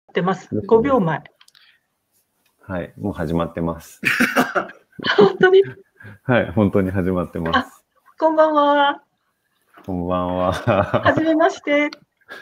ってます。5秒前。 はい、もう始まってます。 本当にはい、本当に始まってます。 こんばんは。 こんばんは。 はじめまして。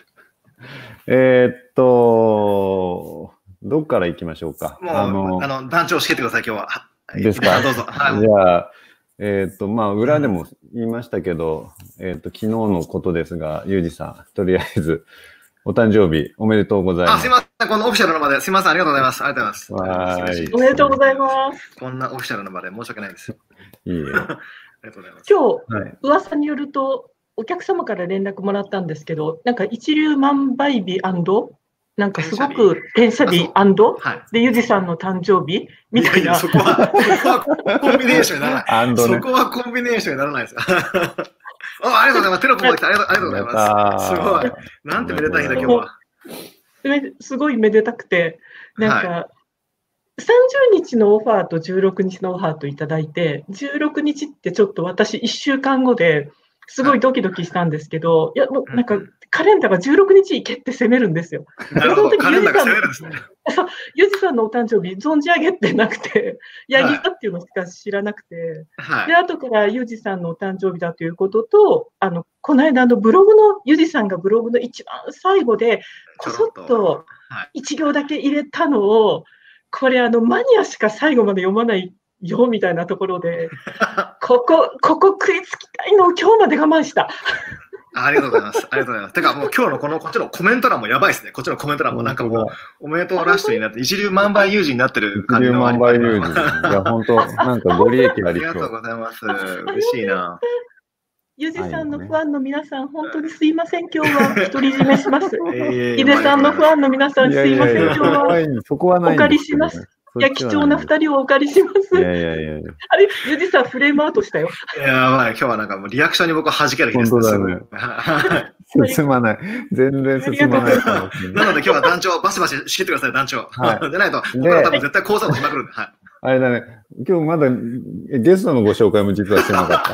どっから行きましょうか。 もう、団長を仕切ってください、今日は。 ですか。 どうぞ。はい、 じゃあ、まあ、裏でも言いましたけど、昨日のことですが、ゆうじさん、とりあえず、お誕生日おめでとうございます。 すいません。このオフィシャルの場で、すいません。ありがとうございます。ありがとうございます。 おめでとうございます。 こんなオフィシャルの場で申し訳ないです。 いいえ。 ありがとうございます。 今日、噂によると、お客様から連絡もらったんですけど、なんか一粒万倍日&なんかすごく転写日&で、ゆじさんの誕生日みたいな。 そこはコンビネーションにならない。そこはコンビネーションにならないです。ありがとうございます。テロップも来た。ありがとうございます。すごい。なんてめでたい日だ、今日は。 すごいめでたくて、なんか、30日のオファーと16日のオファーといただいて、16日ってちょっと私1週間後ですごいドキドキしたんですけど、いや、もうなんかカレンダーが16日行けって攻めるんですよ。 なるほど、カレンダーが攻めるんですね。 ゆじさんのお誕生日存じ上げてなくて、ヤギ座っていうのしか知らなくて、で、後からゆじさんのお誕生日だということと、この間ブログの、ゆじさんがブログの一番最後で、こそっと1行だけ入れたのを、これマニアしか最後まで読まないよみたいなところで、ここ食いつきたいのを今日まで我慢した。 ありがとうございます。ありがとうございます。てか、もう今日のこっちのコメント欄もやばいですね。こっちのコメント欄もなんかもう、おめでとうラッシュになって、一流万倍有事になってる感じの。 一流万倍有事。いや、本当なんかご利益ありそう。 ありがとうございます。嬉しいな。 ゆじさんのファンの皆さん、本当にすいません、今日は独り占めします。井出さんのファンの皆さん、すいません、今日はお借りします。いや、貴重な2人をお借りします。 いや。 あれ、ゆじさん、フレームアウトしたよ。 やばい、今日はなんかもうリアクションに僕は弾ける日です。 本当だね。進まない。全然進まない。 なので今日は団長、バシバシ仕切ってください、団長。でないと、僕ら多分絶対交差をしまくるんで。 あれだね、今日まだゲストのご紹介も実はしてなかった。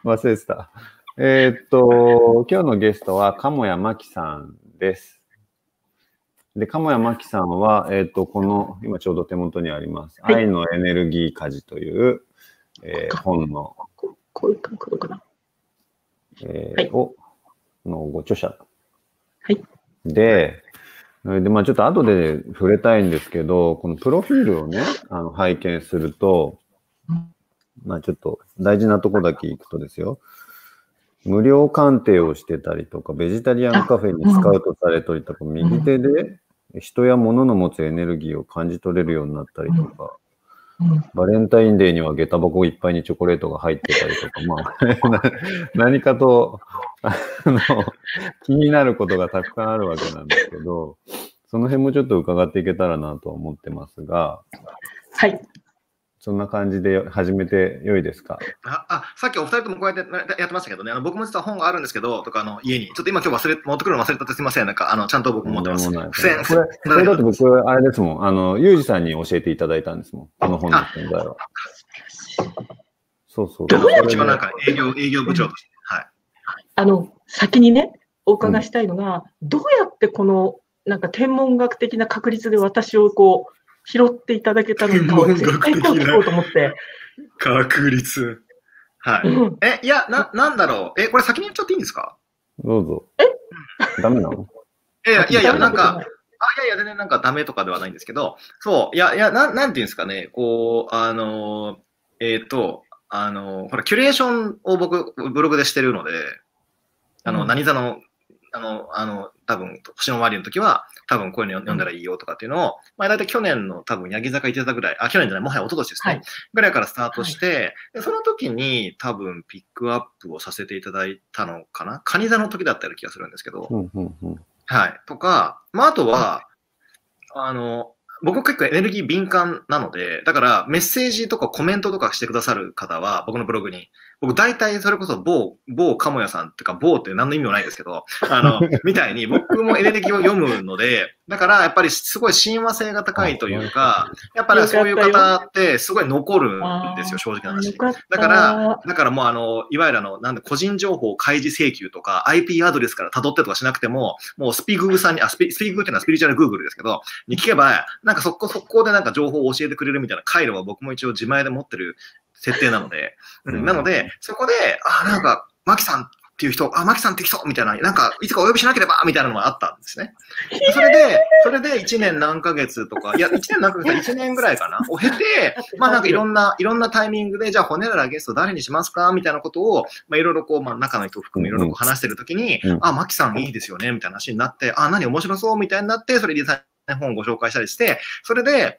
忘れてた。今日のゲストは鴨谷真紀さんです。で、鴨谷真紀さんは、この、今ちょうど手元にあります、愛のエネルギー家事という、本の、 こういう感覚かな。 のご著者。 はい。 で、まあちょっと後で触れたいんですけど、このプロフィールをね、拝見すると、まあちょっと大事なとこだけ行くとですよ、無料鑑定をしてたりとか、ベジタリアンカフェにスカウトされたりとか、右手で人や物の持つエネルギーを感じ取れるようになったりとか、バレンタインデーには下駄箱いっぱいにチョコレートが入ってたりとか、まあ、何かと、気になることがたくさんあるわけなんですけど、その辺もちょっと伺っていけたらなと思ってますが、 はい。 そんな感じで始めて良いですか？ さっきお二人ともこうやってやってましたけどね、僕も実は本があるんですけど、とか家に、ちょっと今持ってくるの忘れたってすみません。なんか、ちゃんと僕も持ってます。 これだって僕、あれですもん、ゆうじさんに教えていただいたんですもん。この本の存在は。そう。 どうやってなんか営業部長として。はい。 先にね、お伺いしたいのが、どうやってこの、なんか天文学的な確率で私をこう、拾っていただけたのかを絶対今日聞こうと思って。 確率。はい。いや、なんだろう。これ先に言っちゃっていいんですか？ どうぞ。ダメなの？ いや、なんか、全然なんかダメとかではないんですけど、そう、なんていうんですかね、こう、ほら、キュレーションを僕、ブログでしてるので、何座の、多分、星の周りの時は、多分こういうの読んだらいいよとかっていうのを、まあ大体去年の多分、ヤギ坂行ってたぐらい、去年じゃない、もはや一昨年ですね。ぐらいからスタートして、でその時に多分ピックアップをさせていただいたのかな？蟹座の時だったような気がするんですけど、はい。とか、まああとは、僕結構エネルギー敏感なので、だからメッセージとかコメントとかしてくださる方は、僕のブログに、 僕大体それこそ某鴨屋さんっていうか、某って何の意味もないですけど、みたいに僕もエネルギーを読むので、だからやっぱりすごい親和性が高いというか、やっぱりそういう方ってすごい残るんですよ、正直な話。だからもういわゆるなんで個人情報開示請求とか IP アドレスから辿ってとかしなくても、もうスピグーさんに、スピグーっていうのはスピリチュアルグーグルですけど、に聞けば、なんか速攻でなんか情報を教えてくれるみたいな回路は僕も一応自前で持ってる設定なので、なので、そこで、なんか、マキさんっていう人、マキさんって人みたいな、なんか、いつかお呼びしなければみたいなのがあったんですね。それで1年何ヶ月とか、いや、1年何ヶ月、1年ぐらいかなを経て、なんかいろんなタイミングで、じゃあ、骨ならゲスト誰にしますかみたいなことを、いろいろこう、中の人を含めいろいろ話してるときに、マキさんいいですよねみたいな話になって、何面白そうみたいになって、それで本をご紹介したりして、それで、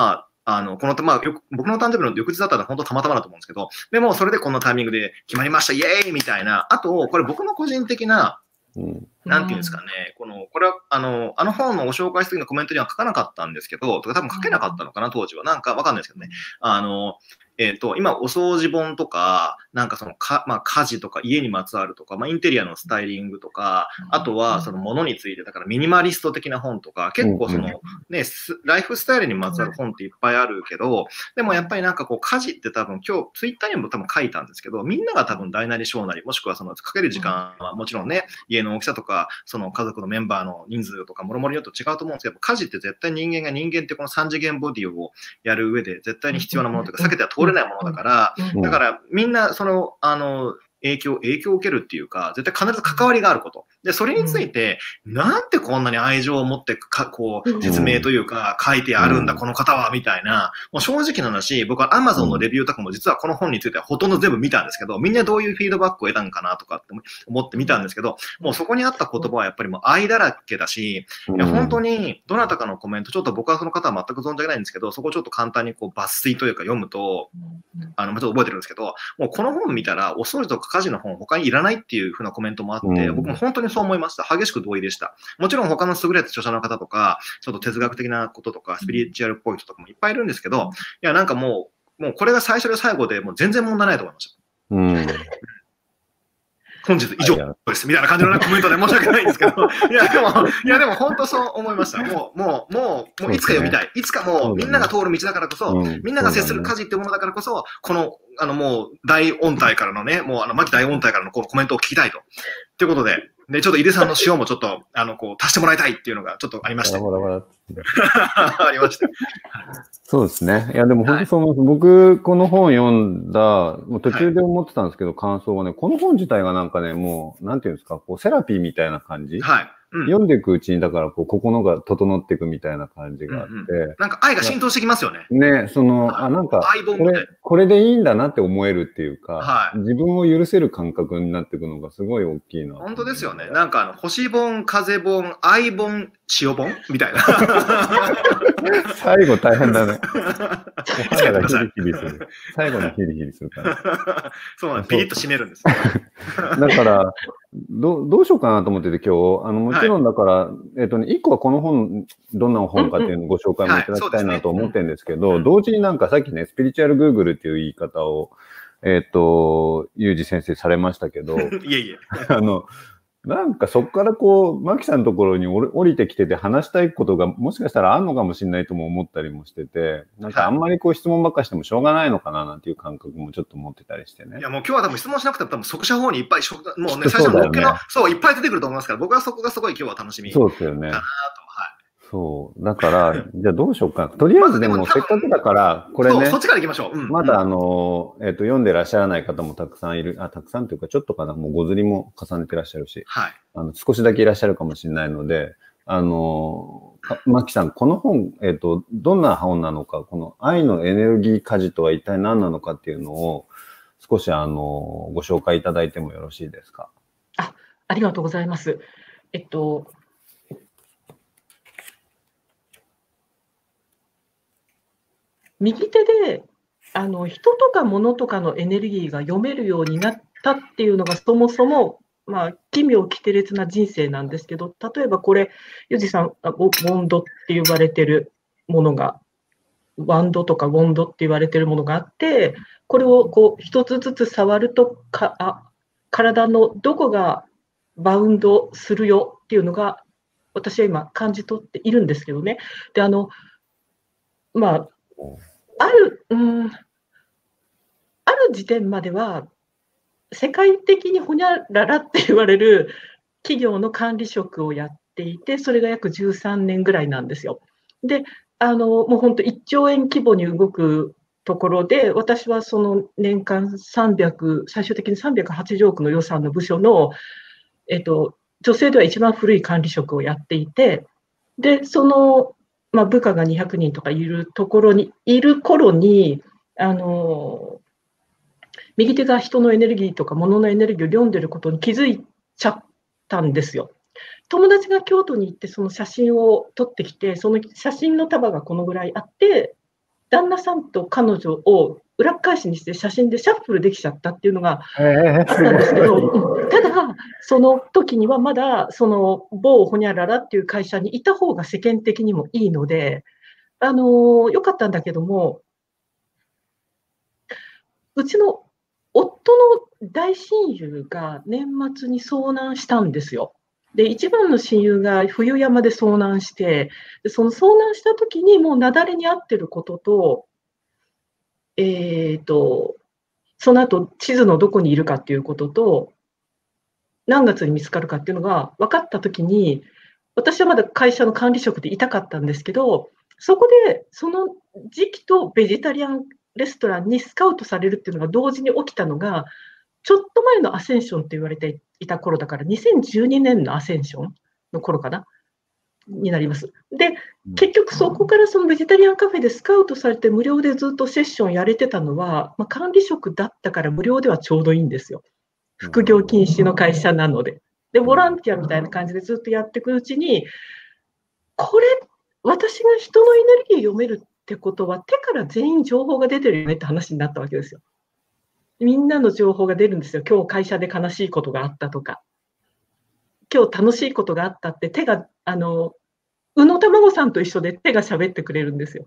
僕の誕生日の翌日だったら本当たまたまだと思うんですけど、でもそれでこのタイミングで決まりました、イエーイみたいな、あと、これ僕の個人的な、なんていうんですかね、これは、本のご紹介する時のコメントには書かなかったんですけど、多分書けなかったのかな、当時は。なんかわかんないですけどね。今、お掃除本とか、なんか家事とか家にまつわるとか、インテリアのスタイリングとか、あとはその物について、だからミニマリスト的な本とか、結構ライフスタイルにまつわる本っていっぱいあるけど、でもやっぱりなんか家事って多分今日、ツイッターにも多分書いたんですけど、みんなが多分大なり小なり、もしくはかける時間はもちろんね、家の大きさとか、その家族のメンバーの人数とか、もろもろによって違うと思うんですけど、家事って絶対人間ってこの3次元ボディをやる上で絶対に必要なものというか、避けては通れないものだから、だからみんな影響を受けるっていうか、絶対必ず関わりがあること。で、それについて、なんてこんなに愛情を持って説明というか、書いてあるんだ、この方は、みたいな。もう正直な話、僕は Amazon のレビューとかも実はこの本についてはほとんど全部見たんですけど、みんなどういうフィードバックを得たんかなとかって思って見たんですけど、もうそこにあった言葉はやっぱりもう愛だらけだし、いや本当にどなたかのコメント、ちょっと僕はその方は全く存じ上げないんですけど、そこをちょっと簡単に抜粋というか読むと、ちょっと覚えてるんですけど、もうこの本見たら、お掃除とか家事の本他にいらないっていう風なコメントもあって、僕も本当にそう思いました。激しく同意でした。もちろん他の優れた著者の方とか、ちょっと哲学的なこととか、スピリチュアルっぽい人とかもいっぱいいるんですけど、いや、なんかもうこれが最初で最後でもう全然問題ないと思いました。本日以上です。みたいな感じのコメントで申し訳ないんですけど、いやでも本当そう思いました。もういつか読みたい。いつかもうみんなが通る道だからこそ、みんなが接する家事ってものだからこそ、この、もう大音体からのね、もう牧大音体からのこのコメントを聞きたいと。ということで、ちょっと井出さんの塩もちょっと、足してもらいたいっていうのがちょっとありまして。ありまして。 そうですね。いや、でも本当僕、この本読んだ、もう途中で思ってたんですけど、感想はね、この本自体がなんかね、もう、なんていうんですか、セラピーみたいな感じ。はい。読んでいくうちに、だから、心が整っていくみたいな感じがあって。 なんか愛が浸透してきますよね。 ね、なんか、これでいいんだなって思えるっていうか、自分を許せる感覚になっていくのがすごい大きいな。 本当ですよね。なんか、星本、風本、愛本、塩本みたいな。 最後大変だね。お肌がヒリヒリする。最後にヒリヒリするから。 そうなんです。ピリッと締めるんです。 だから、どうしようかなと思ってて今日、もちろんだから、一個はこの本、どんな本かっていうのをご紹介もいただきたいなと思ってるんですけど、同時になんかさっきね、スピリチュアルグーグルっていう言い方を、ゆうじ先生されましたけど、 いえいえ。 なんかそこからマキさんのところに降りてきてて話したいことがもしかしたらあるのかもしれないとも思ったりもしてて、なんかあんまり質問ばっかしてもしょうがないのかななんていう感覚もちょっと持ってたりしてね。 いやもう今日は多分質問しなくても多分速写法にいっぱい、もうね、最初ののっけの、そう、いっぱい出てくると思いますから、僕はそこがすごい今日は楽しみそうですよね。 かなと。 そう。だから、じゃあどうしようかな。とりあえずでもせっかくだから、これね。 そっちから行きましょう。 まだ読んでらっしゃらない方もたくさんいる。たくさんというかちょっとかな。もうごずりも重ねてらっしゃるし。 はい。 少しだけいらっしゃるかもしれないので、マキさん、この本、どんな本なのか、この愛のエネルギー家事とは一体何なのかっていうのを少しご紹介いただいてもよろしいですか。 ありがとうございます。右手で人とか物とかのエネルギーが読めるようになったっていうのがそもそも、奇妙奇天烈な人生なんですけど、例えばこれ、ユージさん、ボンドって呼ばれてるものがワンドとかウォンドって言われてるものがあって、これをこう一つずつ触ると体のどこがバウンドするよっていうのが私は今感じ取っているんですけどね。で、まあ、ある時点までは世界的にホニャララって言われる企業の管理職をやっていて、それが約13年ぐらいなんですよ。で、もう本当1兆円規模に動くところで、私はその年間最終的に380億の予算の部署の、女性では一番古い管理職をやっていて、で、その、部下が200人とかいるところにいる頃に、右手が人のエネルギーとか物のエネルギーを読んでることに気づいちゃったんですよ。友達が京都に行ってその写真を撮ってきて、その写真の束がこのぐらいあって、旦那さんと彼女を裏返しにして写真でシャッフルできちゃったっていうのがあったんですけど、ただ、その時にはまだその某ホニャララっていう会社にいた方が世間的にもいいので、よかったんだけども、うちの夫の大親友が年末に遭難したんですよ。で、一番の親友が冬山で遭難して、その遭難した時にもう雪崩に遭ってることと、その後地図のどこにいるかっていうことと、何月に見つかるかっていうのが分かった時に、私はまだ会社の管理職でいたかったんですけど、そこでその時期とベジタリアンレストランにスカウトされるっていうのが同時に起きたのが、ちょっと前のアセンションって言われていた頃だから、2012年のアセンションの頃かなになります。で、結局そこからそのベジタリアンカフェでスカウトされて無料でずっとセッションやれてたのは、管理職だったから無料ではちょうどいいんですよ。副業禁止の会社なので。で、ボランティアみたいな感じでずっとやっていくうちに、これ、私が人のエネルギーを読めるってことは、手から全員情報が出てるよねって話になったわけですよ。みんなの情報が出るんですよ。今日会社で悲しいことがあったとか、今日楽しいことがあったって手が、宇野卵さんと一緒で手が喋ってくれるんですよ。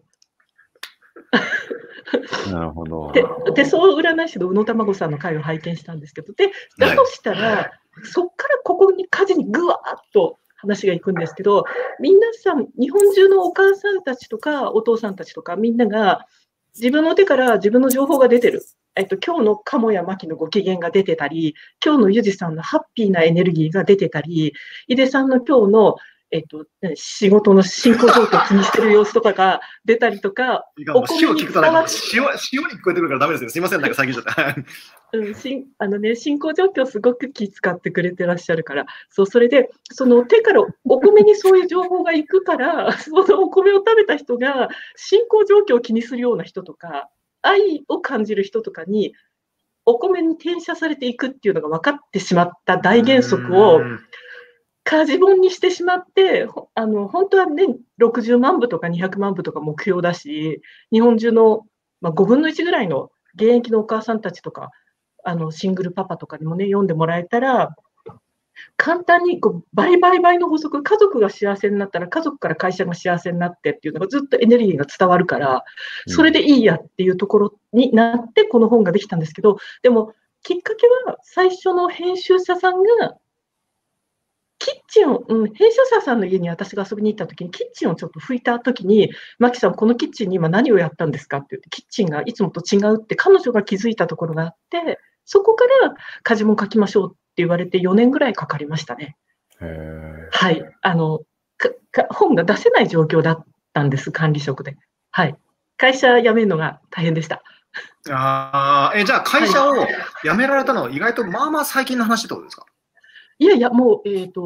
なるほど。 手相占い師の宇野卵さんの回を拝見したんですけど、で、だとしたら、そこからここに舵にぐわーっと話がいくんですけど、皆さん、日本中のお母さんたちとかお父さんたちとかみんなが自分の手から自分の情報が出てる。今日の鴨や牧のご機嫌が出てたり、今日のゆじさんのハッピーなエネルギーが出てたり、井出さんの今日の仕事の進行状況を気にしてる様子とかが出たりとか、 お米に伝わって塩に聞こえてくるからダメですよ。すみません、なんか先ちゃった。 進行状況すごく気遣ってくれてらっしゃるから、それで、その手からお米にそういう情報がいくから、そのお米を食べた人が進行状況を気にするような人とか、愛を感じる人とかに、お米に転写されていくっていうのが分かってしまった大原則を、舵本にしてしまって、本当はね、60万部とか200万部とか目標だし、日本中の、5分の1ぐらいの現役のお母さんたちとか、シングルパパとかにもね、読んでもらえたら、簡単に倍の法則、家族が幸せになったら、家族から会社が幸せになってっていうのがずっとエネルギーが伝わるから、それでいいやっていうところになって、この本ができたんですけど、でも、きっかけは最初の編集者さんが、キッチンを、編集者さんの家に私が遊びに行った時に、キッチンをちょっと拭いた時に、マキさん、このキッチンに今何をやったんですかって言って、キッチンがいつもと違うって彼女が気づいたところがあって、そこから舵も書きましょうって言われて4年ぐらいかかりましたね。はい。本が出せない状況だったんです、管理職で。はい。会社辞めるのが大変でした。 じゃあ会社を辞められたのは意外とまあまあ最近の話ってことですか？ いやいや、もう、3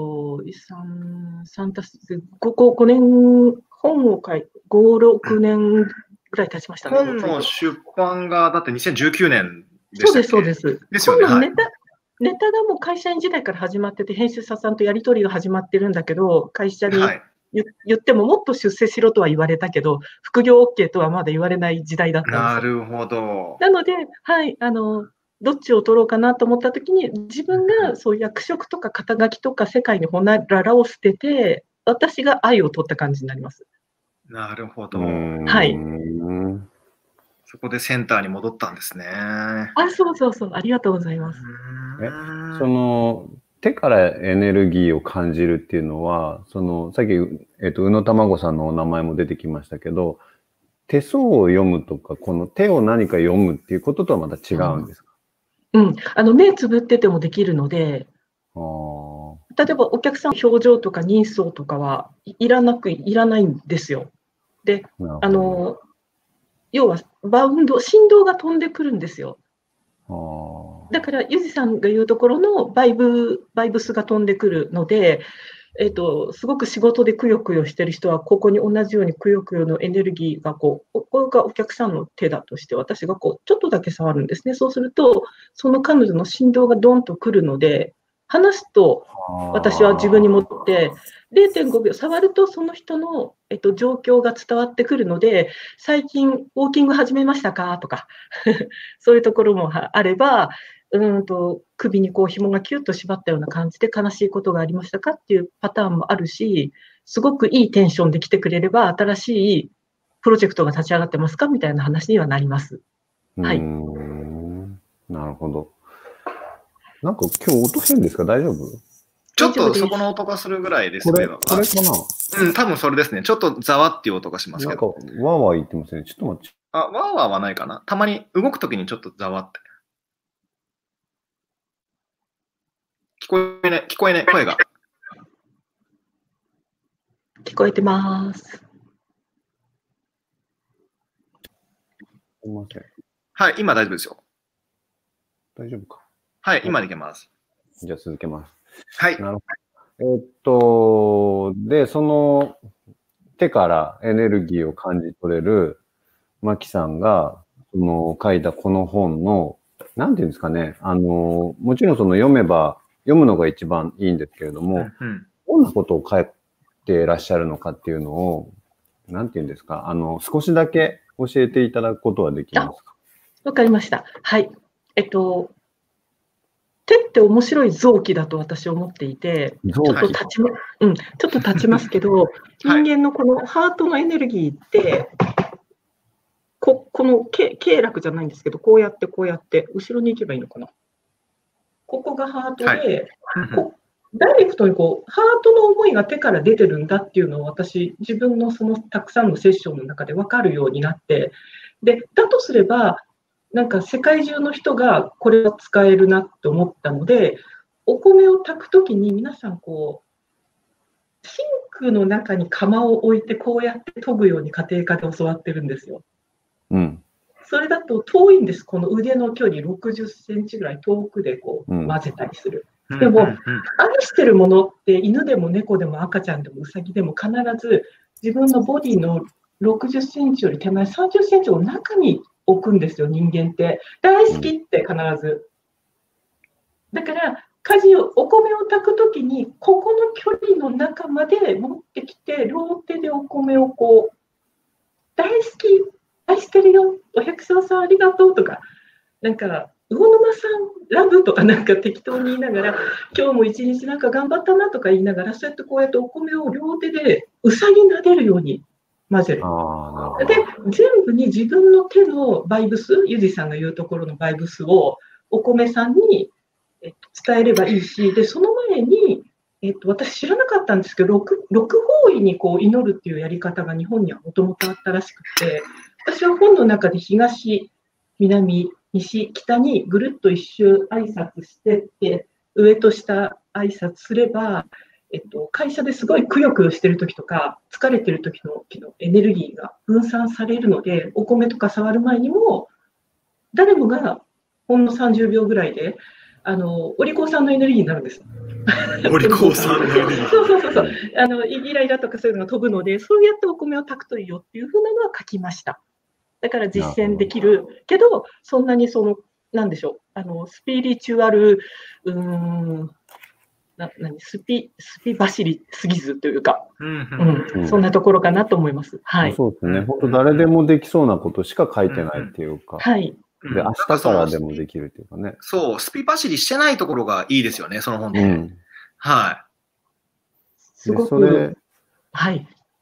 足す5年、本を書いて、5、6年ぐらい経ちましたね。 本の出版が、だって2019年でしたっけ？ そうです、そうです。 ですよね。 本のネタがもう会社員時代から始まってて、編集者さんとやり取りが始まってるんだけど、会社に言ってももっと出世しろとは言われたけど、副業 OK とはまだ言われない時代だったんです。 なるほど。 なので、はい、どっちを取ろうかなと思ったときに、自分がそういう役職とか肩書きとか世界にホニャララを捨てて、私が愛を取った感じになります。 なるほど。 はい。 そこでセンターに戻ったんですね。 そうそうそう。ありがとうございます。 その、手からエネルギーを感じるっていうのは、さっき、宇野卵さんのお名前も出てきましたけど、手相を読むとか、この手を何か読むっていうこととはまた違うんですか？ 目つぶっててもできるので、例えばお客さんの表情とか人相とかはいらないんですよ。で、要は振動が飛んでくるんですよ。だから、ゆじさんが言うところのバイブスが飛んでくるので、すごく仕事でくよくよしてる人は、ここに同じようにくよくよのエネルギーがこれがお客さんの手だとして、私がちょっとだけ触るんですね。そうすると、その彼女の振動がドンとくるので、話すと私は自分に持って、0.5 秒、触るとその人の、状況が伝わってくるので、最近ウォーキング始めましたかとか、そういうところもあれば、首に紐がキュッと縛ったような感じで悲しいことがありましたかっていうパターンもあるし、すごくいいテンションで来てくれれば、新しいプロジェクトが立ち上がってますかみたいな話にはなります。はい。 なるほど。なんか今日音変ですか？大丈夫？ ちょっとそこの音がするぐらいですね。 これかな？ 多分それですね。ちょっとざわっていう音がしますけど。 なんか、わーわー言ってますね。ちょっと待って。 わーわーはないかな。たまに動くときにちょっとざわって。聞こえない、声が。 聞こえてます。 すみません。 はい、今大丈夫ですよ。 大丈夫か。 はい、今できます。 じゃあ続けます。 はい。 なるほど。で、その手からエネルギーを感じ取れるマキさんが書いたこの本の、なんていうんですかね、もちろん読むのが一番いいんですけれども、どんなことを書いていらっしゃるのかっていうのを、なんていうんですか、少しだけ教えていただくことはできますか？ わかりました。はい。手って面白い臓器だと私は思っていて、ちょっと立ちますけど、人間のこのハートのエネルギーって、この経絡じゃないんですけど、こうやって、後ろに行けばいいのかな。ここがハートで、ダイレクトにハートの思いが手から出てるんだっていうのを私、自分のそのたくさんのセッションの中で分かるようになって、で、だとすれば、なんか世界中の人がこれを使えるなって思ったので、お米を炊くときに皆さんシンクの中に釜を置いてこうやって研ぐように家庭科で教わってるんですよ。それだと遠いんです。この腕の距離60センチぐらい遠くで混ぜたりする。でも、愛してるものって犬でも猫でも赤ちゃんでもウサギでも必ず自分のボディの60センチより手前30センチの中に置くんですよ、人間って。大好きって必ず。だから、お米を炊くときに、ここの距離の中まで持ってきて、両手でお米を大好き、愛してるよ、お百姓さんありがとうとか、なんか、魚沼さんラブとかなんか適当に言いながら、今日も一日なんか頑張ったなとか言いながら、そうやってこうやってお米を両手でうさぎ撫でるように混ぜる。で、全部に自分の手のバイブス、ゆじさんが言うところのバイブスをお米さんに伝えればいいし、で、その前に、私知らなかったんですけど、六方位に祈るっていうやり方が日本にはもともとあったらしくて、私は本の中で東、南、西、北にぐるっと一周挨拶してって、上と下挨拶すれば、会社ですごいくよくよしてる時とか、疲れてる時のエネルギーが分散されるので、お米とか触る前にも、誰もがほんの30秒ぐらいで、お利口さんのエネルギーになるんです。 お利口さんのエネルギー。 そう。イライラとかそういうのが飛ぶので、そうやってお米を炊くといいよっていうふうなのは書きました。だから実践できるけど、そんなになんでしょう、スピリチュアル、スピ走りすぎずというか、そんなところかなと思います。はい。 そうですね。本当誰でもできそうなことしか書いてないっていうか。 はい。 で、明日からでもできるっていうかね。 そう、スピ走りしてないところがいいですよね、その本で。はい。 すごく、はい。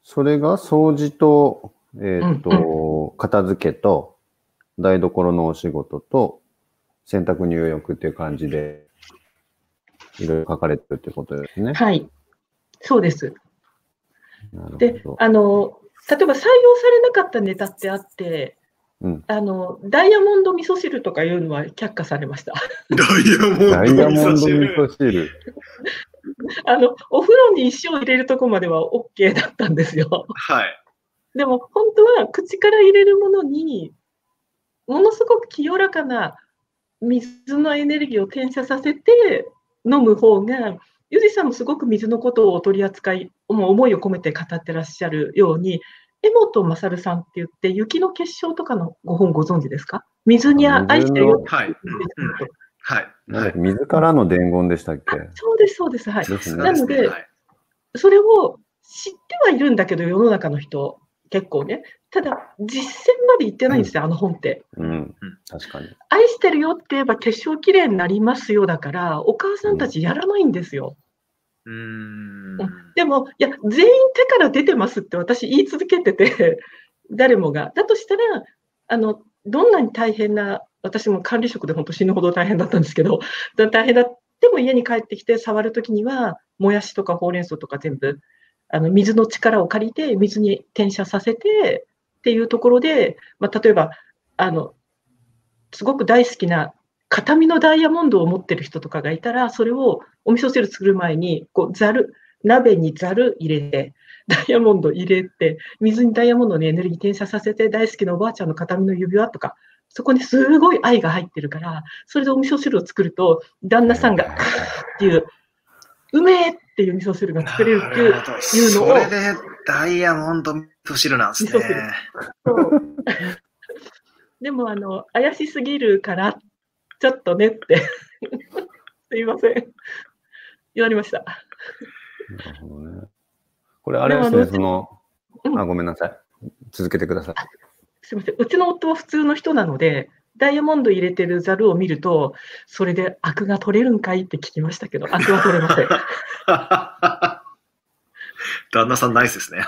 それが掃除と、片付けと、台所のお仕事と、洗濯入浴っていう感じで、いろいろ書かれてるってことですね。 はい。そうです。 なるほど。 で、例えば採用されなかったネタってあって、ダイヤモンド味噌汁とかいうのは却下されました。 ダイヤモンド味噌汁。 お風呂に一生入れるとこまでは OK だったんですよ。 はい。 でも本当は口から入れるものにものすごく清らかな水のエネルギーを転写させて飲む方が、ゆじさんもすごく水のことを取り扱い、思いを込めて語ってらっしゃるように、江本勝さんって言って、雪の結晶とかのご本ご存知ですか？水に愛してるよ。 はい。 はい。水からの伝言でしたっけ？ そうです、そうです。はい。なので、それを知ってはいるんだけど、世の中の人、結構ね。ただ、実践まで行ってないんですよ、あの本って。 確かに。 愛してるよって言えば結晶きれいになりますよだから、お母さんたちやらないんですよ。でも、いや、全員手から出てますって私言い続けてて、誰もが。だとしたら、どんなに大変な、私も管理職で本当死ぬほど大変だったんですけど、大変だっても家に帰ってきて触るときには、もやしとかほうれん草とか全部、水の力を借りて、水に転写させてっていうところで、例えば、すごく大好きな形見のダイヤモンドを持ってる人とかがいたら、それをお味噌汁作る前に、鍋にざる入れて、ダイヤモンド入れて、水にダイヤモンドのエネルギー転写させて、大好きなおばあちゃんの形見の指輪とか、そこにすごい愛が入ってるから、それでお味噌汁を作ると、旦那さんが、っていう、うめえっていう味噌汁が作れるっていうのを。 それでダイヤモンド味噌汁なんですね。味噌汁。 そうでも、怪しすぎるから、ちょっとねってすいません。言われました。 なるほどね。これ、あれですね、ごめんなさい。続けてください。 すいません。うちの夫は普通の人なので、ダイヤモンド入れてるザルを見ると、それでアクが取れるんかいって聞きましたけど、アクは取れません。 旦那さんナイスですね。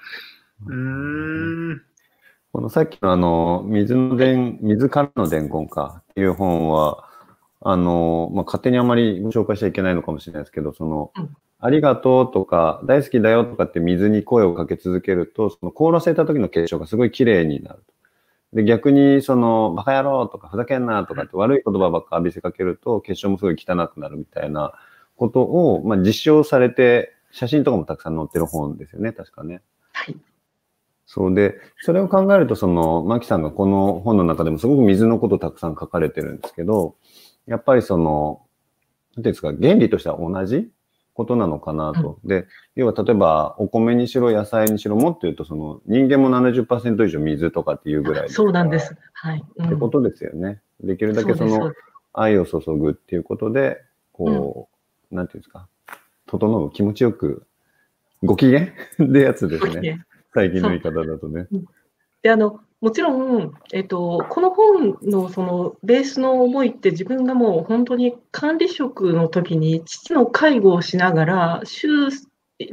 このさっきの水からの伝言かっていう本は、勝手にあまりご紹介しちゃいけないのかもしれないですけど、ありがとうとか、大好きだよとかって水に声をかけ続けると、凍らせた時の結晶がすごい綺麗になる。で、逆にバカ野郎とかふざけんなとかって悪い言葉ばっか浴びせかけると、結晶もすごい汚くなるみたいなことを、実証されて、写真とかもたくさん載ってる本ですよね、確かね。 はい。 そうで、それを考えると、マキさんがこの本の中でもすごく水のことをたくさん書かれてるんですけど、やっぱりなんていうんですか、原理としては同じことなのかなと。で、要は例えばお米にしろ野菜にしろもっと言うと、人間も 70% 以上水とかっていうぐらい。 そうなんです。はい。 ってことですよね。できるだけ愛を注ぐっていうことで、なんていうんですか、整う、気持ちよく、ご機嫌ってやつですね。最近の言い方だとね。 で、もちろん、この本のベースの思いって自分がもう本当に管理職の時に父の介護をしながら、1日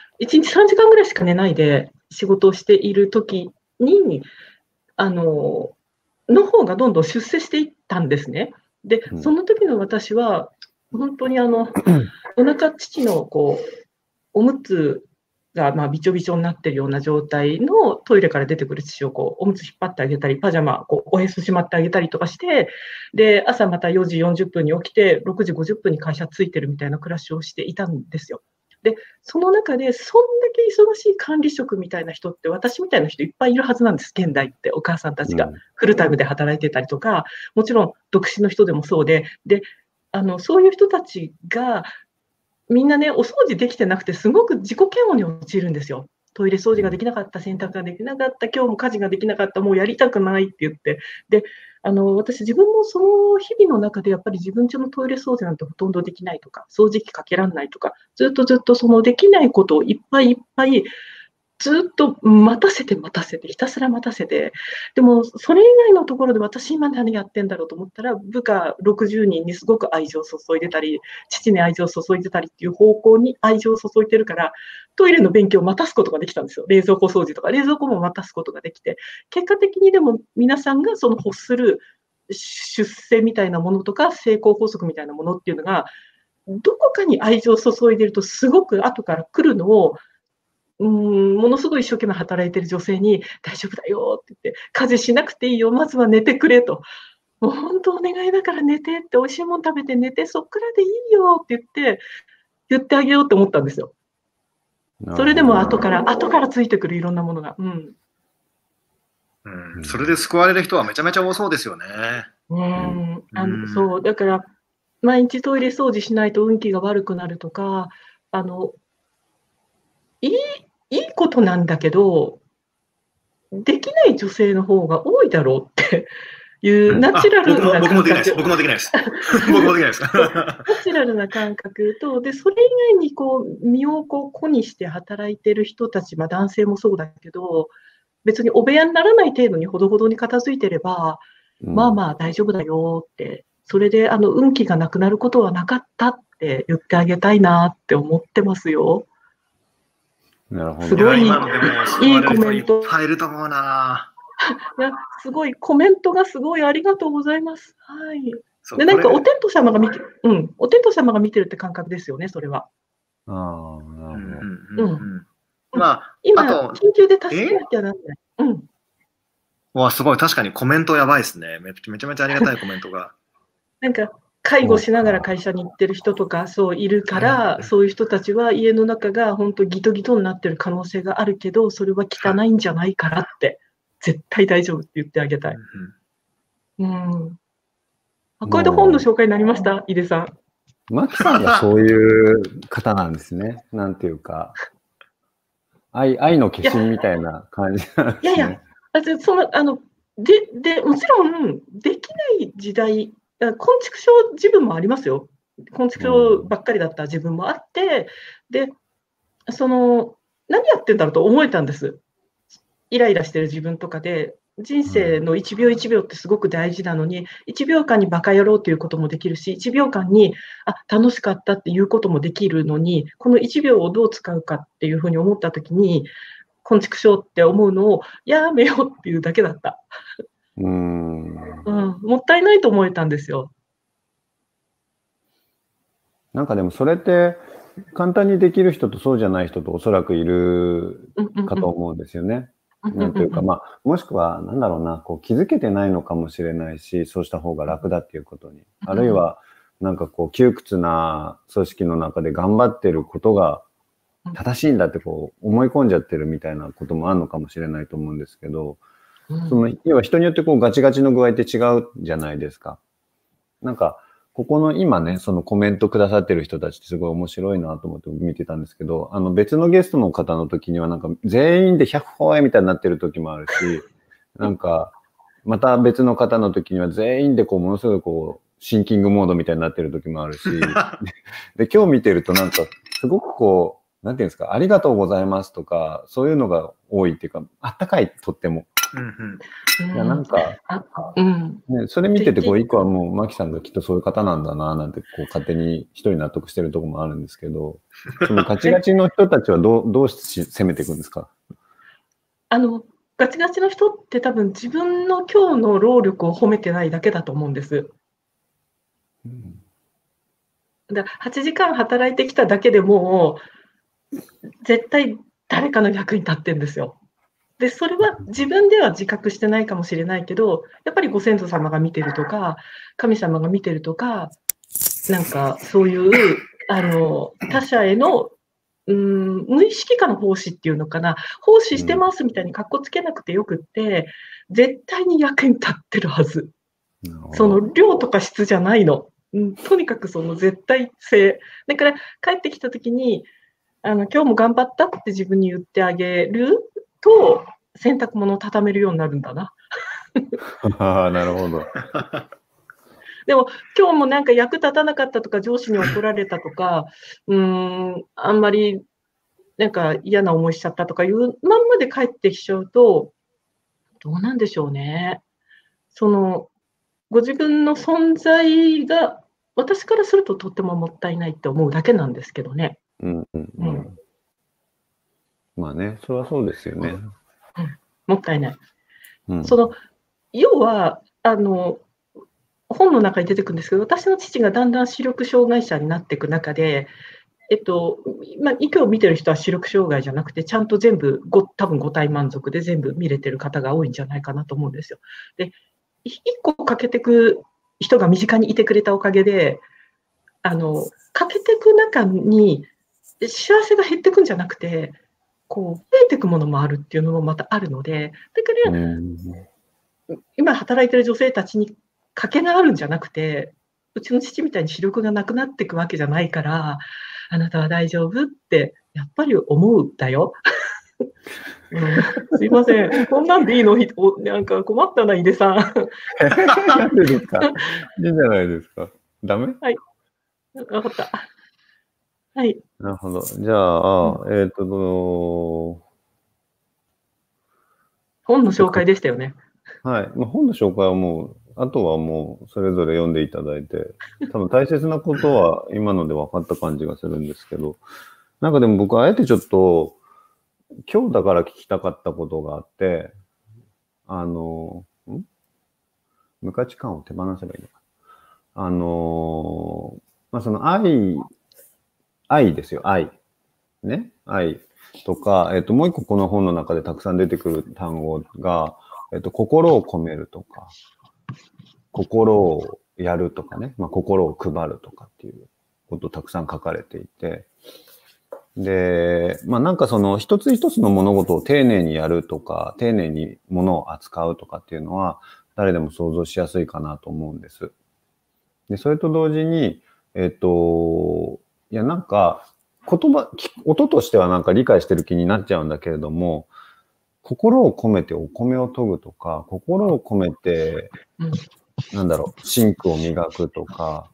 3時間ぐらいしか寝ないで仕事をしている時に、の方がどんどん出世していったんですね。で、その時の私は、本当に夜中、父のおむつがびちょびちょになってるような状態のトイレから出てくる父をおむつ引っ張ってあげたり、パジャマおへそしまってあげたりとかして、で、朝また4時40分に起きて、6時50分に会社着いてるみたいな暮らしをしていたんですよ。で、その中で、そんだけ忙しい管理職みたいな人って、私みたいな人いっぱいいるはずなんです、現代って、お母さんたちが。フルタイムで働いてたりとか、もちろん独身の人でもそうで、そういう人たちが、みんなね、お掃除できてなくて、すごく自己嫌悪に陥るんですよ。トイレ掃除ができなかった、洗濯ができなかった、今日も家事ができなかった、もうやりたくないって言って。で、私自分もその日々の中でやっぱり自分家のトイレ掃除なんてほとんどできないとか、掃除機かけらんないとか、ずっとできないことをいっぱいいっぱいずっと待たせて、ひたすら待たせて、でもそれ以外のところで私今何やってんだろうと思ったら、部下60人にすごく愛情を注いでたり、父に愛情を注いでたりっていう方向に愛情を注いでるから、 トイレの勉強を待たすことができたんですよ。冷蔵庫掃除とか、冷蔵庫も待たすことができて、結果的にでも皆さんがその欲する出世みたいなものとか、成功法則みたいなものっていうのが、どこかに愛情を注いでると、すごく後から来るのを、ものすごい一生懸命働いてる女性に、大丈夫だよって言って、家事しなくていいよ、まずは寝てくれと。もう本当お願いだから寝てって、美味しいもの食べて寝て、そっからでいいよって言ってあげようって思ったんですよ。それでも後からついてくるいろんなものが。 それで救われる人はめちゃめちゃ多そうですよね。 そう、だから、毎日トイレ掃除しないと運気が悪くなるとか、いいことなんだけど、できない女性の方が多いだろうっていうナチュラルな感覚。 僕もできないです。僕もできないです。僕もできないです。 ナチュラルな感覚と、で、それ以外に身を個にして働いてる人たち、男性もそうだけど、別にお部屋にならない程度にほどほどに片付いてれば、まあまあ大丈夫だよって、それで運気がなくなることはなかったって言ってあげたいなって思ってますよ。 なるほど。 すごいいいコメント。 いっぱいいると思うな。 いや、すごい、コメントがすごいありがとうございます。はい。で、なんかお天道様が見てる、お天道様が見てるって感覚ですよね、それは。 ああ、なるほど。 今、緊急で助けなきゃならない。 わ、すごい、確かにコメントやばいですね。めちゃめちゃありがたいコメントが。 なんか、介護しながら会社に行ってる人とか、そういるから、そういう人たちは家の中が本当ギトギトになってる可能性があるけど、それは汚いんじゃないからって、絶対大丈夫って言ってあげたい。これで本の紹介になりました、井出さん。 マキさんがそういう方なんですね。なんていうか、愛の化身みたいな感じなんですね。 いやいや、もちろん、できない時代、昆虫症自分もありますよ。昆虫症ばっかりだった自分もあって、で、何やってんだろうと思えたんです。イライラしてる自分とかで、人生の1秒1秒ってすごく大事なのに、1秒間にバカ野郎っていうこともできるし、1秒間に、楽しかったっていうこともできるのに、この1秒をどう使うかっていうふうに思ったときに、昆虫症って思うのをやめようっていうだけだった。もったいないと思えたんですよ。 なんかでもそれって簡単にできる人とそうじゃない人とおそらくいるかと思うんですよね。なんというか、もしくはなんだろうな、気づけてないのかもしれないし、そうした方が楽だっていうことに。あるいはなんか窮屈な組織の中で頑張ってることが正しいんだって思い込んじゃってるみたいなこともあるのかもしれないと思うんですけど、要は人によってガチガチの具合って違うじゃないですか。なんか、ここの今ね、そのコメントくださってる人たちってすごい面白いなと思って見てたんですけど、別のゲストの方の時にはなんか全員で100歩へみたいになってる時もあるし、なんか、また別の方の時には全員でものすごいシンキングモードみたいになってる時もあるし、で、今日見てるとなんか、すごくなんていうんですか、ありがとうございますとか、そういうのが多いっていうか、あったかい、とっても。いや、なんか、それ見てて、一個はもう、マキさんがきっとそういう方なんだな、なんて、勝手に一人納得してるところもあるんですけど、そのガチガチの人たちはどう攻めていくんですか？ ガチガチの人って多分自分の今日の労力を褒めてないだけだと思うんです。だから8時間働いてきただけでも絶対誰かの役に立ってるんですよ。で、それは自分では自覚してないかもしれないけど、やっぱりご先祖様が見てるとか、神様が見てるとか、なんかそういう他者への無意識化の奉仕っていうのかな、奉仕してますみたいにかっこつけなくてよくって、絶対に役に立ってるはず。その量とか質じゃないの。とにかくその絶対性。だから帰ってきたときに、今日も頑張ったって自分に言ってあげると、洗濯物を畳めるようになるんだな。 なるほど。 でも今日もなんか役立たなかったとか上司に怒られたとか、あんまりなんか嫌な思いしちゃったとかいうまんまで帰ってきちゃうと、どうなんでしょうね。ご自分の存在が私からするととってももったいないって思うだけなんですけどね。 まあね、それはそうですよね。 もったいない。要は、本の中に出てくるんですけど、私の父がだんだん視力障害者になっていく中で、今日見てる人は視力障害じゃなくて、ちゃんと全部多分五体満足で全部見れてる方が多いんじゃないかなと思うんですよ。で、一個欠けてく人が身近にいてくれたおかげで、欠けてく中に幸せが減ってくんじゃなくて、増えていくものもあるっていうのもまたあるので、だから、今働いてる女性たちに欠けがあるんじゃなくて、うちの父みたいに視力がなくなっていくわけじゃないから、あなたは大丈夫ってやっぱり思うんだよ。すいません、こんなんでいいの？なんか困ったな、井出さん。 なんでですか？いいじゃないですか。ダメ？ はい。わかった。はい。 なるほど。じゃあ、 本の紹介でしたよね。 はい。本の紹介はもう、あとはもう、それぞれ読んでいただいて、多分大切なことは今ので分かった感じがするんですけど、なんかでも僕、あえてちょっと、今日だから聞きたかったことがあって、無価値観を手放せばいいのか。その愛ですよ、愛。ね、愛とか、もう一個この本の中でたくさん出てくる単語が、心を込めるとか、心をやるとかね、心を配るとかっていうことたくさん書かれていて、で、なんかその一つ一つの物事を丁寧にやるとか、丁寧に物を扱うとかっていうのは、誰でも想像しやすいかなと思うんです。で、それと同時に、いや、なんか、音としてはなんか理解してる気になっちゃうんだけれども、心を込めてお米を研ぐとか、心を込めて、シンクを磨くとか、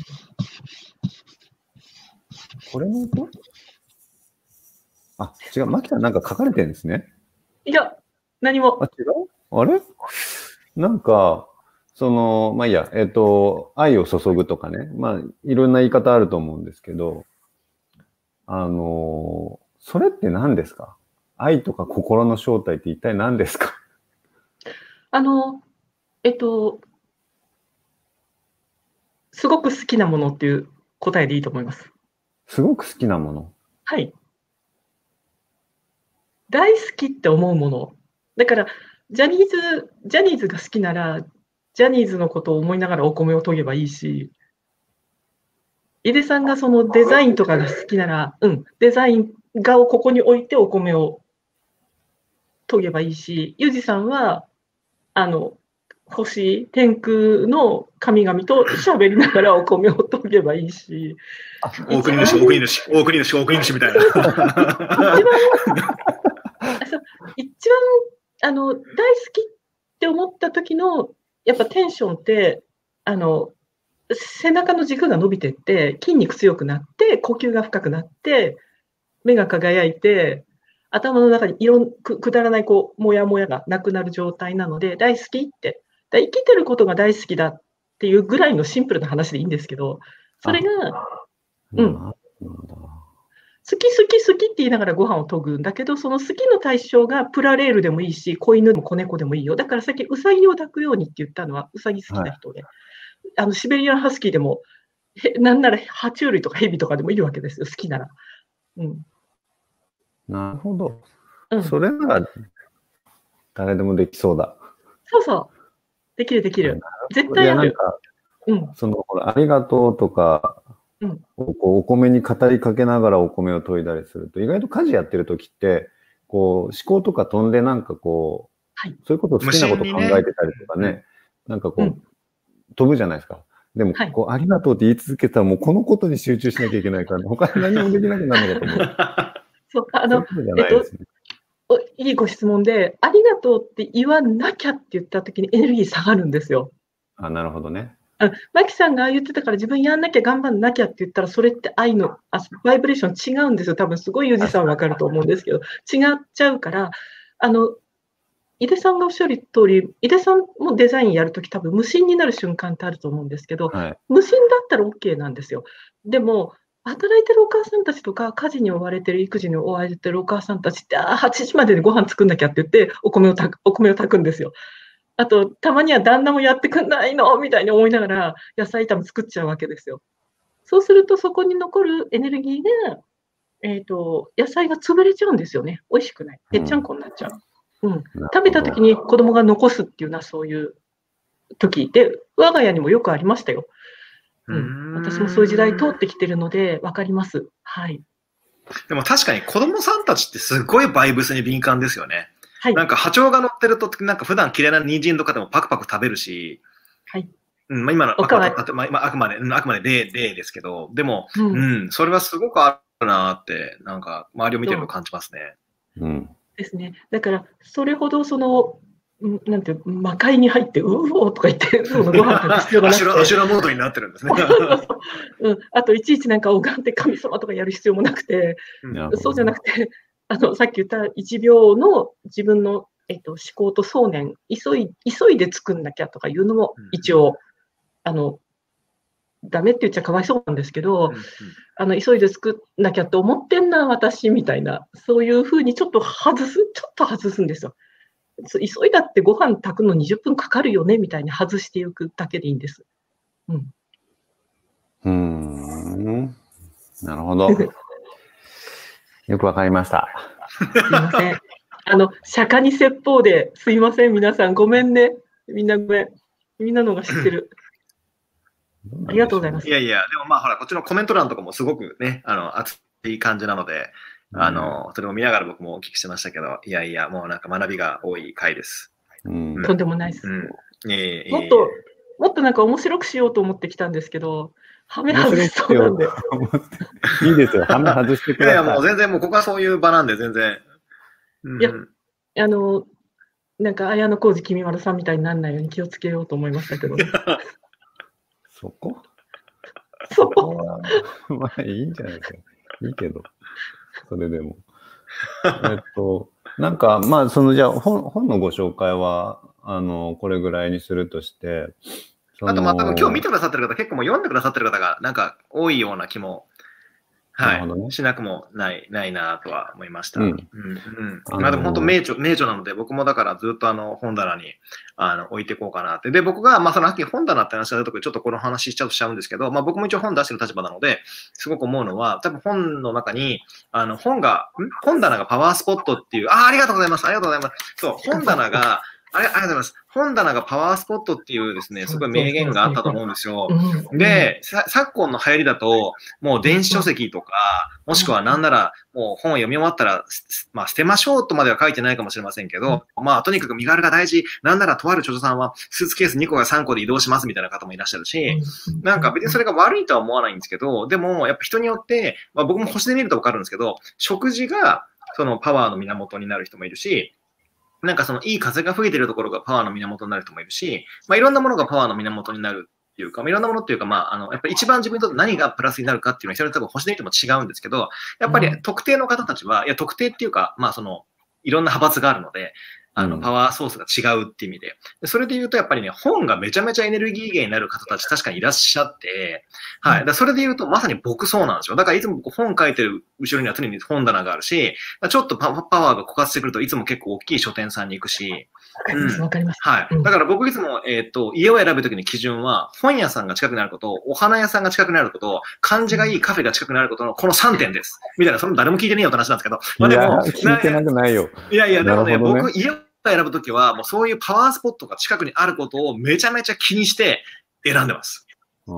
これの音？あ、違う、マキさんなんか書かれてるんですね。 いや、何も。 あ、違う？あれ？なんか、いいや、愛を注ぐとかね。いろんな言い方あると思うんですけど、それって何ですか？愛とか心の正体って一体何ですか？ すごく好きなものっていう答えでいいと思います。 すごく好きなもの？ はい。大好きって思うもの。だから、ジャニーズが好きなら、ジャニーズのことを思いながらお米を研げばいいし、井出さんがそのデザインとかが好きなら、デザイン画をここに置いてお米を研げばいいし、ユージさんは、天空の神々と喋りながらお米を研げばいいし。 大国主みたいな。 一番大好きって思った時のやっぱテンションって背中の軸が伸びてって筋肉強くなって呼吸が深くなって目が輝いて頭の中にくだらないモヤモヤがなくなる状態なので大好きって生きてることが大好きだっていうぐらいのシンプルな話でいいんですけど、それが好きって言いながらご飯を研ぐんだけど、その好きの対象がプラレールでもいいし、子犬でも子猫でもいいよ。だからさっきウサギを抱くようにって言ったのはウサギ好きな人で、シベリアンハスキーでもなんなら爬虫類とかヘビとかでもいるわけですよ、好きなら。 なるほど。それなら誰でもできそうだ。 そうそう。できる。絶対ある。 ありがとうとか、お米に語りかけながらお米を研いだりすると、意外と家事やってる時って、思考とか飛んでそういうこと好きなこと考えてたりとかね、飛ぶじゃないですか。でも、ありがとうって言い続けたら、もうこのことに集中しなきゃいけないから、他に何もできなくなるのかと思う。 いいご質問で、ありがとうって言わなきゃって言った時にエネルギー下がるんですよ。 なるほどね。 マキさんが言ってたから自分やんなきゃ頑張んなきゃって言ったら、それって愛のバイブレーション違うんですよ。多分すごいユージさんわかると思うんですけど、違っちゃうから、井出さんがおっしゃる通り、井出さんもデザインやるとき多分無心になる瞬間ってあると思うんですけど、無心だったら OK なんですよ。でも、 働いてるお母さんたちとか、家事に追われてる、育児に追われてるお母さんたちって、8時までにご飯作んなきゃって言って、お米を炊くんですよ。あと、たまには旦那もやってくんないのみたいに思いながら、野菜炒め作っちゃうわけですよ。そうすると、そこに残るエネルギーが、野菜が潰れちゃうんですよね。美味しくない。ぺっちゃんこになっちゃう。食べた時に子供が残すっていうのはそういう時で、我が家にもよくありましたよ。私もそういう時代通ってきてるので、わかります。はい。 でも確かに子供さんたちってすごいバイブスに敏感ですよね。 はい。 なんか波長が乗ってると、なんか普段嫌いな人参とかでもパクパク食べるし、 はい。 今の、あくまで例ですけど、でも、それはすごくあるなって、なんか周りを見てると感じますね。 ですね。だから、それほどなんて魔界に入って、うおーとか言って、そのご飯食べる必要がなくて。 アシュラモードになってるんですね。 あと、いちいちなんか拝んで神様とかやる必要もなくて、そうじゃなくて、さっき言った1秒の自分の、思考と想念、急いで作んなきゃとかいうのも、一応、ダメって言っちゃかわいそうなんですけど、急いで作んなきゃって思ってんな、私、みたいな、そういうふうにちょっと外すんですよ。急いだってご飯炊くの20分かかるよねみたいに外していくだけでいいんです。 なるほど。よくわかりました。 すいません。釈迦に説法ですいません、皆さん。ごめんね。みんなごめん。みんなのが知ってる。ありがとうございます。 いやいや、でもまあほら、こっちのコメント欄とかもすごくね、熱い感じなので、それを見ながら僕もお聞きしてましたけど、いやいや、もうなんか学びが多い回です。 とんでもないです。もっとなんか面白くしようと思ってきたんですけど、はめ外しそうなんで。 いいですよ、はめ外してください。 いや、もう全然、もうここはそういう場なんで、全然。 いや、なんか綾小路きみまろさんみたいにならないように気をつけようと思いましたけど。 そこは、 まあいいんじゃないですか。いいけど。それでも。なんか、まあ、じゃあ、本のご紹介は、これぐらいにするとして、 あと、まあ、多分今日見てくださってる方、結構もう読んでくださってる方が、なんか多いような気も、しなくもないなとは思いました。まあでも本当名著なので、僕もだからずっと本棚に置いていこうかなって。で、僕が、まあその秋本棚って話したときちょっとこの話しちゃうんですけど、まあ僕も一応本出してる立場なので、すごく思うのは、多分本の中に、本棚がパワースポットっていう、ありがとうございます。ありがとうございます。そう、本棚が、ありがとうございます。本棚がパワースポットっていうですね、すごい名言があったと思うんですよ。で、昨今の流行りだと、もう電子書籍とか、もしくはなんなら、もう本を読み終わったら、まあ捨てましょうとまでは書いてないかもしれませんけど、まあとにかく身軽が大事、なんならとある著者さんはスーツケース2個が3個で移動しますみたいな方もいらっしゃるし、なんか別にそれが悪いとは思わないんですけど、でもやっぱ人によって、まあ僕も星で見ると分かるんですけど、食事がそのパワーの源になる人もいるし、なんかそのいい風が吹いてるところがパワーの源になる人もいるし、まあいろんなものがパワーの源になるっていうか、いろんなものっていうか、まあやっぱり一番自分にとって何がプラスになるかっていうのは人に多分星で見ても違うんですけど、やっぱり特定の方たちは、いや特定っていうか、まあいろんな派閥があるので、パワーソースが違うっていう意味で。それで言うと、やっぱりね、本がめちゃめちゃエネルギー源になる方たち確かにいらっしゃって、はい。それで言うと、まさに僕そうなんですよ。だからいつも本書いてる後ろには常に本棚があるし、ちょっとパワーが枯渇してくるといつも結構大きい書店さんに行くし、 わかります。 はい。だから僕いつも、家を選ぶときの基準は、本屋さんが近くにあること、お花屋さんが近くにあること、感じがいいカフェが近くにあることのこの3点です。みたいな、それも誰も聞いてねえよって話なんですけど。まあでも、 聞いてなくないよ。 いやいや、でもね、僕、家を選ぶときは、もうそういうパワースポットが近くにあることをめちゃめちゃ気にして選んでます。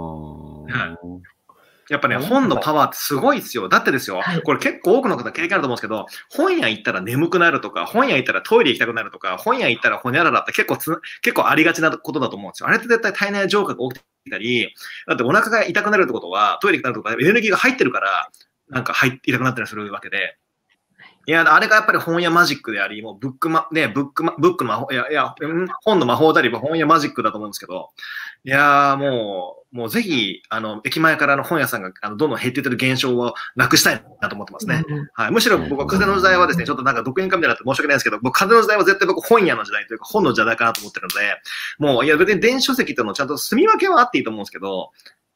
やっぱね、本のパワーってすごいですよ。だってですよ、これ結構多くの方経験あると思うんですけど、本屋行ったら眠くなるとか、本屋行ったらトイレ行きたくなるとか、本屋行ったらほにゃららって結構ありがちなことだと思うんですよ。あれって絶対体内浄化が起きてたり、だってお腹が痛くなるってことは、トイレ行きたくなるとか、エネルギーが入ってるから、なんか痛くなったりするわけで、いや、あれがやっぱり本屋マジックであり、もうブックの魔法、本の魔法であり、本屋マジックだと思うんですけど、いやーもうぜひ、駅前から本屋さんがどんどん減っていってる現象をなくしたいなと思ってますね。はい。むしろ僕は風の時代はですね、ちょっとなんか独演会みたいになって申し訳ないですけど、風の時代は絶対僕本屋の時代というか本の時代かなと思ってるので、もう、いや別に電子書籍っていうのちゃんと住み分けはあっていいと思うんですけど、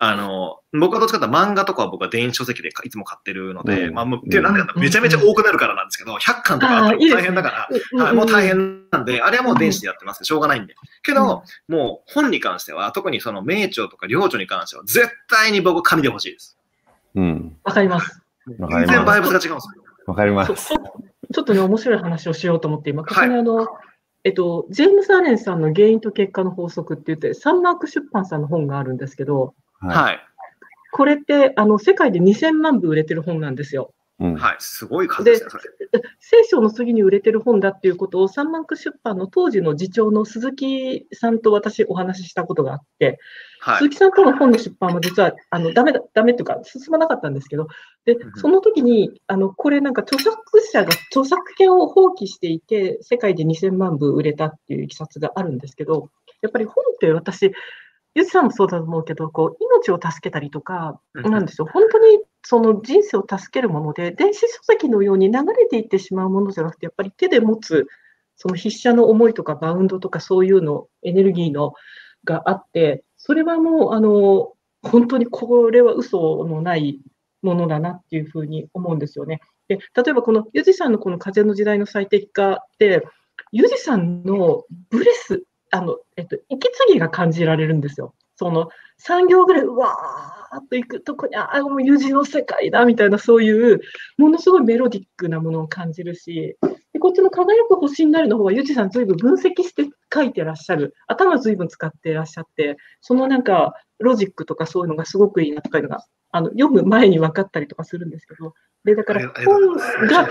僕はどっちかというと漫画とかは僕は電子書籍でいつも買ってるので、まあ、っていうなんでかめちゃめちゃ多くなるからなんですけど、100巻とかあったら大変だから、はい、もう大変なんで、あれはもう電子でやってますけど、しょうがないんで。けど、もう本に関しては、特にその名著とか領著に関しては、絶対に僕紙で欲しいです。 わかります。 全然バイブスが違うんですよ。 わかります。 ちょっとね、面白い話をしようと思って、今、ここにジェームス・アレンさんの原因と結果の法則って言って、サンマーク出版さんの本があるんですけど、 はい。 これって、世界で2000万部売れてる本なんですよ。 はい、すごい数ですね、それ。 聖書の次に売れてる本だっていうことを、サンマーク出版の当時の次長の鈴木さんと私お話ししたことがあって、はい、鈴木さんとの本の出版も実は、ダメっていうか、進まなかったんですけど、で、その時に、これなんか著作者が著作権を放棄していて、世界で2000万部売れたっていういきさつがあるんですけど、やっぱり本って私、ゆずさんもそうだと思うけど、命を助けたりとか、なんでしょう、本当にその人生を助けるもので、電子書籍のように流れていってしまうものじゃなくて、やっぱり手で持つ、その筆者の思いとかバウンドとかそういうの、エネルギーのがあって、それはもう、本当にこれは嘘のないものだなっていうふうに思うんですよね。で、例えばこのゆじさんのこの風の時代の最適化って、ゆじさんのブレス、息継ぎが感じられるんですよ。その3行ぐらい、うわーっと行くとこに、もう友人の世界だみたいな、そういう、ものすごいメロディックなものを感じるし、でこっちの輝く星になるの方は、ゆじさんずいぶん分析して書いてらっしゃる。頭ずいぶん使ってらっしゃって、そのなんか、ロジックとかそういうのがすごくいいなとかいうのが、読む前に分かったりとかするんですけど、で、だから本が、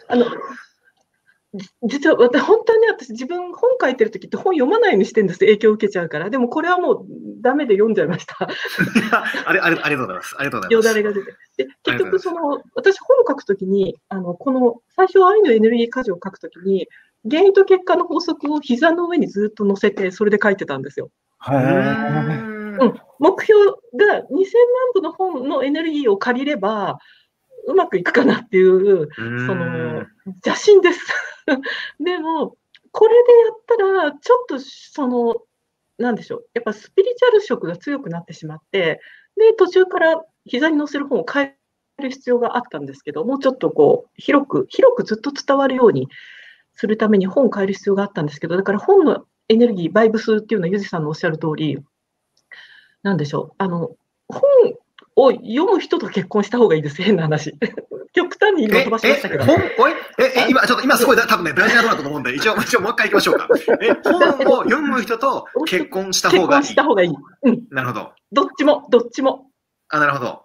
実は本当に私自分本書いてるときって本読まないようにしてるんです。影響を受けちゃうから。でもこれはもうダメで読んじゃいました。 ありがとうございます。ありがとうございます。 よだれが出て。で、結局私本を書くときに、この最初愛のエネルギー舵を書くときに、原因と結果の法則を膝の上にずっと載せて、それで書いてたんですよ。目標が2000万部の本のエネルギーを借りれば、うまくいくかなっていう、邪心です。でも、これでやったら、ちょっとなんでしょう、やっぱスピリチュアル色が強くなってしまって、で、途中から膝に載せる本を変える必要があったんですけど、もうちょっと広くずっと伝わるようにするために本を変える必要があったんですけど、だから本のエネルギー、バイブスっていうのは、ゆじさんのおっしゃる通り、なんでしょう、本を読む人と結婚した方がいいです、変な話。極端に今飛ばしましたけど。 今すごい多分ね、大事なところだと思うんで、一応もう一回行きましょうか。本を読む人と結婚した方がいい。 結婚した方がいい。 なるほど。 どっちも。 なるほど。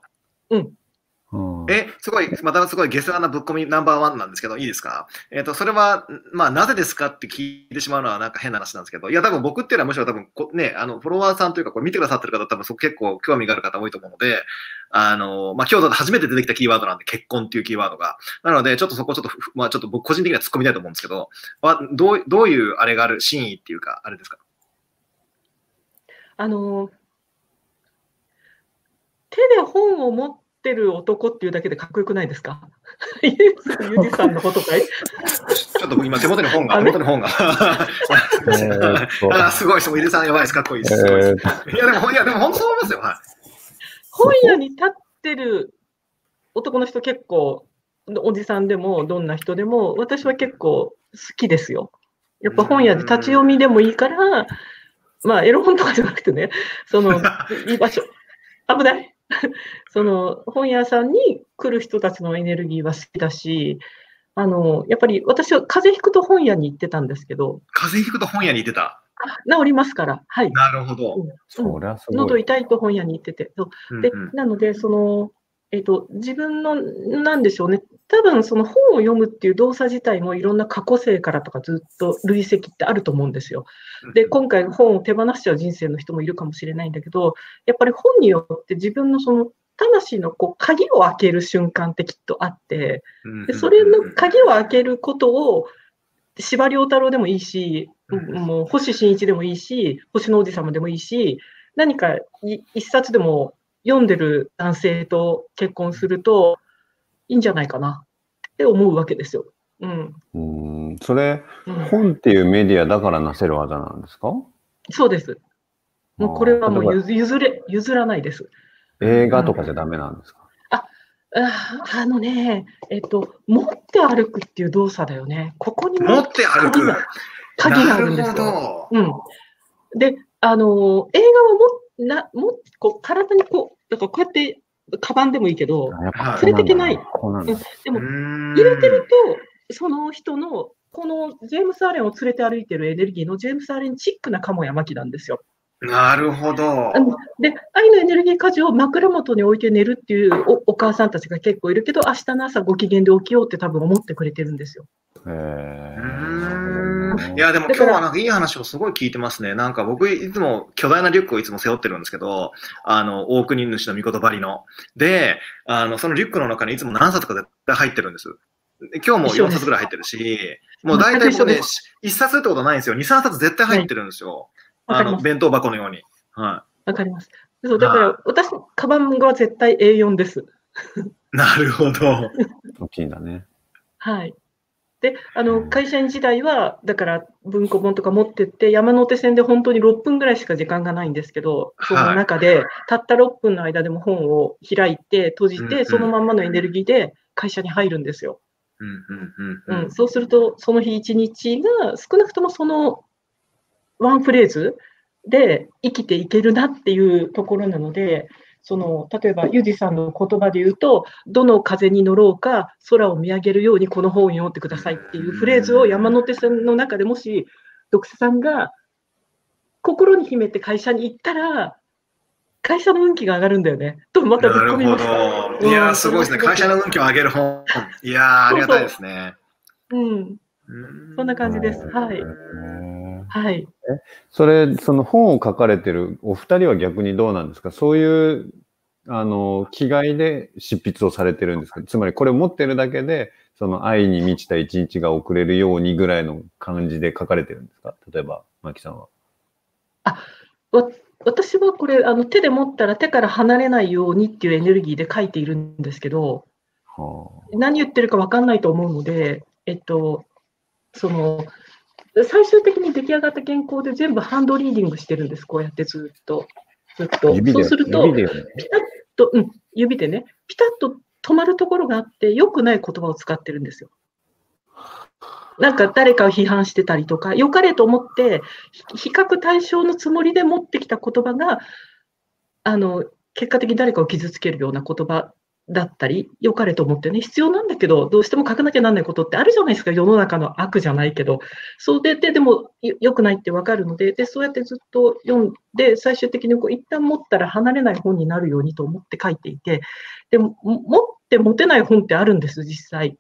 すごい、またすごい下世話なぶっ込みナンバー1なんですけど、いいですか？それは、まあ、なぜですかって聞いてしまうのはなんか変な話なんですけど、いや、多分僕っていうのはむしろ多分ね、フォロワーさんというか、これ見てくださってる方多分結構興味がある方多いと思うので、まあ、今日初めて出てきたキーワードなんで、結婚っていうキーワードが。なので、ちょっとそこまあ、ちょっと僕個人的には突っ込みたいと思うんですけど、どういうあれがある、真意っていうか、あれですか？ 手で本を持ってる男っていうだけでかっこよくないですか？ゆじさんのことかい？ ちょっと今手元に本が。すごいです。ゆじさんやばいです。かっこいいです。いや、でも本当そう思いますよ。はい。 本屋に立ってる男の人結構、おじさんでもどんな人でも、私は結構好きですよ。やっぱ本屋で立ち読みでもいいから、まあエロ本とかじゃなくてね、いい場所。危ない。本屋さんに来る人たちのエネルギーは好きだし、やっぱり私は風邪ひくと本屋に行ってたんですけど。 風邪ひくと本屋に行ってた？ 治りますから。はい。 なるほど。 喉痛いと本屋に行ってて。で、なので、自分の、なんでしょうね。多分、本を読むっていう動作自体もいろんな過去世からとかずっと累積ってあると思うんですよ。で、今回本を手放しちゃう人生の人もいるかもしれないんだけど、やっぱり本によって自分の魂の鍵を開ける瞬間ってきっとあって、でそれの鍵を開けることを、司馬遼太郎でもいいし、もう星新一でもいいし、星の王子様でもいいし、何か一冊でも読んでる男性と結婚するといいんじゃないかなって思うわけですよ。 それ、本っていうメディアだからなせる技なんですか？ そうです。もうこれはもう譲らないです。 映画とかじゃダメなんですか？ 持って歩くっていう動作だよね。ここに持って歩く。 鍵があるんですよ。で、映画はこう体にだからこうやって、カバンでもいいけど、連れていけない。でも、入れてると、その人の、このジェームス・アレンを連れて歩いてるエネルギーのジェームス・アレンチックなカモやマキなんですよ。 なるほど。 で、愛のエネルギー舵を枕元に置いて寝るっていうお母さんたちが結構いるけど、明日の朝ご機嫌で起きようって多分思ってくれてるんですよ。 いや、でも今日はなんかいい話をすごい聞いてますね。なんか僕いつも巨大なリュックをいつも背負ってるんですけど、大国主の御言葉りの。で、そのリュックの中にいつも何冊か絶対入ってるんです。今日も4冊ぐらい入ってるし、もう大体もうね、1冊ってことないんですよ。2、3冊絶対入ってるんですよ。弁当箱のように。 はい。わかります。そう、だから、私、カバンは絶対 A4 です。 なるほど。 大きいんだね。 はい。で、会社員時代は、だから文庫本とか持ってって、山手線で本当に6分ぐらいしか時間がないんですけど、その中で、たった6分の間でも本を開いて、閉じて、そのまんまのエネルギーで会社に入るんですよ。そうすると、その日一日が、少なくともそのワンフレーズで生きていけるなっていうところなので、例えば、ユージさんの言葉で言うと、どの風に乗ろうか、空を見上げるようにこの本を読んでくださいっていうフレーズを山手線の中でもし、読者さんが心に秘めて会社に行ったら、会社の運気が上がるんだよね。と、またぶっ込みました。 なるほど。いや、すごいですね。会社の運気を上げる本。いや、ありがたいですね。 そんな感じです。はい。はい。 その本を書かれてるお二人は逆にどうなんですか？そういう、気概で執筆をされてるんですか？つまりこれを持ってるだけで、その愛に満ちた一日が送れるようにぐらいの感じで書かれてるんですか？例えば、マキさんは。 私はこれ、手で持ったら手から離れないようにっていうエネルギーで書いているんですけど、何言ってるか分かんないと思うので、最終的に出来上がった原稿で全部ハンドリーディングしてるんです、こうやってずっと。そうすると、ピタッと、指でね、ピタッと止まるところがあって、良くない言葉を使ってるんですよ。なんか誰かを批判してたりとか、良かれと思って、比較対象のつもりで持ってきた言葉が、結果的に誰かを傷つけるような言葉だったり、良かれと思ってね、必要なんだけど、どうしても書かなきゃなんないことってあるじゃないですか、世の中の悪じゃないけど。そうで、でも、良くないって分かるので、そうやってずっと読んで、最終的に一旦持ったら離れない本になるようにと思って書いていて、でも、持てない本ってあるんです、実際。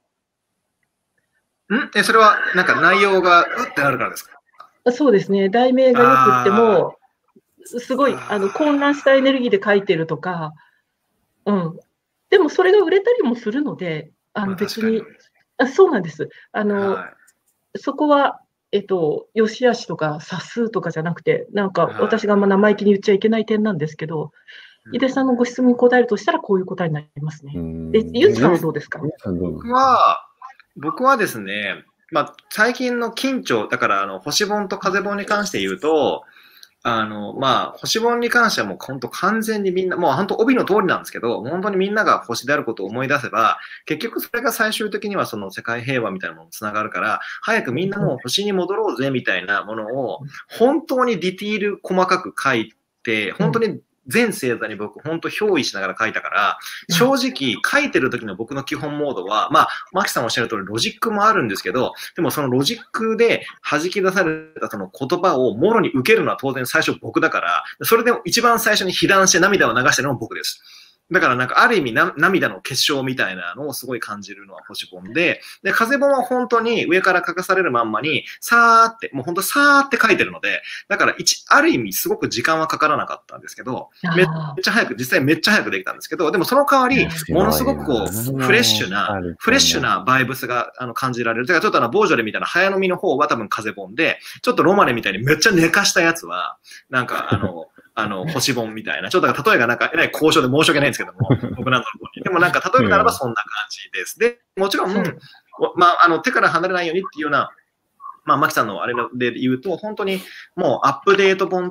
それは、なんか内容がうってなるからですか？ そうですね。題名が良くっても、すごい、混乱したエネルギーで書いてるとか、でもそれが売れたりもするので、別に、そうなんです。そこは、良し悪しとか、差数とかじゃなくて、なんか私が生意気に言っちゃいけない点なんですけど、井出さんのご質問に答えるとしたら、こういう答えになりますね。ゆうじさんはどうですか？ 僕はですね、最近の緊張、だから星本と風本に関して言うと、星本に関してはもう本当完全にみんな、もう本当帯の通りなんですけど、本当にみんなが星であることを思い出せば、結局それが最終的にはその世界平和みたいなものにつながるから、早くみんなもう星に戻ろうぜみたいなものを、本当にディティール細かく書いて、本当に全星座に僕、本当憑依しながら書いたから、正直、書いてる時の僕の基本モードは、マキさんおっしゃる通りロジックもあるんですけど、でもそのロジックで弾き出されたその言葉をもろに受けるのは当然最初僕だから、それで一番最初に被弾して涙を流してるのも僕です。だからなんかある意味涙の結晶みたいなのをすごい感じるのは星本で、風本は本当に上から書かされるまんまに、さーって、もう本当さーって書いてるので、だからある意味すごく時間はかからなかったんですけど、実際めっちゃ早くできたんですけど、でもその代わり、ものすごくこう、フレッシュなバイブスが感じられる。だからちょっとボージョレみたいな早飲みの方は多分風本で、ちょっとロマネみたいにめっちゃ寝かしたやつは、なんか星本みたいな。ちょっと例えがなんか、えらい交渉で申し訳ないんですけども、僕なんかの方に。でもなんか、例えるならばそんな感じです。で、もちろん、手から離れないようにっていうような、マキさんのあれで言うと、本当にもうアップデート本と、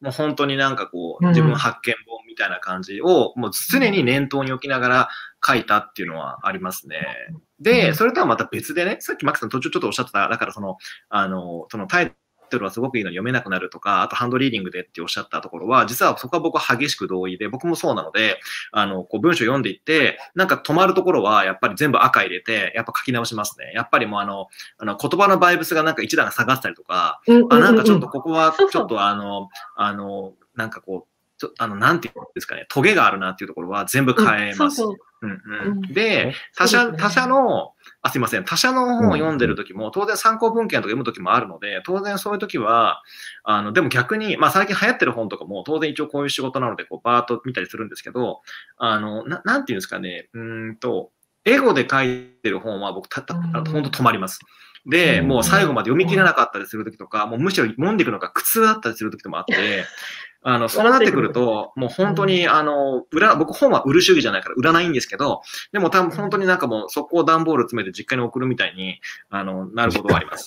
もう本当になんかこう、自分発見本みたいな感じを、もう常に念頭に置きながら書いたっていうのはありますね。で、それとはまた別でね、さっきマックさん途中ちょっとおっしゃってた、だからそのタイトルはすごくいいのに読めなくなるとか、あとハンドリーディングでっておっしゃったところは、実はそこは僕は激しく同意で、僕もそうなので、こう文章読んでいって、なんか止まるところはやっぱり全部赤入れて、やっぱ書き直しますね。やっぱりもう言葉のバイブスがなんか一段下がったりとか、なんかちょっとここはちょっとなんかこう、なんていうんですかね、トゲがあるなっていうところは全部変えます。で、他社の本を読んでる時も、当然参考文献とか読む時もあるので、当然そういう時は、でも逆に、まあ最近流行ってる本とかも、当然一応こういう仕事なので、こうバーっと見たりするんですけど、なんていうんですかね、英語で書いてる本は僕、本当止まります。で、もう最後まで読み切れなかったりする時とか、もうむしろ読んでいくのが苦痛だったりする時もあって、そうなってくると、もう本当に、僕本は売る主義じゃないから売らないんですけど、でも多分本当になんかもうそこを段ボール詰めて実家に送るみたいに、なることがあります。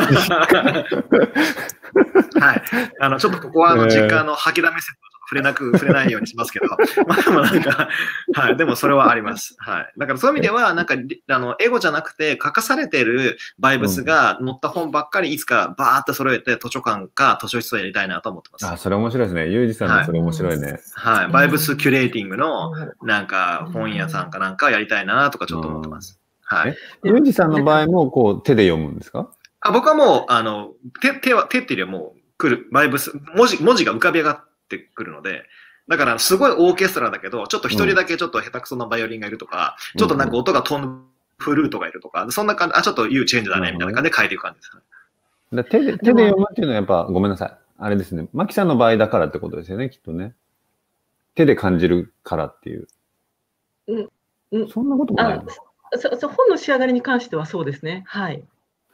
はい。ちょっとここは実家の吐きだめ説触れないようにしますけど、まあでもなんか、はい、でもそれはあります。はい。だからそういう意味では、なんか、エゴじゃなくて書かされてるバイブスが載った本ばっかりいつかバーって揃えて図書館か図書室をやりたいなと思ってます。 あ、それ面白いですね。ユージさんのそれ面白いね。 はい。バイブスキュレーティングの、なんか本屋さんかなんかやりたいなとかちょっと思ってます。はい。 ユージさんの場合も、こう、手で読むんですか？ 僕はもう、手っていうよりはもう来る、バイブス、文字が浮かび上がってくるので、だからすごいオーケストラだけど、ちょっと一人だけちょっと下手くそなバイオリンがいるとか、ちょっとなんか音が飛んでフルートがいるとか、そんな感じ、ちょっと言うチェンジだね、みたいな感じで変えていく感じです。 手で読むっていうのはやっぱ、ごめんなさい。あれですね。マキさんの場合だからってことですよね、きっとね。手で感じるからっていう。そんなこともないの？ 本の仕上がりに関してはそうですね。はい。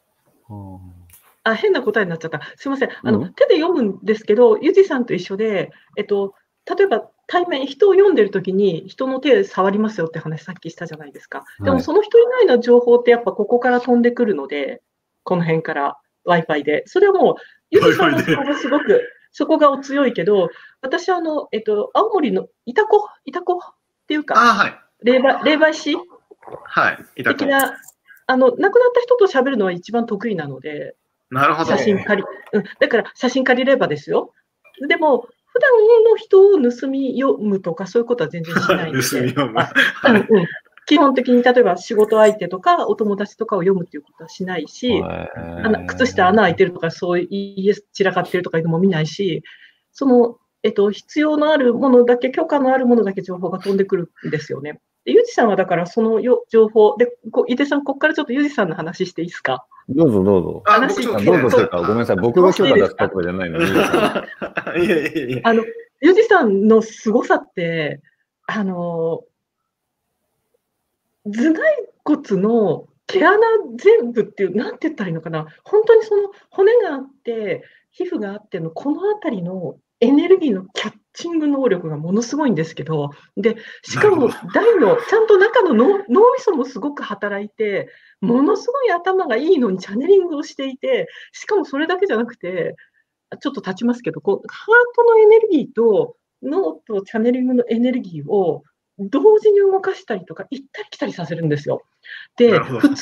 変な答えになっちゃった。すみません。手で読むんですけど、ユジさんと一緒で、例えば対面、人を読んでるときに、人の手触りますよって話さっきしたじゃないですか。でも、その人以外の情報ってやっぱここから飛んでくるので、この辺から Wi-Fi で。それはもう、ユジさんの方がすごく、そこがお強いけど、私は青森のイタコっていうか、 はい。 霊媒師はい。 的な、亡くなった人と喋るのは一番得意なので、 なるほど。 だから写真借りればですよ。でも、普段の人を盗み読むとかそういうことは全然しないので。 盗み読む。 基本的に例えば仕事相手とかお友達とかを読むっていうことはしないし、靴下穴開いてるとかそういう家散らかってるとかいうのも見ないし、その、必要のあるものだけ、許可のあるものだけ情報が飛んでくるんですよね。ユジさんはだからその情報で、井手さん、ここからちょっとユジさんの話していいですか？ どうぞどうぞ。どうぞというか、ごめんなさい。僕が許可出すところじゃないので。 ユジさんの凄さって、頭蓋骨の毛穴全部っていう、なんて言ったらいいのかな。本当にその骨があって、皮膚があっての、このあたりのエネルギーのキャッチング能力がものすごいんですけど、で、しかも大の、ちゃんと中の脳みそもすごく働いて、ものすごい頭がいいのにチャネリングをしていて、しかもそれだけじゃなくて、ちょっと経ちますけど、ハートのエネルギーと脳とチャネリングのエネルギーを同時に動かしたりとか、行ったり来たりさせるんですよ。で、普通の男性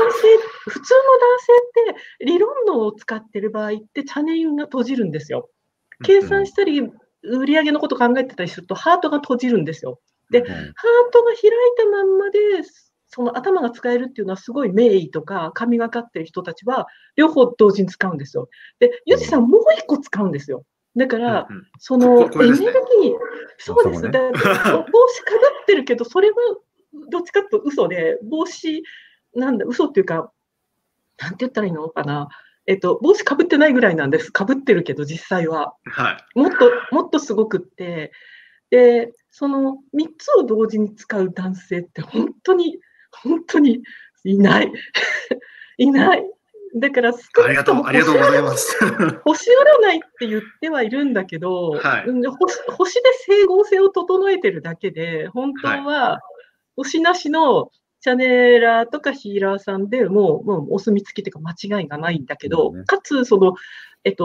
って理論脳を使ってる場合ってチャネリングが閉じるんですよ。計算したり、売り上げのこと考えてたりすると、ハートが閉じるんですよ。で、ハートが開いたまんまで、その頭が使えるっていうのはすごい名医とか神がかってる人たちは両方同時に使うんですよ。で、ユジさんもう一個使うんですよ。だから、そのエネルギー、そうです。帽子かぶってるけど、それはどっちかというと嘘で、帽子、嘘っていうか、なんて言ったらいいのかな。帽子かぶってないぐらいなんです。かぶってるけど、実際は。もっとすごくって、で、その3つを同時に使う男性って本当にいない。いない。だから、 ありがとうございます。 星占いって言ってはいるんだけど、星で整合性を整えてるだけで、本当は星なしのチャネラーとかヒーラーさんでもうお墨付きというか間違いがないんだけど、かつ、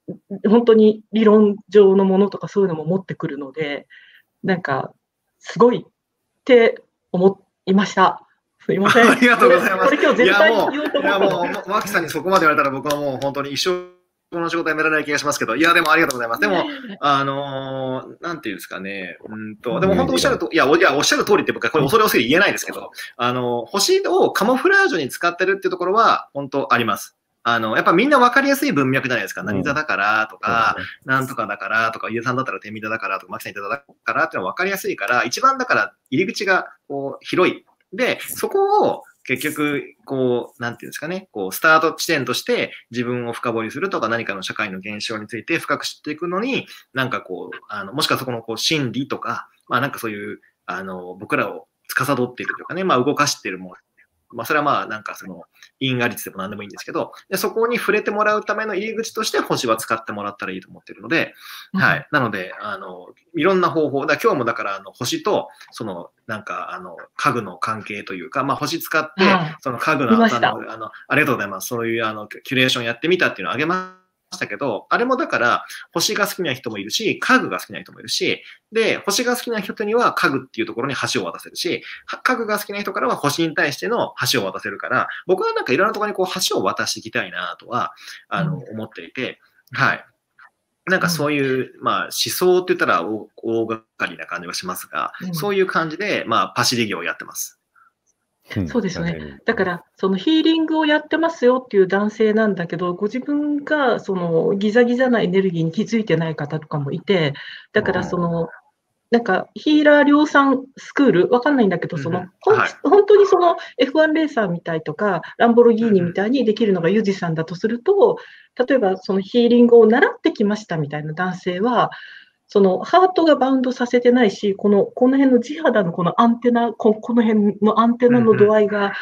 本当に理論上のものとかそういうのも持ってくるので、なんか、すごいって思いました。すいません。 ありがとうございます。 これ今日絶対言おうと思ったの。 いやもう、マキさんにそこまで言われたら僕はもう本当に一生この仕事やめられない気がしますけど、いや、でもありがとうございます。でも、なんていうんですかね。でも本当おっしゃると、いや、おっしゃる通りって僕はこれ恐れ多すぎて言えないですけど、星をカモフラージュに使ってるっていうところは本当あります。やっぱみんな分かりやすい文脈じゃないですか。何座だからとか、なんとかだからとか、ゆうさんだったら天秤座だからとか、マキさんいただからっていうのは分かりやすいから、一番だから入り口がこう広い。で、そこを結局、こう、なんていうんですかね、こう、スタート地点として自分を深掘りするとか何かの社会の現象について深く知っていくのに、なんかこう、もしくはそこのこう心理とか、まあなんかそういう、僕らを司っているというかね、まあ動かしているもの。まあそれはまあなんかその因果率でも何でもいいんですけど、でそこに触れてもらうための入り口として星は使ってもらったらいいと思っているので、はい。なので、いろんな方法、今日もだから星と、そのなんか家具の関係というか、まあ星使って、その家具の、ありがとうございます。そういうキュレーションやってみたっていうのをあげましたけど、あれもだから星が好きな人もいるし、家具が好きな人もいるし、で、星が好きな人には家具っていうところに橋を渡せるし、家具が好きな人からは星に対しての橋を渡せるから、僕はなんかいろんなところにこう橋を渡していきたいなとは、思っていて、はい。なんかそういう、まあ思想って言ったら大掛かりな感じはしますが、そういう感じで、まあパシリ業をやってます。 そうですね。だから、そのヒーリングをやってますよっていう男性なんだけど、ご自分がそのギザギザなエネルギーに気づいてない方とかもいて、だからその、なんかヒーラー量産スクール、わかんないんだけど、その、本当にその F1 レーサーみたいとか、ランボルギーニみたいにできるのがユージさんだとすると、例えばそのヒーリングを習ってきましたみたいな男性は、そのハートがバウンドさせてないし、この辺の地肌のこのアンテナ、この辺のアンテナの度合いが、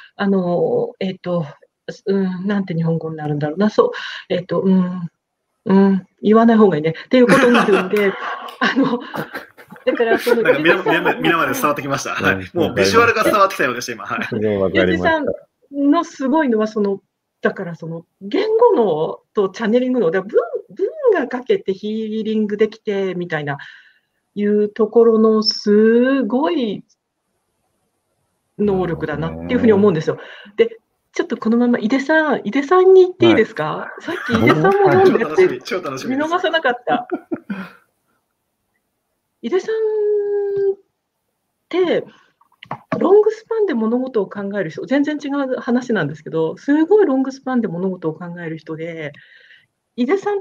なんて日本語になるんだろうな、そう、言わない方がいいね、っていうことになるんで、だからその、 皆まで伝わってきました。はい。もうビジュアルが伝わってきたようでした、今。はい。 ゆうじさんのすごいのは、だからその、言語のとチャネリングの、文がかけてヒーリングできて、みたいな、いうところのすごい能力だなっていうふうに思うんですよ。で、ちょっとこのまま井出さんに言っていいですか？さっき井出さんも読んでって見逃さなかった。井出さんって、ロングスパンで物事を考える人、全然違う話なんですけど、すごいロングスパンで物事を考える人で、井出さんって、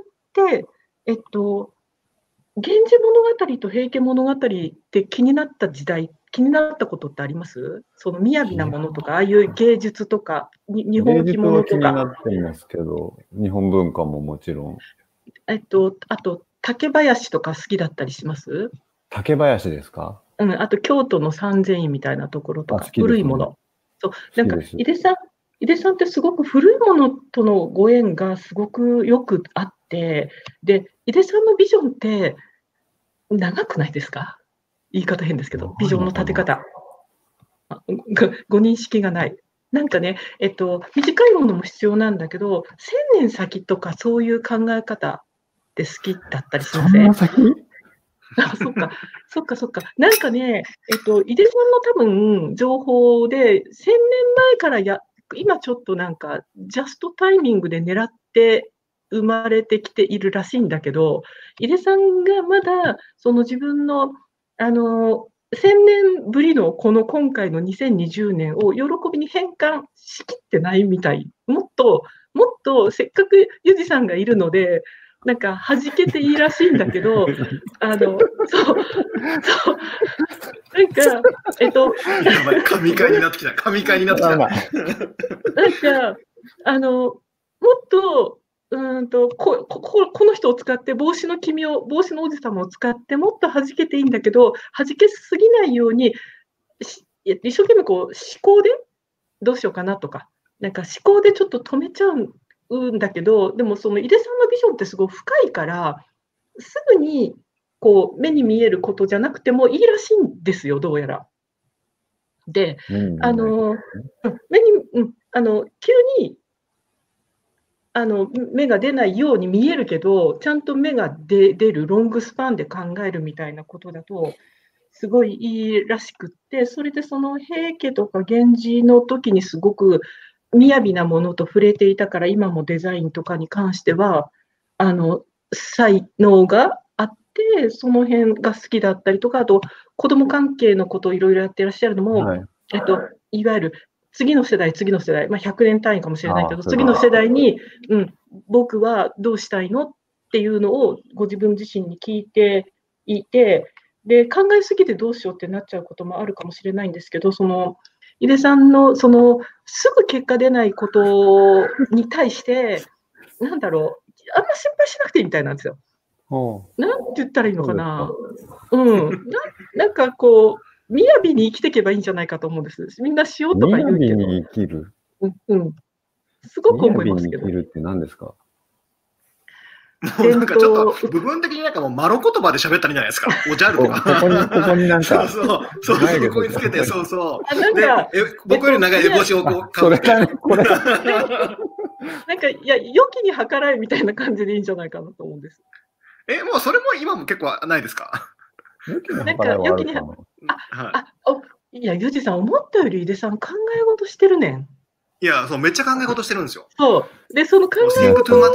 源氏物語と平家物語って気になった時代、気になったことってあります？その雅なものとか、ああいう芸術とか、日本着物とか。 気になっていますけど、日本文化ももちろん。 あと、竹林とか好きだったりします？ 竹林ですか？ あと、京都の三千院みたいなところとか、古いもの。そう、なんか、井出さんってすごく古いものとのご縁がすごくよくあって、で、井出さんのビジョンって長くないですか？言い方変ですけど、ビジョンの立て方。ご認識がない。なんかね、短いものも必要なんだけど、1000年先とかそういう考え方って好きだったりしません？あ、そっか。なんかね、井出さんの多分情報で、1000年前から今ちょっとなんか、ジャストタイミングで狙って生まれてきているらしいんだけど、井出さんがまだ、その自分の、1000年ぶりのこの今回の2020年を喜びに変換しきってないみたい。もっとせっかくユジさんがいるので、なんか弾けていいらしいんだけど、なんか、 神回になってきた。なんか、 もっと、この人を使って、帽子の王子様を使って、もっと弾けていいんだけど、弾けすぎないように、一生懸命こう思考でどうしようかなとか、なんか思考でちょっと止めちゃうんだけど、でもその井出さんのビジョンってすごい深いから、すぐにこう目に見えることじゃなくてもいいらしいんですよ、どうやら。で、急に芽が出ないように見えるけど、ちゃんと芽が出るロングスパンで考えるみたいなことだと、すごいいいらしくって、それでその平家とか源氏の時にすごく雅なものと触れていたから、今もデザインとかに関しては、才能があって、その辺が好きだったりとか、あと子ども関係のことをいろいろやってらっしゃるのも、はい、いわゆる次の世代、まあ、100年単位かもしれないけど、次の世代に、僕はどうしたいのっていうのをご自分自身に聞いていて、で、考えすぎてどうしようってなっちゃうこともあるかもしれないんですけど、井出さんの、すぐ結果出ないことに対して、なんだろう、あんま心配しなくていいみたいなんですよ。なんて言ったらいいのかな。なんかこう、雅に生きていけばいいんじゃないかと思うんです。みんなしようとか言うけど。 雅に生きる？ すごく思いますけど。 雅に生きるって何ですか？ もうなんかちょっと部分的になんかもうマロ言葉で喋ったらいいんじゃないですか。おじゃるとか。 ここになんか。 そう、ここにつけて、そう。で、僕より長い帽子をこう、 それだね、これ。 なんか、良きに計らえみたいな感じでいいんじゃないかなと思うんです。 もうそれも今も結構ないですか？ なんか、良きに、いや、ユージさん、思ったより井出さん考え事してるねん。 いや、めっちゃ考え事してるんですよ。 そう。で、その考え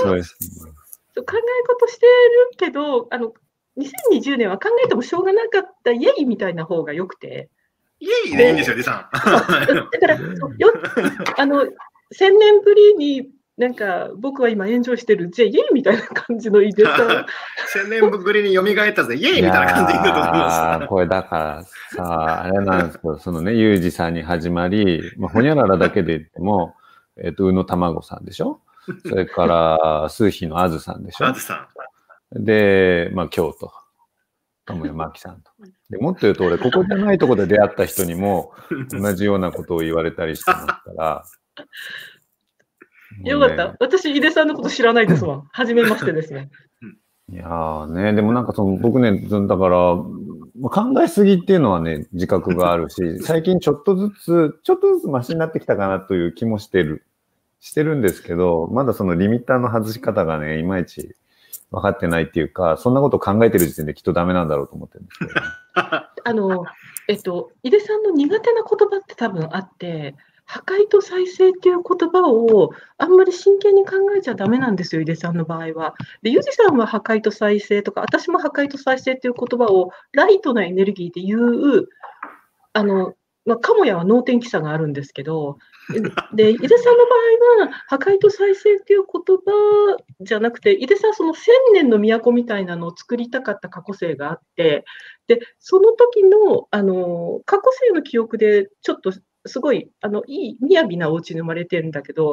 事してるけど、2020年は考えてもしょうがなかったイエイみたいな方がよくて。 イエイでいいんですよ、リさん。だから、1000年ぶりになんか僕は今エンジョイしてる、じゃあイエイみたいな感じの井出さん。 1000年ぶりに蘇ったぜ、イエイみたいな感じでいいんだと思います。 これだからさ、あれなんですけど、ユージさんに始まり、ほにゃららだけで言っても、宇野卵さんでしょ？それから、数比のあずさんでしょ？ あずさん。で、京都。友谷真紀さんと。でもっと言うと、俺、ここじゃないところで出会った人にも、同じようなことを言われたりしてますから。 よかった。私、井出さんのこと知らないですわ。はじめましてですね。 いやーね、でもなんか僕ね、だから、考えすぎっていうのはね、自覚があるし、最近ちょっとずつマシになってきたかなという気もしてるんですけど、まだリミッターの外し方がね、いまいち分かってないっていうか、そんなことを考えてる時点できっとダメなんだろうと思ってるんですけど。井出さんの苦手な言葉って多分あって、破壊と再生っていう言葉をあんまり真剣に考えちゃダメなんですよ、井出さんの場合は。で、ユージさんは破壊と再生とか、私も破壊と再生っていう言葉をライトなエネルギーで言う、カモヤは能天気さがあるんですけど、で、井出さんの場合は、破壊と再生っていう言葉じゃなくて、井出さんは1000年の都みたいなのを作りたかった過去性があって、で、その時の、過去性の記憶で、ちょっと、すごい、いい、雅なお家に生まれてるんだけど、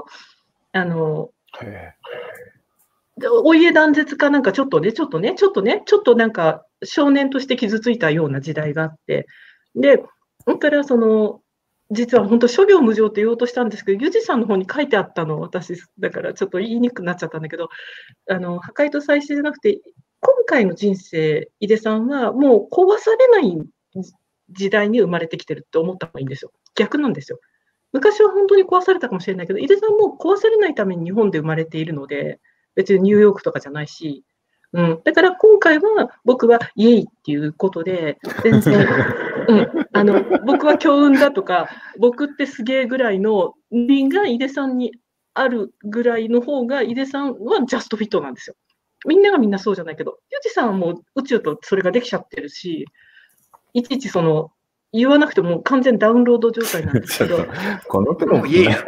お家断絶かなんかちょっとなんか少年として傷ついたような時代があって、で、だから実は本当諸行無常って言おうとしたんですけど、ユージさんの方に書いてあったの、私、だからちょっと言いにくくなっちゃったんだけど、破壊と再生じゃなくて、今回の人生、井出さんはもう壊されない時代に生まれてきてるって思った方がいいんですよ。逆なんですよ。昔は本当に壊されたかもしれないけど、井出さんも壊されないために日本で生まれているので、別にニューヨークとかじゃないし、だから今回は僕はイエイっていうことで、全然、僕は強運だとか、僕ってすげえぐらいの輪が井出さんにあるぐらいの方が、井出さんはジャストフィットなんですよ。みんながみんなそうじゃないけど、ユージさんはもう宇宙とそれができちゃってるし、いちいち言わなくても完全ダウンロード状態なんですけど。 この手もイエイや。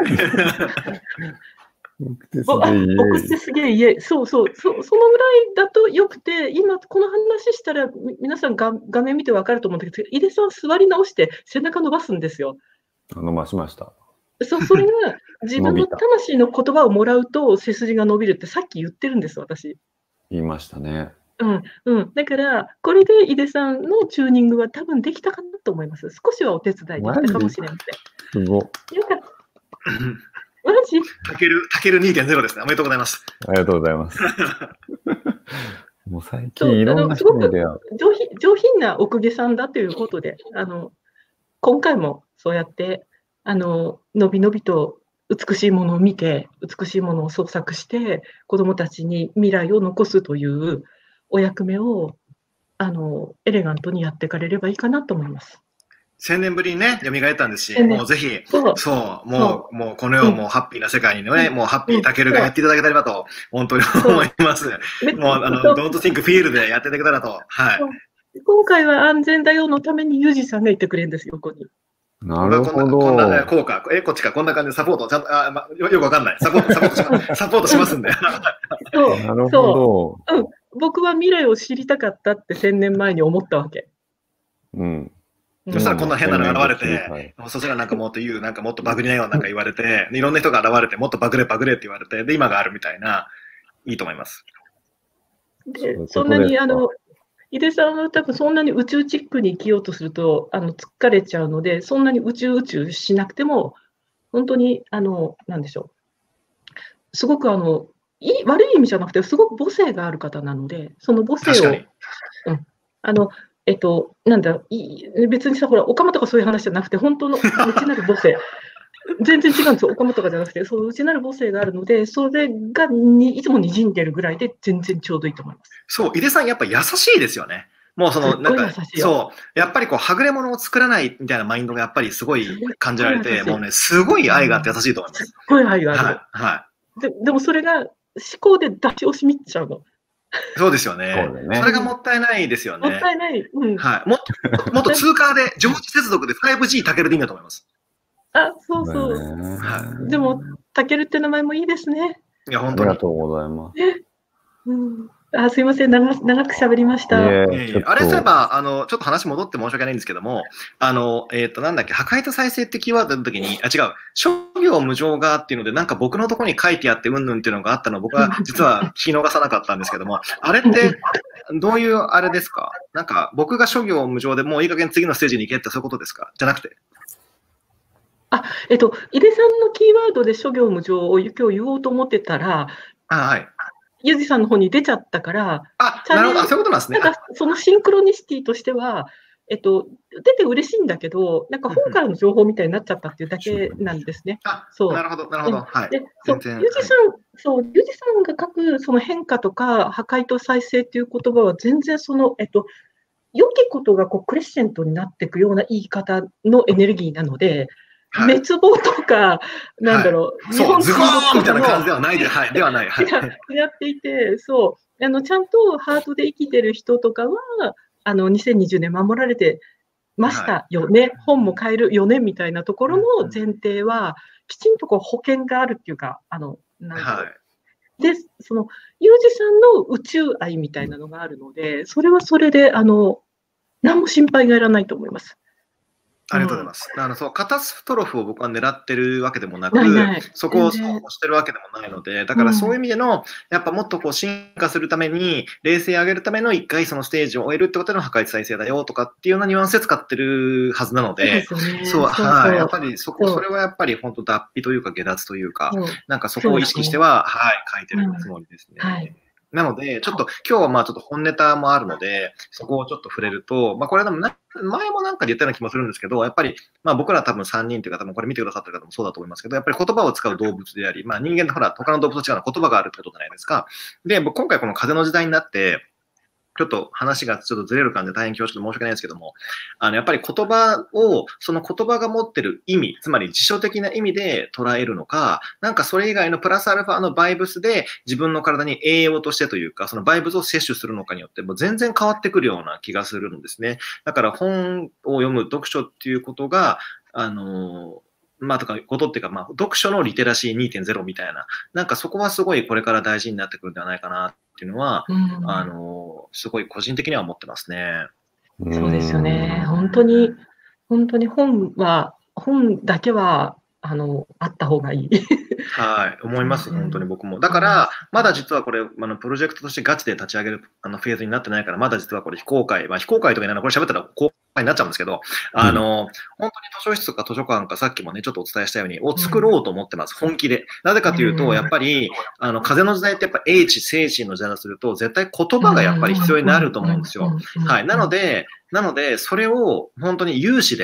僕ってすげえ家、そのぐらいだとよくて、今この話したら皆さん画面見てわかると思うんだけど、井出さん座り直して背中伸ばすんですよ。 伸ばしました。 それが自分の魂の言葉をもらうと背筋が伸びるってさっき言ってるんです、私。 言いましたね。 だから、これで井出さんのチューニングは多分できたかなと思います。少しはお手伝いできたかもしれません。 すごい。 よかった。マジ？ たける 2.0 ですね。おめでとうございます。 ありがとうございます。もう最近いろんな人に出会う。 上品なお公家さんだということで、今回もそうやって、のびのびと美しいものを見て、美しいものを創作して、子どもたちに未来を残すというお役目を、エレガントにやっていかれればいいかなと思います。 1000年ぶりにね、蘇ったんですし、もうぜひ、そう、もうこの世をもうハッピーな世界にね、もうハッピーたけるがやっていただけたらと、本当に思います。もう、Don't Think Feel でやっていただけたらと。はい。 今回は安全だよのためにユージさんがいてくれるんですよ、ここに。 なるほど。 こんな、こうか。こっちか。こんな感じでサポート、ちゃんと、よくわかんない。サポートしますんで。 そう。 なるほど。 僕は未来を知りたかったって1000年前に思ったわけ。 うん。 そしたらこんな変なのが現れて、そしたらなんかもっとなんかもっとバグりなよなんか言われて、いろんな人が現れて、もっとバグれって言われて、で、今があるみたいな、いいと思います。 で、そんなに、井出さんは多分そんなに宇宙チックに生きようとすると、疲れちゃうので、そんなに宇宙しなくても、本当に、なんでしょう。すごく悪い意味じゃなくて、すごく母性がある方なので、その母性を、なんだ、別にさ、ほら、オカマとかそういう話じゃなくて、本当の内なる母性。全然違うんですよ。オカマとかじゃなくて、そう内なる母性があるので、それがいつも滲んでるぐらいで、全然ちょうどいいと思います。 そう、井出さん、やっぱ優しいですよね。もうなんか、そう、やっぱりはぐれ者を作らないみたいなマインドがやっぱりすごい感じられて、もうね、すごい愛があって優しいと思います。すごい愛がある。はい。 でもそれが思考で出し惜しみっちゃうの。 そうですよね。それがもったいないですよね。 もったいない。 はい。もっと通過で、常時接続で 5G タケルでいいんだと思います。 そうそう。でも、タケルって名前もいいですね。 いや、本当に。 ありがとうございます。 すいません、長く喋りました。 あれそういえば、ちょっと話戻って申し訳ないんですけども、なんだっけ、破壊と再生ってキーワードの時に、違う、諸行無常がっていうので、なんか僕のところに書いてあって、うんぬんっていうのがあったのを僕は実は聞き逃さなかったんですけども、あれって、どういうあれですか？なんか、僕が諸行無常でもういい加減次のステージに行けってそういうことですか？じゃなくて。 井出さんのキーワードで諸行無常を今日言おうと思ってたら、 はい。 ゆうじさんの方に出ちゃったから、 なるほど、そういうことなんですね。 ただ、そのシンクロニシティとしては、出て嬉しいんだけど、なんか本からの情報みたいになっちゃったっていうだけなんですね。 そう。なるほど、なるほど。はい。 で、ユージさんが書くその変化とか破壊と再生っていう言葉は全然良きことがクレッシェントになっていくような言い方のエネルギーなので、滅亡とか、なんだろう、 日本ズゴーンみたいな感じではないで、ではない。 やっていて、そう、ちゃんとハートで生きてる人とかは、2020年守られてましたよね、本も買えるよね、みたいなところの前提は、きちんと保険があるっていうか、で、ユージさんの宇宙愛みたいなのがあるので、それはそれで、何も心配がいらないと思います。 ありがとうございます。カタストロフを僕は狙ってるわけでもなく、そこをしてるわけでもないので、だからそういう意味での、やっぱもっと進化するために、冷静上げるための一回そのステージを終えるってことでの破壊再生だよとかっていうようなニュアンスで使ってるはずなので、やっぱりそれはやっぱり本当脱皮というか下脱というか、なんかそこを意識しては、書いてるつもりですね。なので、ちょっと今日はちょっと本ネタもあるので、そこをちょっと触れると、これでも前もなんかで言ったような気もするんですけど、やっぱり、僕ら多分3人という方もこれ見てくださってる方もそうだと思いますけど、やっぱり言葉を使う動物であり、人間ってほら、他の動物と違うのは言葉があるってことじゃないですか。で、今回この風の時代になって、ちょっと話がちょっとずれる感じで大変恐縮で申し訳ないんですけども、やっぱり言葉を、その言葉が持ってる意味、つまり辞書的な意味で捉えるのか、なんかそれ以外のプラスアルファのバイブスで自分の体に栄養としてというか、そのバイブスを摂取するのかによっても全然変わってくるような気がするんですね。だから本を読む読書っていうことが、ことっていうか、読書のリテラシー 2.0 みたいな、なんかそこはすごいこれから大事になってくるんではないかなっていうのは、すごい個人的には思ってますね。 そうですよね。本当に本だけは、あった方がいい。 はい、思います、本当に僕も。だから、まだ実はこれ、プロジェクトとしてガチで立ち上げるフェーズになってないから、まだ実はこれ非公開、非公開とかこれ喋ったら公開になっちゃうんですけど、本当に図書室とか図書館かさっきもね、ちょっとお伝えしたように、を作ろうと思ってます、本気で。なぜかというと、やっぱり、風の時代ってやっぱ英知、精神の時代だとすると、絶対言葉がやっぱり必要になると思うんですよ。はい。なので、それを本当に有志で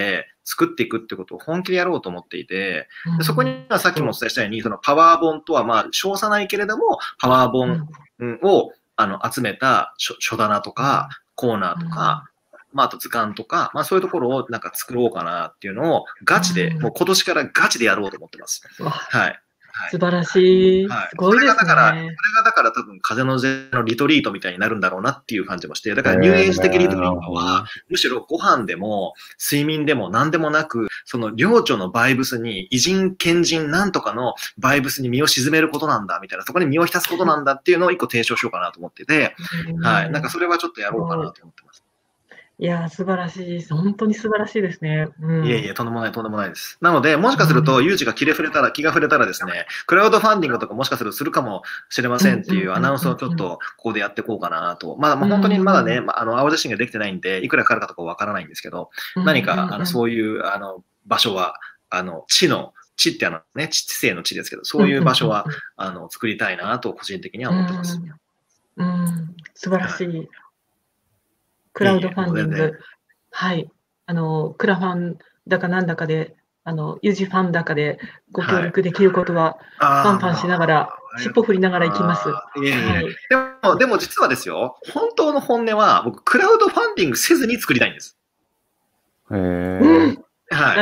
作っていくってことを本気でやろうと思っていて、でそこにはさっきもお伝えしたように、そのパワー本とはまあ、称さないけれども、パワー本を集めた書棚とか、コーナーとか、まあ、あと図鑑とか、まあそういうところをなんか作ろうかなっていうのをガチで、もう今年からガチでやろうと思ってます。はい。 素晴らしい。すごいですね。それがだから多分風の時のリトリートみたいになるんだろうなっていう感じもして、だからニューエイジ的リトリートは、むしろご飯でも睡眠でも何でもなく、その領土のバイブスに偉人、賢人、なんとかのバイブスに身を沈めることなんだみたいな、そこに身を浸すことなんだっていうのを一個提唱しようかなと思ってて、はい。なんかそれはちょっとやろうかなと思ってます。 いやー、素晴らしい。本当に素晴らしいですね。 いえいえ、とんでもない、とんでもないです。なので、もしかすると、ユージが気が触れたらですね、クラウドファンディングとかもしかするとするかもしれませんっていうアナウンスをちょっと、ここでやっていこうかなと。まあ、本当にまだね、青写真ができてないんで、いくらかかるかとかわからないんですけど、何か、そういう、場所は、地ってね、知性の地ですけど、そういう場所は、作りたいなと、個人的には思ってます。 素晴らしい。クラウドファンディング。はい。クラファンだかなんだかで、ユージファンだかでご協力できることは、パンパンしながら、尻尾振りながら行きます。 でも実はですよ、本当の本音は、僕、クラウドファンディングせずに作りたいんです。 へー。 はい。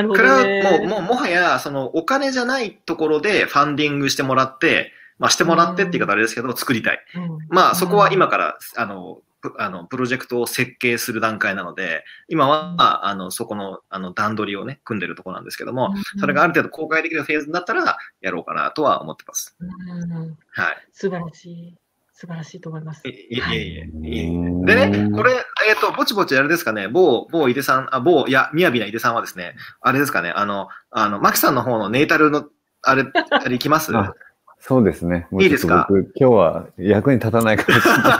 もはや、その、お金じゃないところでファンディングしてもらって、まあ、してもらってって言い方あれですけど、作りたい。まあ、そこは今から、プロジェクトを設計する段階なので、今は、そこの、段取りをね、組んでるところなんですけども、それがある程度公開できるフェーズになったら、やろうかなとは思ってます。 はい。素晴らしい。素晴らしいと思います。 いえ。でね、これ、ぼちぼちあれですかね、某井出さん、みやびな井出さんはですね、あれですかね、マキさんの方のネイタルの、あれいきますそうですね。 いいですか？ 僕、今日は役に立たないかもしれない。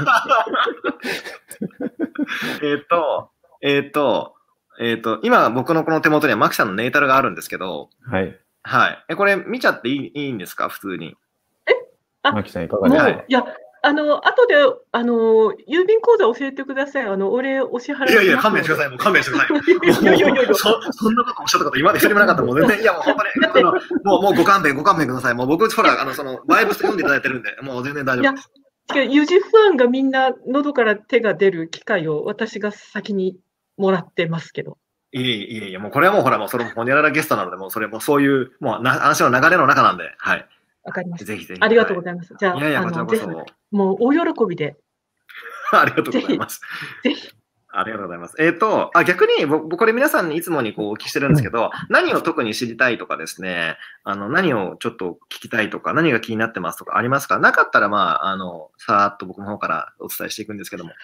今僕のこの手元にはマキさんのネイタルがあるんですけど、 はい。 はい。これ見ちゃっていいんですか？普通に。 マキさんいかがですか？ いや、後で、郵便口座教えてください。お礼お支払い。 いや、勘弁してください。もう勘弁してください。そんなことおっしゃったこと今まで一人もなかったもんね。いや、もう本当に、もうご勘弁ください。もう僕、ほら、バイブス読んでいただいてるんで、もう全然大丈夫です。 ユジファンがみんな喉から手が出る機会を私が先にもらってますけど。 いえ、もうこれはもうほら、もうそれもホニャララゲストなので、もうそれもそういう、もう話の流れの中なんで、はい。 わかりました。 ぜひ。 ありがとうございます。じゃあ、 こちらこそ。 もう大喜びで。 ありがとうございます。 ぜひ。 ありがとうございます。逆に僕これ皆さんにいつもにこうお聞きしてるんですけど、何を特に知りたいとかですね、何をちょっと聞きたいとか、何が気になってますとかありますか？なかったら、まあ、さーっと僕の方からお伝えしていくんですけども。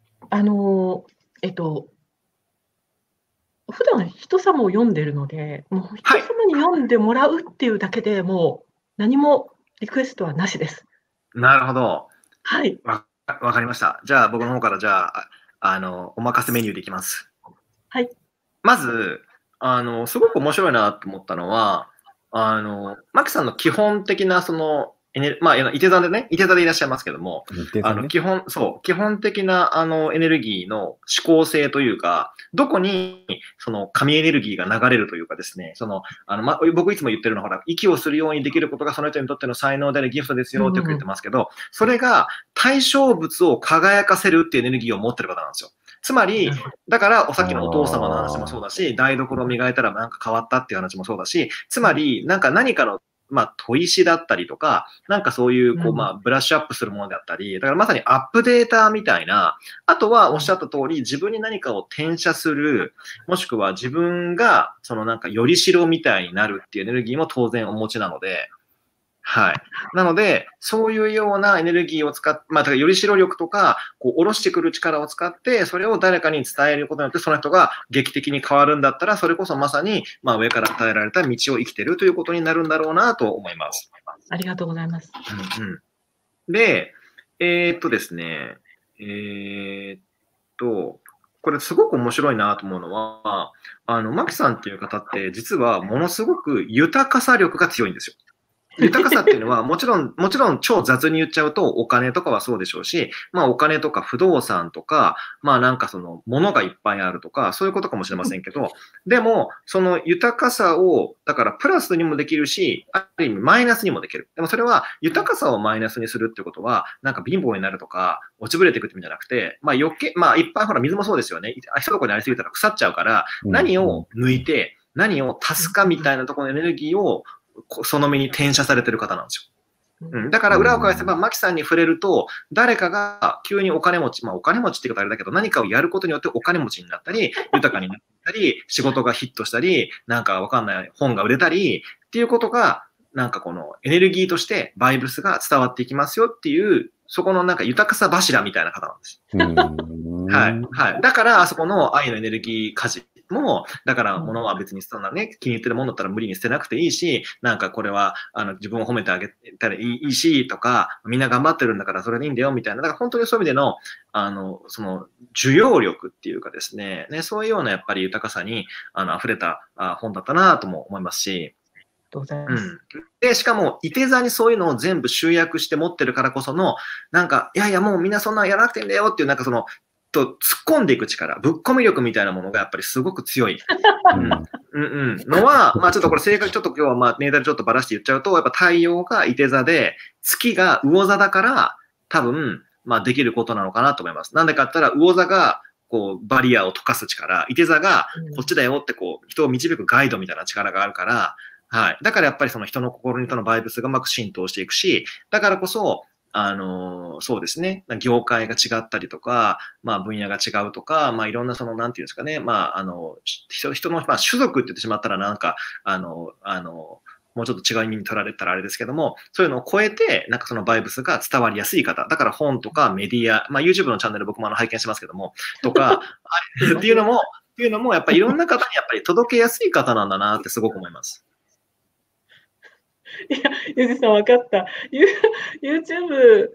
普段人様を読んでるので、もう人様に読んでもらうっていうだけでもう何もリクエストはなしです。 なるほど。 はい。 わかりました。じゃあ僕の方からお任せメニューでいきます。 はい。 まず、すごく面白いなと思ったのは、マキさんの基本的なまあ、伊手座でいらっしゃいますけども、基本的な、エネルギーの思考性というか、どこに、神エネルギーが流れるというかですね、僕いつも言ってるのは、ほら、息をするようにできることがその人にとっての才能であるギフトですよってよく言ってますけど、それが対象物を輝かせるっていうエネルギーを持ってる方なんですよ。つまり、だから、さっきのお父様の話もそうだし、台所を磨いたらなんか変わったっていう話もそうだし、つまり、何かのまあ、砥石だったりとか、なんかそういう、まあ、ブラッシュアップするものであったり、だからまさにアップデーターみたいな、あとはおっしゃった通り、自分に何かを転写する、もしくは自分が、なんか、よりしろみたいになるっていうエネルギーも当然お持ちなので、はい。なので、そういうようなエネルギーを使って、まあ、だからよりしろ力とか、下ろしてくる力を使って、それを誰かに伝えることによって、その人が劇的に変わるんだったら、それこそまさに、まあ、上から与えられた道を生きてるということになるんだろうなと思います。 ありがとうございます。 で、ですね、これすごく面白いなと思うのは、マキさんっていう方って、実はものすごく豊かさ力が強いんですよ。 豊かさっていうのは、もちろん超雑に言っちゃうと、お金とかはそうでしょうし、まあお金とか不動産とか、まあなんかその物がいっぱいあるとか、そういうことかもしれませんけど、でも、その豊かさを、だからプラスにもできるし、ある意味マイナスにもできる。でもそれは豊かさをマイナスにするってことは、なんか貧乏になるとか、落ちぶれていくって意味じゃなくて、まあ余計、まあいっぱいほら水もそうですよね。一とこにありすぎたら腐っちゃうから、何を抜いて、何を足すかみたいなところのエネルギーを、その身に転写されてる方なんですよ。だから裏を返せば、マキさんに触れると、誰かが急にお金持ち、まあお金持ちって言うとあれだけど、何かをやることによってお金持ちになったり、豊かになったり、仕事がヒットしたり、なんかわかんない本が売れたり、っていうことが、なんかこのエネルギーとしてバイブスが伝わっていきますよっていう、そこのなんか豊かさ柱みたいな方なんです。はい。はい。だから、あそこの愛のエネルギー家事も、だから物は別にそんなね、気に入ってるものだったら無理に捨てなくていいし、なんかこれは、自分を褒めてあげたらいいし、とか、みんな頑張ってるんだからそれでいいんだよ、みたいな。だから本当にそういう意味での、その、需要力っていうかですね、そういうようなやっぱり豊かさに、溢れた本だったなとも思いますし、で、しかも、いて座にそういうのを全部集約して持ってるからこその、なんか、いやいや、もうみんなそんなやらなくていいんだよっていう、なんかその、突っ込んでいく力、ぶっ込み力みたいなものがやっぱりすごく強い。のは、まあちょっとこれ正確、ちょっと今日はまあネータルちょっとばらして言っちゃうと、やっぱ太陽がいて座で、月が魚座だから、多分、まあできることなのかなと思います。なんでかって言ったら、魚座が、こう、バリアを溶かす力、いて座が、こっちだよってこう、人を導くガイドみたいな力があるから、はい。だからやっぱりその人の心にとのバイブスがうまく浸透していくし、だからこそ、そうですね。業界が違ったりとか、まあ分野が違うとか、まあいろんなその、なんていうんですかね。まあ、人の、まあ種族って言ってしまったらなんか、もうちょっと違う意味に取られたらあれですけども、そういうのを超えて、なんかそのバイブスが伝わりやすい方。だから本とかメディア、まあ YouTube のチャンネル僕も拝見してますけども、とか、っていうのも、やっぱりいろんな方にやっぱり届けやすい方なんだなってすごく思います。 いや、ゆじさん分かった。YouTube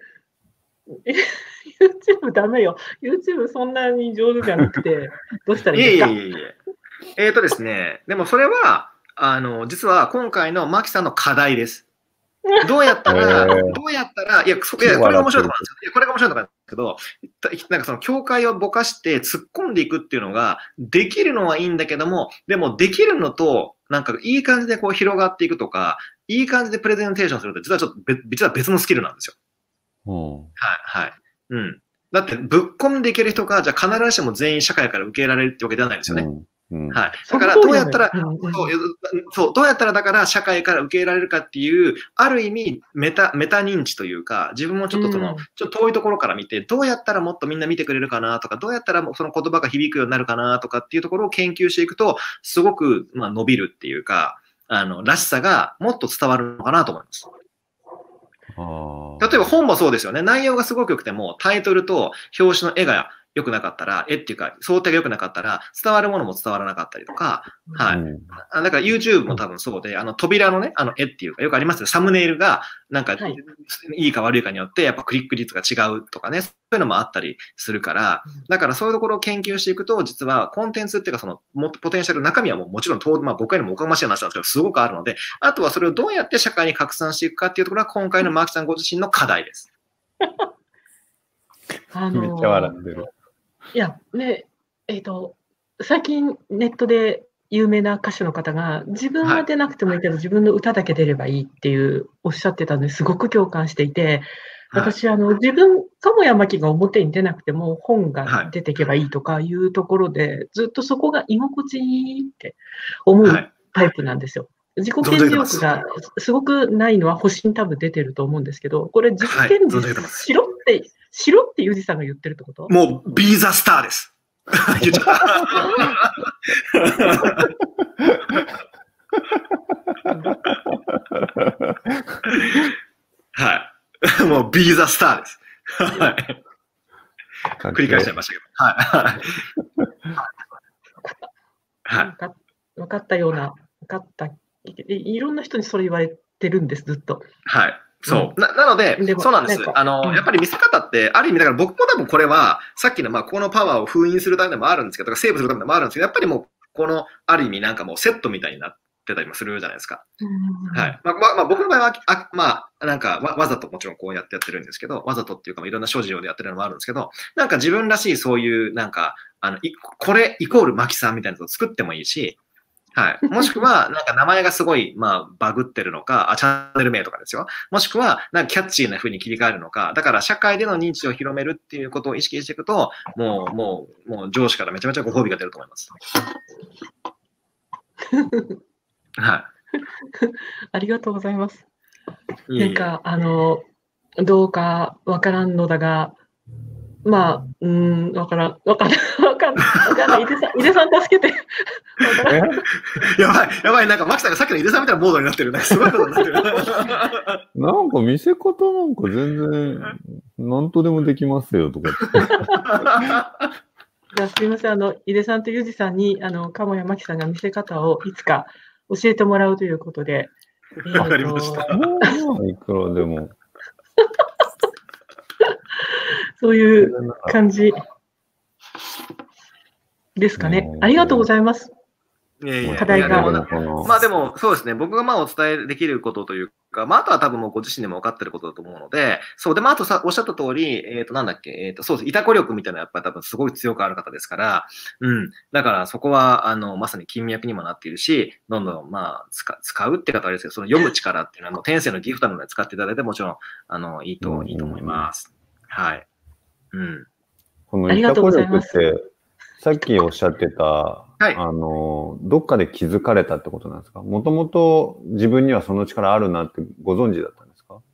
ダメよ。YouTube そんなに上手じゃなくて、どうしたらいいですか？いえですね、でもそれは、実は今回のマキさんの課題です。どうやったら、いや、これが面白いところなんですよ。これが面白いところなんですけど、なんかその境界をぼかして突っ込んでいくっていうのが、できるのはいいんだけども、でもできるのと、なんかいい感じでこう広がっていくとか、いい感じでプレゼンテーションすると、実は別のスキルなんですよ。はい。だって、ぶっ込んでいける人が、じゃあ必ずしも全員社会から受け入れられるってわけではないんですよね。はい。だから、どうやったらだから社会から受け入れられるかっていう、ある意味、メタ認知というか、自分もちょっとちょっと遠いところから見て、どうやったらもっとみんな見てくれるかなとか、どうやったらその言葉が響くようになるかなとかっていうところを研究していくと、すごく、まあ、伸びるっていうか、らしさがもっと伝わるのかなと思います。例えば本もそうですよね。内容がすごく良くても、タイトルと表紙の絵が良くなかったら、絵っていうか、想定が良くなかったら、伝わるものも伝わらなかったりとか、はい。だから YouTube も多分そうで、扉のね、絵っていうか、よくありますよ。サムネイルが、なんか、いいか悪いかによって、やっぱクリック率が違うとかね、そういうのもあったりするから、だからそういうところを研究していくと、実はコンテンツっていうか、その、ポテンシャル、中身はもちろん、まあ僕らにもおかましい話なんですけど、すごくあるので、あとはそれをどうやって社会に拡散していくかっていうところが、今回のマーキさんご自身の課題です。 めっちゃ笑ってる。 いや、ね、最近ネットで有名な歌手の方が、自分は出なくてもいいけど、自分の歌だけ出ればいいっていうおっしゃってたのですごく共感していて、私、自分、友谷真希が表に出なくても本が出ていけばいいとかいうところで、ずっとそこが居心地いいって思うタイプなんですよ。自己顕示欲がすごくないのは星に多分出てると思うんですけど、これ自己顕示しろってユージさんが言ってるってこと？ もう、ビーザスターです。言っちゃった。はい。もう、ビーザスターです。はい。繰り返しちゃいましたけど。 はい。分かったような、分かった。いろんな人にそれ言われてるんです、ずっと。 はい。そう。なので、そうなんです。やっぱり見せ方って、ある意味、だから僕も多分これは、さっきの、まあ、このパワーを封印するためでもあるんですけど、セーブするためでもあるんですけど、やっぱりもう、この、ある意味なんかもうセットみたいになっってたりもするじゃないですか。はい。僕の場合は、なんかわざともちろんこうやってるんですけど、わざとっていうか、いろんな諸事情でやってるのもあるんですけど、なんか自分らしいそういう、なんか、これイコールマキさんみたいなのを作ってもいいし、はい。もしくは、なんか名前がすごい、バグってるのか、チャンネル名とかですよ。もしくは、なんかキャッチーな風に切り替えるのか、だから社会での認知を広めるっていうことを意識していくと、もう上司からめちゃめちゃご褒美が出ると思います。はい。 ありがとうございます。なんか、どうかわからんのだが、わからん。井出さん助けて。 やばい、なんか、マキさんがさっきの井出さんみたいなモードになってる。すごいことになってる。 なんか見せ方なんか全然、なんとでもできますよとかって。 じゃあすみません、井出さんとユージさんに、鴨やマキさんが見せ方をいつか教えてもらうということで。 わかりました。 いくらでも。 そういう感じですかね。ありがとうございます。課題が。 でも、そうですね。僕がお伝えできることというか、あとは多分もうご自身でも分かってることだと思うので、そう、で、あとおっしゃった通り、なんだっけ、そうです。いたこ力みたいなのはやっぱり多分すごい強くある方ですから、だからそこは、まさに金脈にもなっているし、どんどん、使うって方はあれですけど、その読む力っていうのは、天性のギフトなので使っていただいてもちろん、いいと思います。はい。 このいたこ力って、さっきおっしゃってた、どっかで気づかれたってことなんですか？もともと自分にはその力あるなってご存知だったんですか？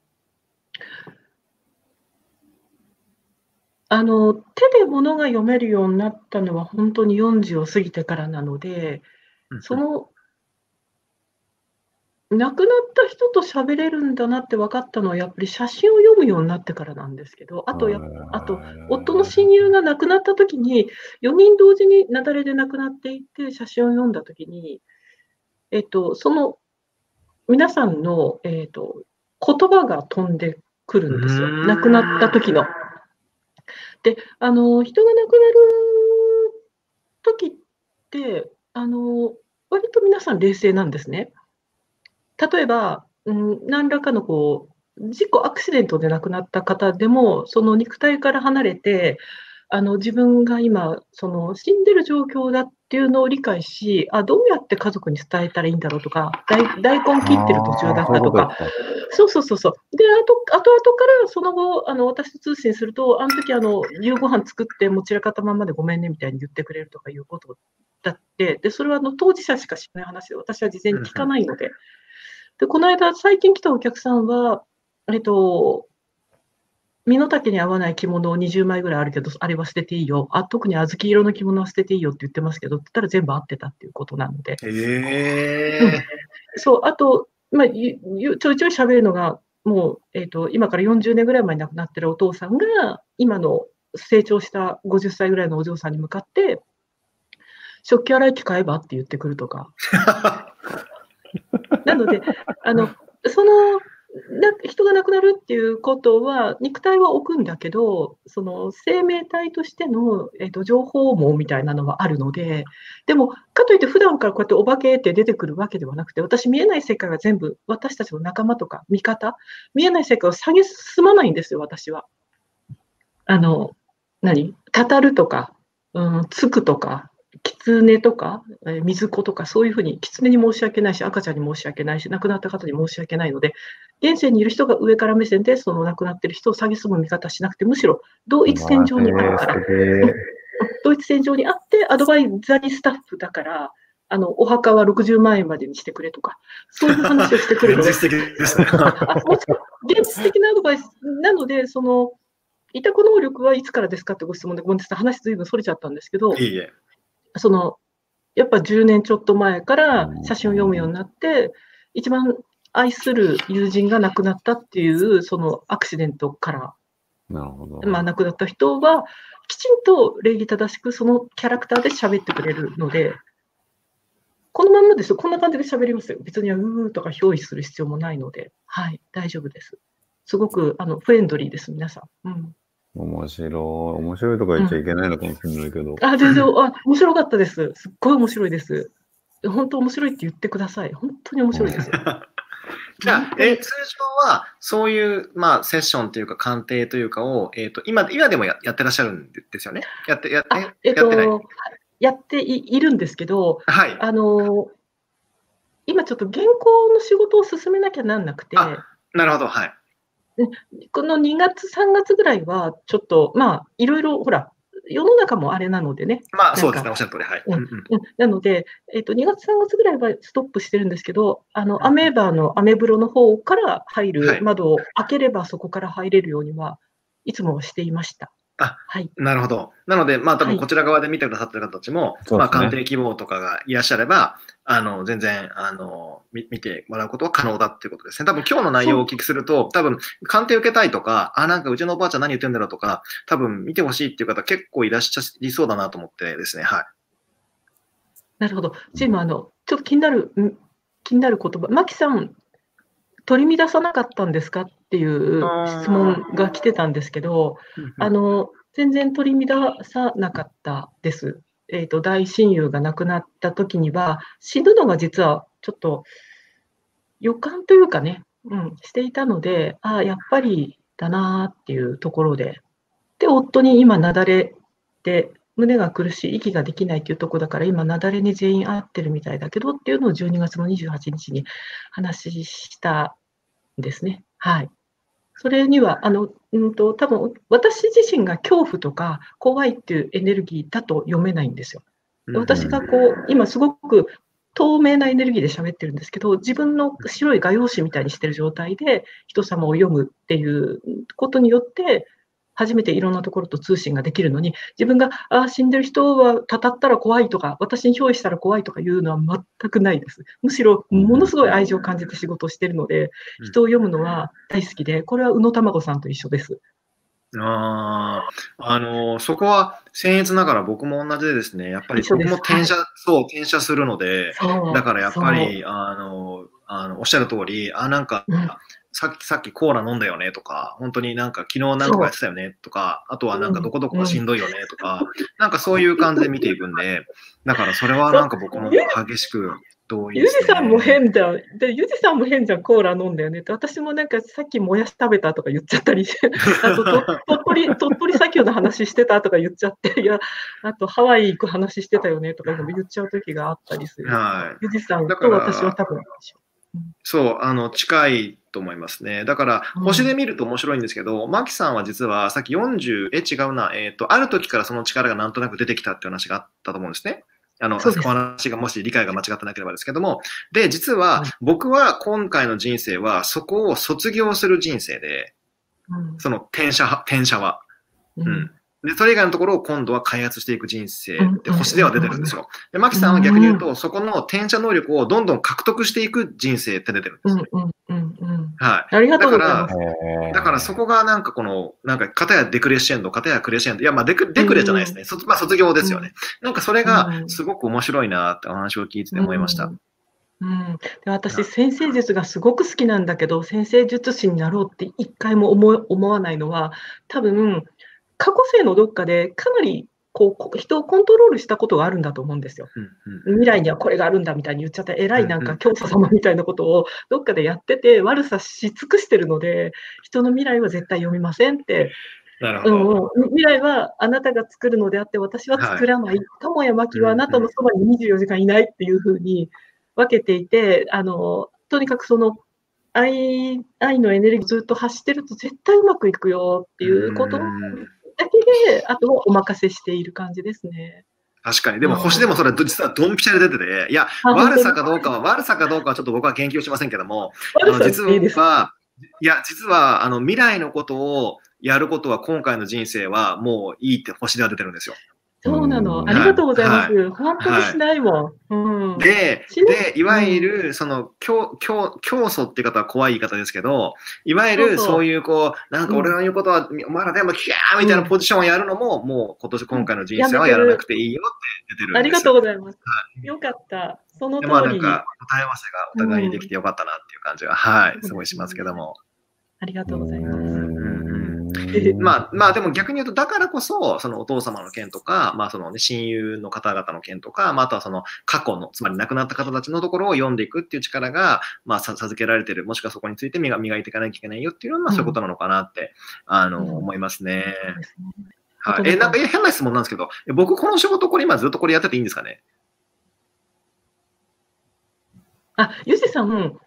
手で物が読めるようになったのは本当に40を過ぎてからなので、亡くなった人と喋れるんだなって分かったのは、やっぱり写真を読むようになってからなんですけど、あと、夫の親友が亡くなった時に、4人同時に雪崩で亡くなっていて、写真を読んだ時に、その皆さんの、言葉が飛んでくるんですよ。亡くなった時の。で、人が亡くなる時って、割と皆さん冷静なんですね。例えば、何らかの事故、アクシデントで亡くなった方でも、その肉体から離れて、自分が今、死んでる状況だっていうのを理解し、どうやって家族に伝えたらいいんだろうとか、大根切ってる途中だったとか、そう。で、後々からその後、私と通信すると、あの時夕ご飯作ってもう散らかったままでごめんねみたいに言ってくれるとかいうことだって、で、それは当事者しか知らない話で、私は事前に聞かないので。で、この間、最近来たお客さんは、身の丈に合わない着物を20枚ぐらいあるけど、あれは捨てていいよ。特に小豆色の着物は捨てていいよって言ってますけど、って言ったら全部合ってたっていうことなので。そう、あと、ちょいちょい喋るのが、もう、今から40年ぐらい前に亡くなってるお父さんが、今の成長した50歳ぐらいのお嬢さんに向かって、食器洗い機買えばって言ってくるとか。なので、人が亡くなるっていうことは、肉体は置くんだけど、生命体としての、情報網みたいなのはあるので、でも、かといって普段からこうやってお化けって出てくるわけではなくて、私見えない世界が全部、私たちの仲間とか味方、見えない世界を下げ進まないんですよ、私は。語るとか、つくとか、狐とか、水子とか、そういうふうに、狐に申し訳ないし、赤ちゃんに申し訳ないし、亡くなった方に申し訳ないので、現世にいる人が上から目線で、その亡くなっている人を蔑む見方しなくて、むしろ同一線上にあるから、同一線上にあって、アドバイザリースタッフだから、お墓は60万円までにしてくれとか、そういう話をしてくれる。 現実的ですね。 現実的なアドバイスなので、委託能力はいつからですかってご質問で、ごめんなさい、話ずいぶんそれちゃったんですけど、やっぱ10年ちょっと前から写真を読むようになって、一番愛する友人が亡くなったっていう、そのアクシデントから、亡くなった人は、きちんと礼儀正しくそのキャラクターで喋ってくれるので、このまんまですよ。こんな感じで喋りますよ。別にうーとか憑依する必要もないので、はい、大丈夫です。すごくフレンドリーです、皆さん。 面白いとか言っちゃいけないのかもしれないけど。 全然、面白かったです。すっごい面白いです。 本当面白いって言ってください。本当に面白いですよ。 じゃあ、通常は、そういう、まあ、セッションというか、鑑定というかを、今でもやってらっしゃるんですよね。やってないやっているんですけど、 はい。 今ちょっと原稿の仕事を進めなきゃなんなくて、 なるほど、はい。 この2月、3月ぐらいは、ちょっと、まあ、いろいろ、ほら、世の中もあれなのでね。 まあ、そうですね、おっしゃる通り、はい。 なので、2月、3月ぐらいはストップしてるんですけど、アメーバのアメブロの方から入る窓を開ければそこから入れるようにはいつもしていました。 はい、なるほど。なので、まあ、多分こちら側で見てくださってる方たちも、まあ、鑑定希望とかがいらっしゃれば、全然、見てもらうことは可能だっていうことですね。多分今日の内容をお聞きすると、多分鑑定受けたいとか、なんかうちのおばあちゃん何言ってんだろうとか、多分見てほしいっていう方結構いらっしゃりそうだなと思ってですね、はい。 なるほど。今、ちょっと気になる言葉、マキさん、取り乱さなかったんですかっていう質問が来てたんですけど、全然取り乱さなかったです。大親友が亡くなった時には、死ぬのが実はちょっと予感というかね、していたので、やっぱりだなっていうところで、で、夫に今、雪崩で胸が苦しい、息ができないっていうところだから、今、雪崩に全員会ってるみたいだけどっていうのを12月の28日に話したんですね。はい。それには、多分私自身が恐怖とか怖いっていうエネルギーだと読めないんですよ。私が今すごく透明なエネルギーで喋ってるんですけど、自分の白い画用紙みたいにしてる状態で人様を読むっていうことによって、初めていろんなところと通信ができるのに、自分が死んでる人はたたったら怖いとか、私に憑依したら怖いとかいうのは全くないです。むしろものすごい愛情を感じて仕事をしているので、人を読むのは大好きで、これは宇野玉子さんと一緒です。 そこは僭越ながら僕も同じでですね、やっぱり僕も転写するので、だからやっぱり、おっしゃる通り、なんか、さっきコーラ飲んだよねとか、本当になんか昨日なんとかやってたよねとか、あとはなんかどこどこがしんどいよねとか、なんかそういう感じで見ていくんで、だからそれはなんか僕も激しく同意ですね。 ユジさんも変じゃん。で、ユジさんも変じゃん、コーラ飲んだよねって。私もなんかさっきもやし食べたとか言っちゃったりして、あと鳥取砂丘の話してたとか言っちゃって、いや、あとハワイ行く話してたよねとか言っちゃう時があったりする。ユジさんと私は多分そう、近いと思いますね。だから、星で見ると面白いんですけど、マキさんは実はさっき40、違うな、ある時からその力がなんとなく出てきたっていう話があったと思うんですね。お話がもし理解が間違ってなければですけども。で、実は僕は今回の人生はそこを卒業する人生で、その転写は。で、それ以外のところを今度は開発していく人生って星では出てるんですよ。で、マキさんは逆に言うと、そこの転写能力をどんどん獲得していく人生って出てるんですね。はい。 ありがとうございます。 だからそこがなんかなんか片やデクレッシェンド、片やクレッシェンド。いや、まあデクレじゃないですね。卒業ですよね。なんかそれがすごく面白いなってお話を聞いてて思いました。 で私、先生術がすごく好きなんだけど、先生術師になろうって一回も思わないのは、多分、過去世のどっかでかなり人をコントロールしたことがあるんだと思うんですよ。未来にはこれがあるんだみたいに言っちゃった偉いなんか教祖様みたいなことをどっかでやってて悪さし尽くしてるので、人の未来は絶対読みませんって。未来はあなたが作るのであって私は作らない。友や真希はあなたのそばに24時間いないっていうふうに分けていて、とにかくその愛のエネルギーをずっと発してると絶対うまくいくよっていうことだけで、あとはお任せしている感じですね。 確かに。でも星でもそれ実はドンピシャで出てて、いや、悪さかどうかはちょっと僕は言及しませんけども、実は未来のことをやることは今回の人生はもういいって星では出てるんですよ。 そうなの。ありがとうございます。本当にしないもん。 で、いわゆる、その、教祖っていう方は怖い言い方ですけど、いわゆるそういうなんか俺の言うことは、お前らでもキャーみたいなポジションをやるのも、もう今回の人生はやらなくていいよって出てるんですよ。 ありがとうございます。よかった。その通り。 なんか、答え合わせがお互いにできてよかったなっていう感じは、すごいしますけども。 ありがとうございます。 まあでも逆に言うと、だからこそ、そのお父様の件とか、まあその、ね、親友の方々の件とか、まああとはその過去の、つまり亡くなった方たちのところを読んでいくっていう力が、まあ授けられてる、もしくはそこについて磨いていかなきゃいけないよっていうのは、まあそういうことなのかなって、思いますね。はい。なんか変な質問なんですけど、僕この仕事これ今ずっとこれやってていいんですかね？ ゆじさん、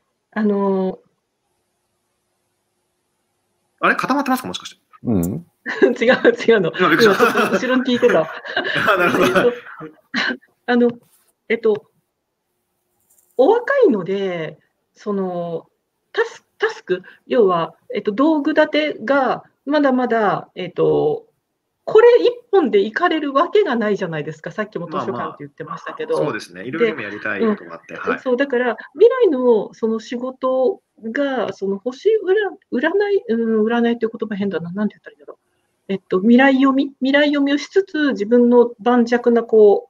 あれ固まってますかもしかして。 違うの。今後ろに聞いてた。 なるほど。お若いので、その、タスク、要は、道具立てが、まだまだ、これ一本で行かれるわけがないじゃないですか。さっきも図書館って言ってましたけど。 そうですね。いろいろやりたいことがあって。 そう、だから、未来のその仕事が、その星占いという言葉変だな。なんて言ったらいいんだろう。未来読みをしつつ、自分の盤石な、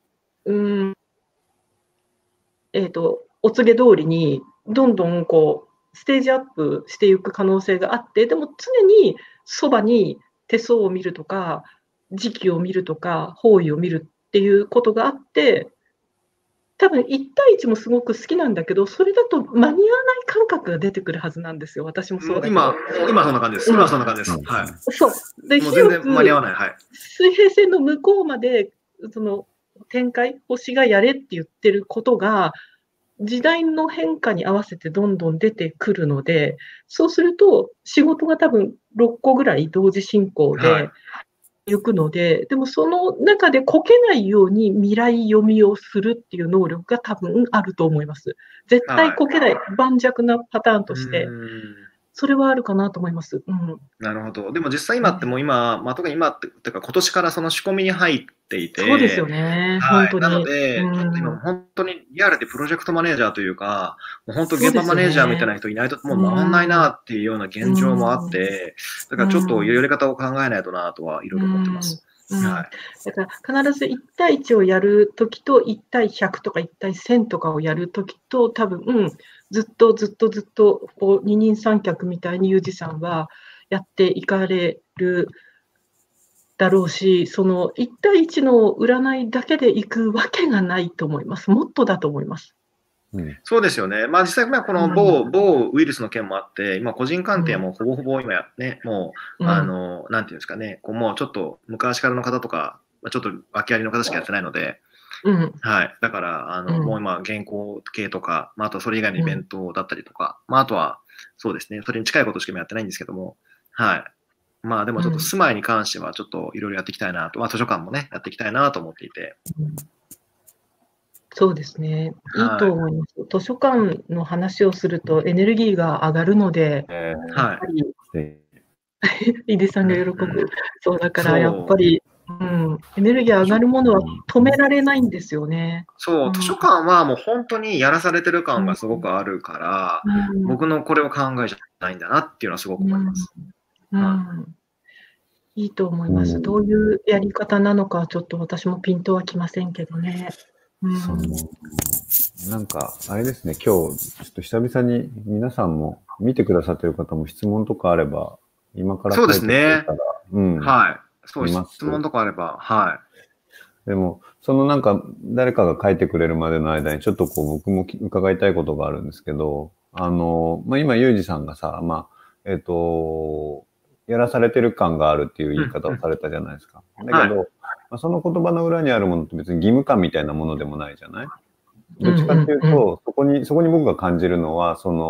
お告げ通りに、どんどんステージアップしていく可能性があって、でも常にそばに手相を見るとか、時期を見るとか、方位を見るっていうことがあって、多分1対1もすごく好きなんだけど、それだと間に合わない感覚が出てくるはずなんですよ。私もそうだけど。 今そんな感じです。今そんな感じです。はい。 そう。で、 もう全然間に合わない。はい。 水平線の向こうまで、その展開、星がやれって言ってることが、時代の変化に合わせてどんどん出てくるので、そうすると仕事が多分6個ぐらい同時進行で行くので、でもその中でこけないように未来読みをするっていう能力が多分あると思います。絶対こけない、盤石なパターンとして。それはあるかなと思います。 なるほど。でも実際今ってもう今、特に今っていうか今年からその仕込みに入っていて、 そうですよね。本当に。 なので、ちょっと今本当にリアルでプロジェクトマネージャーというか、もう本当現場マネージャーみたいな人いないともう回んないなっていうような現状もあって、だからちょっとやり方を考えないとなとはいろいろ思ってます。 だから必ず1対1をやるときと1対100とか1対1000とかをやるときと多分、ずっと二人三脚みたいにユージさんはやっていかれるだろうし、その1対1の占いだけでいくわけがないと思います。もっとだと思います。 そうですよね。まあ実際、この某ウイルスの件もあって、今、個人鑑定もほぼほぼ今ね、もう、なんていうんですかね、もうちょっと昔からの方とか、ちょっと訳ありの方しかやってないので、はい。だから、もう今、原稿系とか、あとはそれ以外のイベントだったりとか、あとは、そうですね、それに近いことしかやってないんですけども、はい。まあでもちょっと住まいに関してはちょっといろいろやっていきたいなと、図書館もね、やっていきたいなと思っていて。 そうですね。いいと思います。図書館の話をするとエネルギーが上がるので、やっぱり、井出さんが喜ぶ。そうだからやっぱり、エネルギー上がるものは止められないんですよね。 そう、図書館はもう本当にやらされてる感がすごくあるから、僕のこれを考えじゃないんだなっていうのはすごく思います。 いいと思います。どういうやり方なのかちょっと私もピンとはきませんけどね。 なんか、あれですね、今日、ちょっと久々に皆さんも見てくださってる方も質問とかあれば、今からそうですね。はい。そう、 質問とかあれば、はい。 でも、なんか、誰かが書いてくれるまでの間に、ちょっと僕も伺いたいことがあるんですけど、今、ユージさんがさ、やらされてる感があるっていう言い方をされたじゃないですか。だけど、その言葉の裏にあるものって別に義務感みたいなものでもないじゃない？どっちかっていうと、そこに僕が感じるのは、さ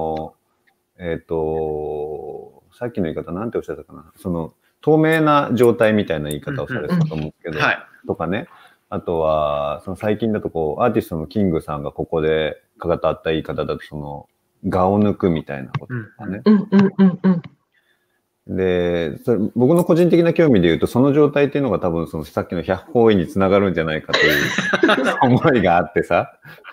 っきの言い方なんておっしゃったかな。透明な状態みたいな言い方をされてたと思うんですけど、とかね。あとは、最近だとアーティストのキングさんがここで語った言い方だと、我を抜くみたいなこととかね。で、僕の個人的な興味で言うと、その状態っていうのが多分さっきの百方位につながるんじゃないかという思いがあってさ。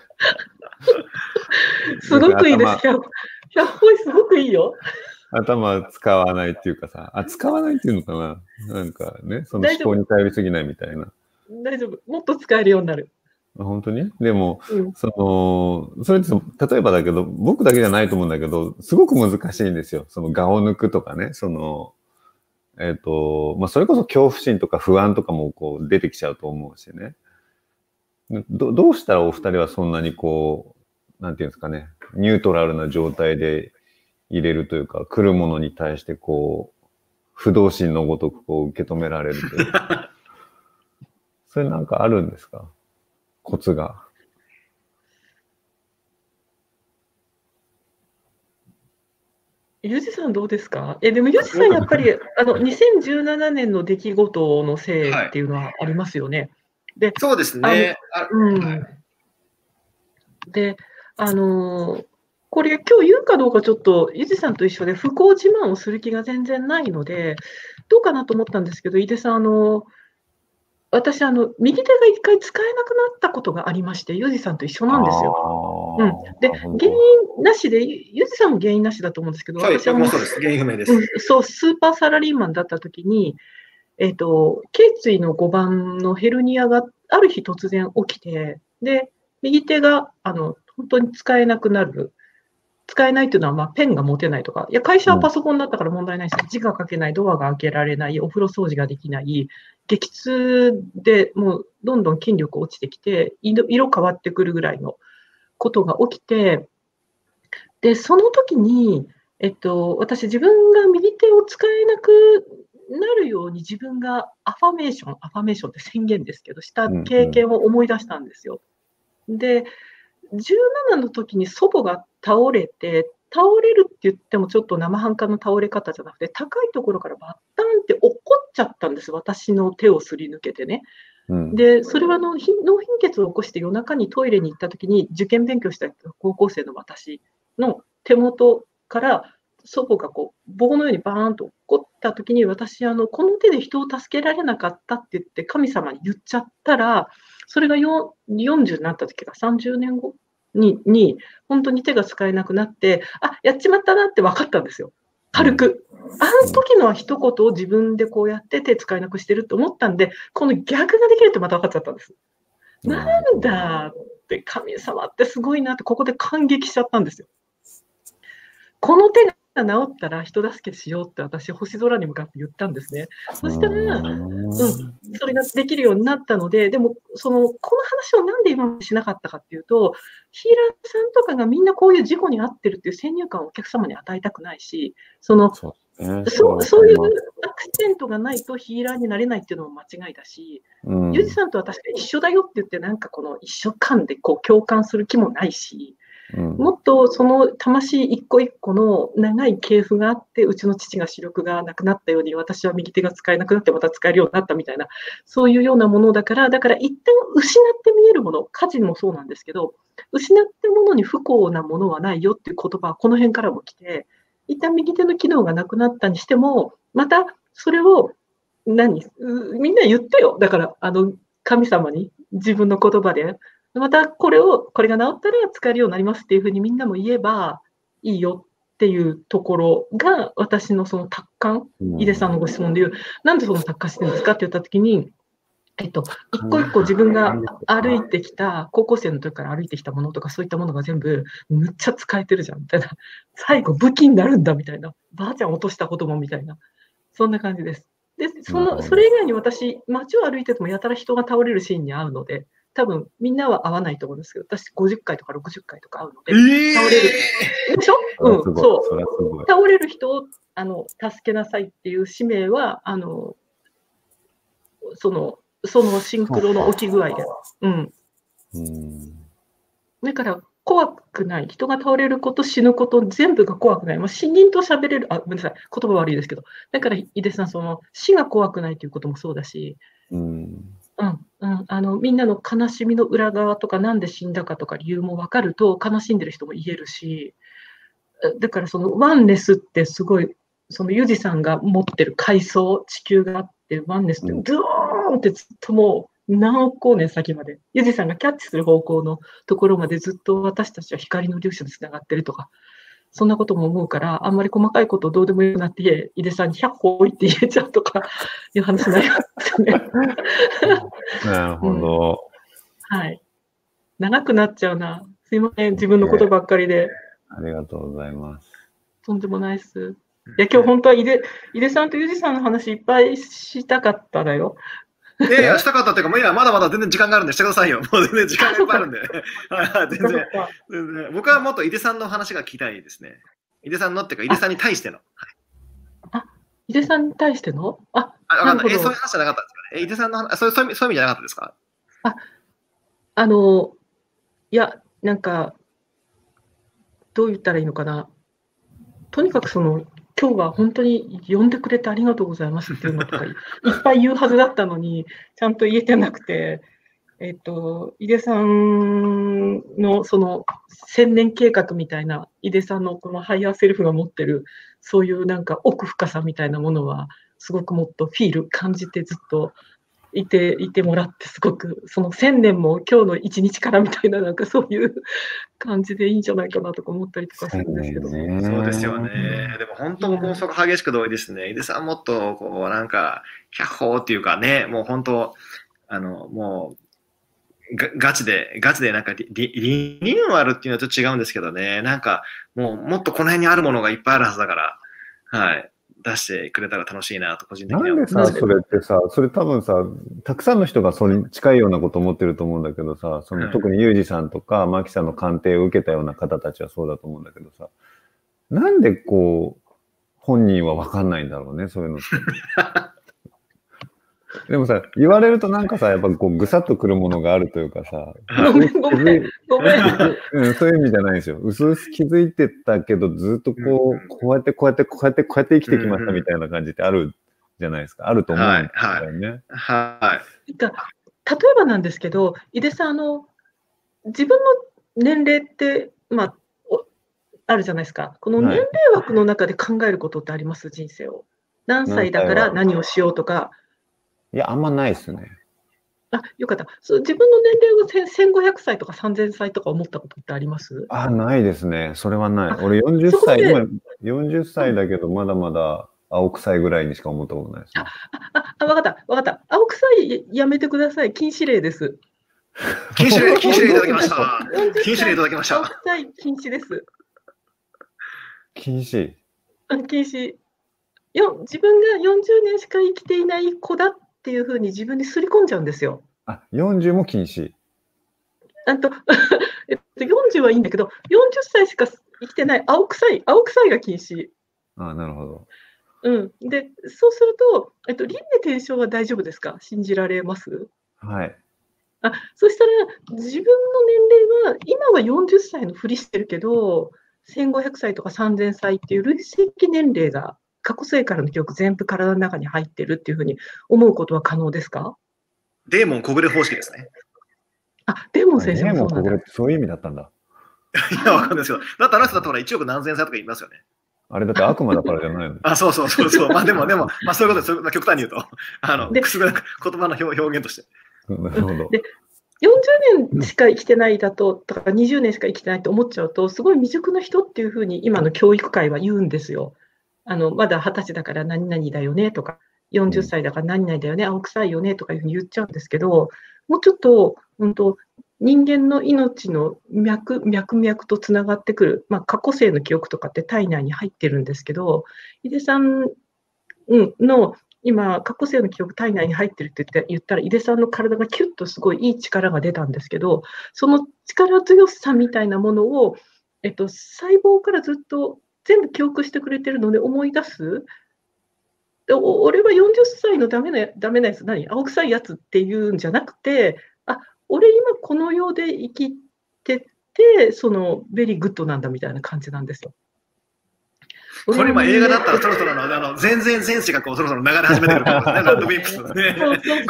すごくいいです。百方位すごくいいよ。 頭使わないっていうかさ、使わないっていうのかな。なんかね、その思考に頼りすぎないみたいな。 大丈夫。もっと使えるようになる。 本当に？でも、それって例えばだけど、僕だけじゃないと思うんだけど、すごく難しいんですよ。我を抜くとかね、 それこそ恐怖心とか不安とかもこう出てきちゃうと思うしね。どうしたらお二人はそんなにこう、なんていうんですかね、ニュートラルな状態で入れるというか、来るものに対してこう、不動心のごとくこう受け止められるというか。それなんかあるんですか？コツが。 ゆじさんどうですか？でもゆじさんやっぱり2017年の出来事のせいっていうのはありますよね。で、 そうですね。 で、これ今日言うかどうかちょっとゆじさんと一緒で不幸自慢をする気が全然ないので、どうかなと思ったんですけど、井出さん、私、右手が一回使えなくなったことがありまして、ゆじさんと一緒なんですよ。で、原因なしで、ゆじさんも原因なしだと思うんですけど、 私はそうです。原因不明です。 そう、スーパーサラリーマンだったときに、頸椎の5番のヘルニアがある日突然起きて、で、右手が、本当に使えなくなる。使えないというのは、ペンが持てないとか、いや、会社はパソコンだったから問題ないですけど、字が書けない、ドアが開けられない、お風呂掃除ができない、激痛でもうどんどん筋力落ちてきて、色変わってくるぐらいのことが起きて、で、その時に、私、自分が右手を使えなくなるように自分がアファメーションって宣言ですけど、した経験を思い出したんですよ。で、17の時に祖母が倒れて、倒れるって言ってもちょっと生半可の倒れ方じゃなくて、高いところからバッタンって落っこっちゃったんです、私の手をすり抜けてね。で、それは脳貧血を起こして夜中にトイレに行った時に、受験勉強した高校生の私の手元から祖母がこう棒のようにバーンと落っこった時に、私この手で人を助けられなかったって言って神様に言っちゃったら、それが40になった時が30年後に本当に手が使えなくなって、やっちまったなって分かったんですよ。軽く。あの時の一言を自分でこうやって手使えなくしてると思ったんで、この逆ができるってまた分かっちゃったんです。なんだって、神様ってすごいなって、ここで感激しちゃったんですよ。この手が治ったら人助けしようって私、星空に向かって言ったんですね。そしたら、それができるようになったので、でも、この話をなんで今までしなかったかっていうと、ヒーラーさんとかがみんなこういう事故に遭ってるっていう先入観をお客様に与えたくないし、そういうアクセントがないとヒーラーになれないっていうのも間違いだし、ゆうじさんとは確か一緒だよって言って、なんかこの一緒感でこう共感する気もないし、もっとその魂一個一個の長い系譜があって、うちの父が視力がなくなったように、私は右手が使えなくなってまた使えるようになったみたいな、そういうようなものだから、一旦失って見えるもの、家事もそうなんですけど、失ったものに不幸なものはないよっていう言葉はこの辺からも来て、一旦右手の機能がなくなったにしても、またそれをみんな言ってよ。だから神様に自分の言葉で。またこれが治ったら使えるようになりますっていうふうにみんなも言えばいいよっていうところが私のその達観、井出さんのご質問で言う、なんでその達観してるんですかって言ったときに、一個一個自分が歩いてきた、高校生の時から歩いてきたものとかそういったものが全部むっちゃ使えてるじゃんみたいな。最後武器になるんだみたいな。ばあちゃん落としたこともみたいな。そんな感じです。で、それ以外に私、街を歩いててもやたら人が倒れるシーンに遭うので、多分みんなは合わないと思うんですけど、私50回とか60回とか会うので、倒れる。でしょ？そう。倒れる人を助けなさいっていう使命は、そのシンクロの起き具合で。だから怖くない。人が倒れること、死ぬこと、全部が怖くない。死人と喋れる。ごめんなさい。言葉悪いですけど。だから、井出さん、死が怖くないということもそうだし、みんなの悲しみの裏側とか、なんで死んだかとか理由も分かると、悲しんでる人も言えるし、だからワンネスってすごい、ユージさんが持ってる階層、地球があって、ワンネスってドーンってずっともう何億光年先まで、ユージさんがキャッチする方向のところまでずっと私たちは光の粒子でつながってるとか、そんなことも思うから、あんまり細かいことどうでもよくなって、井出さんに100歩置いて言えちゃうとかいう話になりますよね。 なるほど、 はい。長くなっちゃうな。すいません、自分のことばっかりで。 ありがとうございます。 とんでもないです。 や、今日本当は井出さんとユージさんの話いっぱいしたかったのよ。 いやいや、したかったっていうか、もういや、まだまだ全然時間があるんでしてくださいよ。もう全然時間がいっぱいあるんで。全然。僕はもっと井出さんの話が聞きたいですね。井出さんのっていうか、井出さんに対しての。 井出さんに対してのそういう話じゃなかったんですかね。井出さんの話、そういう意味じゃなかったですか？ いや、なんか、どう言ったらいいのかな。とにかく今日は本当に呼んでくれてありがとうございますっていうのとかいっぱい言うはずだったのに、ちゃんと言えてなくて、井出さんの1000年計画みたいな、井出さんのこのハイヤーセルフが持ってる、そういうなんか奥深さみたいなものは、すごくもっとフィール感じてずっといてもらって、すごく1000年も今日の一日からみたいな、なんかそういう感じでいいんじゃないかなとか思ったりとかするんですけど。 そうですよね。でも本当僕もそこ激しく同意ですね。井出さんもっとこうなんか百歩っていうかね、もう本当もうガチでなんかリニューアルっていうのはちょっと違うんですけどね、なんかもっとこの辺にあるものがいっぱいあるはずだから、はい。出してくれたら楽しいなと個人的には思います。なんでさ、それってさ、それ多分さ、たくさんの人がそれに近いようなことを思ってると思うんだけどさ、特にユージさんとかマキさんの鑑定を受けたような方たちはそうだと思うんだけどさ、なんでこう、本人は分かんないんだろうね、そういうのって。でもさ、言われるとなんかさ、やっぱこうぐさっとくるものがあるというかさ、 ごめん。 そういう意味じゃないんですよ。うすうす気づいてたけど、ずっとこうやって生きてきましたみたいな感じってあるじゃないですか。あると思うんだよね。 はい。例えばなんですけど、井出さん、自分の年齢って、あるじゃないですか。この年齢枠の中で考えることってあります？人生を。何歳だから何をしようとか。 いや、あんまないですね。 よかった。自分の年齢を1500歳とか3000歳とか思ったことってあります？ ないですね。それはない。俺40歳、今40歳だけど、まだまだ青臭いぐらいにしか思ったことないですね。 わかった。青臭いやめてください。禁止令です。 禁止令いただきました。禁止令いただきました。 青臭い禁止です。 禁止？ 禁止。自分が40年しか生きていない子だっていうふうに自分にすり込んじゃうんですよ。 40も禁止 ？40はいいんだけど、40歳しか生きてない青臭いが禁止。 なるほど。 で、そうすると、輪廻転生は大丈夫ですか？信じられます？ はい。 そしたら、自分の年齢は、今は40歳のふりしてるけど、1500歳とか3000歳っていう累積年齢が、過去世からの記憶全部体の中に入ってるっていうふうに思うことは可能ですか？ デーモン小暮方式ですね。 デーモン先生もそうなんだ。 デーモン小暮ってそういう意味だったんだ。 いや、わかんないですけど。だってあの人だってほら、1億何千歳とか言いますよね。 あれだって悪魔だからじゃないの？ そう。でも、そういうことです。極端に言うと。くすぐら言葉の表現として。 なるほど。 で、40年しか生きてないだとか20年しか生きてないと思っちゃうと、すごい未熟な人っていうふうに今の教育界は言うんですよ。まだ20歳だから何々だよねとか、40歳だから何々だよね、青臭いよねとかいうふうに言っちゃうんですけど、もうちょっと、人間の命の脈々とつながってくる、過去世の記憶とかって体内に入ってるんですけど、井出さんの今、過去世の記憶体内に入ってるって言ったら、井出さんの体がキュッとすごいいい力が出たんですけど、その力強さみたいなものを、細胞からずっと全部記憶してくれてるので思い出す。俺は40歳のダメなやつ、青臭いやつっていうんじゃなくて、俺今この世で生きてて、ベリーグッドなんだみたいな感じなんですよ。 これ今映画だったらそろそろ全然前世がそろそろ流れ始めてると思うんですね、ラッドウィンプスのね。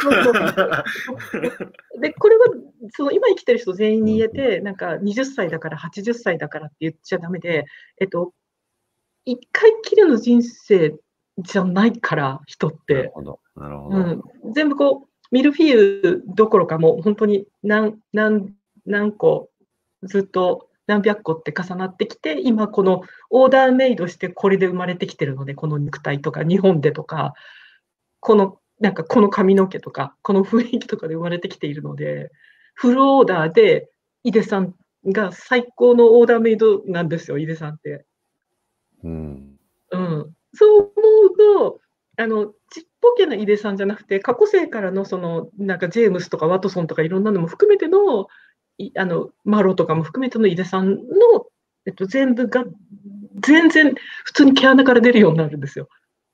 で、これは今生きてる人全員に言えて、なんか20歳だから80歳だからって言っちゃダメで、一回きりの人生じゃないから、人って。 なるほど。 全部ミルフィーユどころかもう本当に何個ずっと何百個って重なってきて、今このオーダーメイドしてこれで生まれてきてるので、この肉体とか日本でとか、この髪の毛とか、この雰囲気とかで生まれてきているので、フルオーダーで井出さんが最高のオーダーメイドなんですよ、井出さんって。 そう思うと、ちっぽけな井出さんじゃなくて、過去世からのなんかジェームスとかワトソンとかいろんなのも含めての、マロとかも含めての井出さんの、全部が全然普通に毛穴から出るようになるんですよ。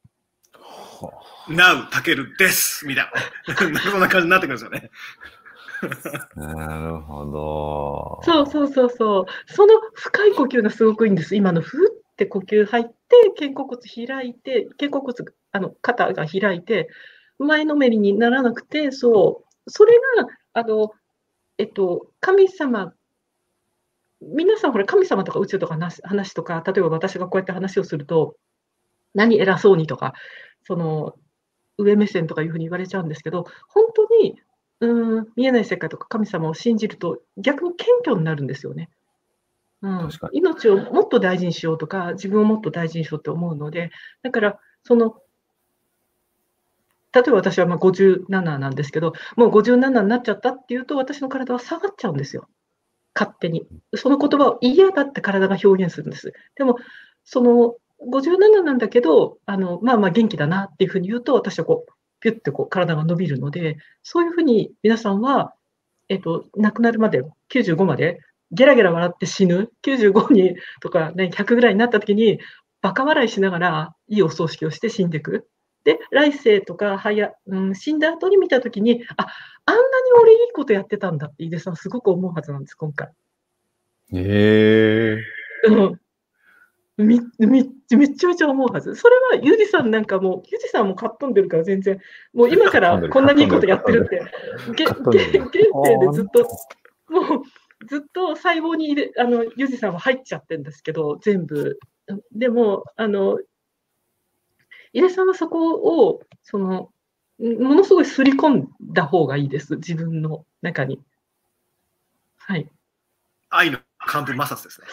Now たけるですみたいなそんな感じになってくるんですよね。 なるほど。 そうそうそうそう。その深い呼吸がすごくいいんです。今のふって呼吸入って、肩甲骨開いて、肩甲骨、肩が開いて、前のめりにならなくて、そう。それが、神様、皆さんほら神様とか宇宙とか話とか、例えば私がこうやって話をすると、何偉そうにとか、上目線とかいうふうに言われちゃうんですけど、本当に見えない世界とか神様を信じると逆に謙虚になるんですよね。命をもっと大事にしようとか、自分をもっと大事にしようと思うので、だから例えば私は57なんですけど、もう57になっちゃったっていうと、私の体は下がっちゃうんですよ。勝手に。その言葉を嫌だって体が表現するんです。でも、57なんだけど、まあまあ元気だなっていうふうに言うと、私はピュッて体が伸びるので、そういうふうに皆さんは、亡くなるまで、95まで、ゲラゲラ笑って死ぬ、95にとか、ね、100ぐらいになった時に、バカ笑いしながら、いいお葬式をして死んでいく。で、来世とか、死んだ後に見た時に、あんなに俺いいことやってたんだって、井出さんすごく思うはずなんです、今回。めちゃめちゃ思うはず。それはユージさんなんかも、ユージさんもかっ飛んでるから全然、もう今からこんなにいいことやってるって、現世でずっと、もうずっと細胞にユージさんは入っちゃってるんですけど、全部。でも、井出さんはそこを、ものすごいすり込んだ方がいいです、自分の中に。はい。 愛の完封摩擦ですね。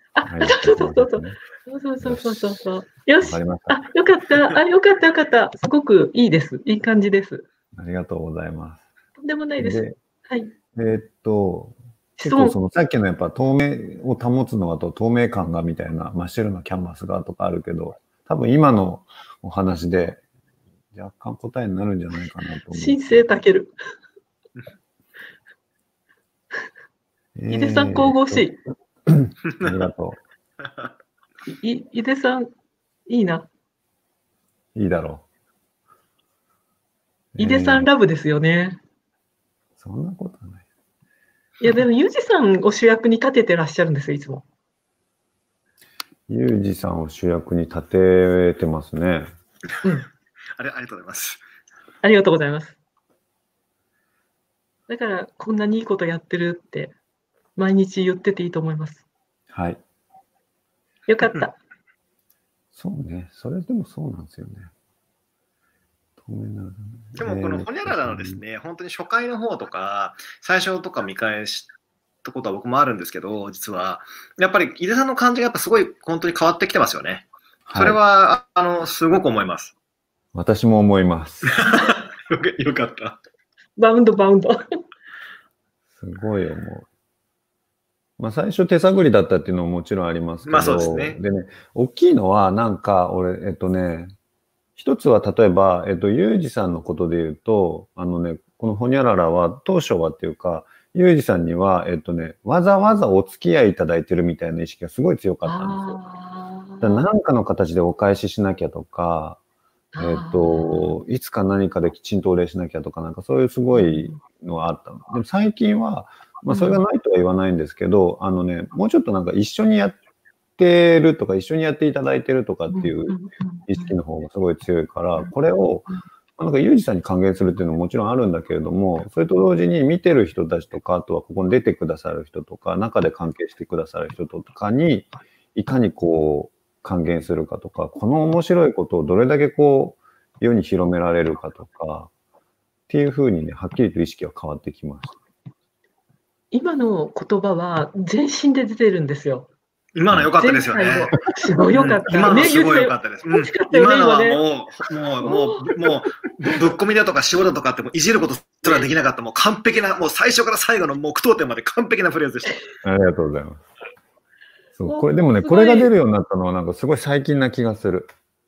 そう。よし。よかった。よかった。すごくいいです。いい感じです。 ありがとうございます。 とんでもないです。はい。 結構さっきのやっぱ透明を保つのがと透明感がみたいな真っ白なキャンバスがとかあるけど、多分今のお話で若干答えになるんじゃないかなと思う。 新生たける。井出さん神々しい。 ありがとう。井出さん、いいな。 いいだろう。井出さんラブですよね。 そんなことない。 いや、でも、ユージさんを主役に立ててらっしゃるんですよ、いつも。 ユージさんを主役に立ててますね。 ありがとうございます。 ありがとうございます。だから、こんなにいいことやってるって、毎日言ってていいと思います。 はい。 よかった。 そうね。それでもそうなんですよね。 でもこのホニャララのですね、本当に初回の方とか、最初とか見返したことは僕もあるんですけど、実は、やっぱり井出さんの感じがやっぱすごい本当に変わってきてますよね。それは、すごく思います。 私も思います。 よかった。 バウンド。 すごい思う。まあ最初手探りだったっていうのももちろんありますけど、 そうですね。 でね、大きいのはなんか俺、一つは例えば、ユージさんのことで言うと、このホニャララは当初はっていうか、ユージさんには、わざわざお付き合いいただいてるみたいな意識がすごい強かったんですよ。だから何かの形でお返ししなきゃとか、いつか何かできちんとお礼しなきゃとか、なんかそういうすごいのがあったの。でも最近は、まあそれがないとは言わないんですけど、もうちょっとなんか一緒にやってるとか、一緒にやっていただいてるとかっていう意識の方がすごい強いから、これを、なんかユージさんに還元するっていうのももちろんあるんだけれども、それと同時に見てる人たちとか、あとはここに出てくださる人とか、中で関係してくださる人とかに、いかにこう、還元するかとか、この面白いことをどれだけこう、世に広められるかとか、っていうふうにね、はっきりと意識は変わってきました。 今の言葉は全身で出てるんですよ。 今の良かったですよね。 すごい良かった。 今のすごい良かったです。今のはもうぶっ込みだとか塩だとかっていじることすらできなかった、もう完璧な、もう最初から最後の句読点まで完璧なフレーズでした。 ありがとうございます。そう、これでもね、これが出るようになったのはなんかすごい最近な気がする。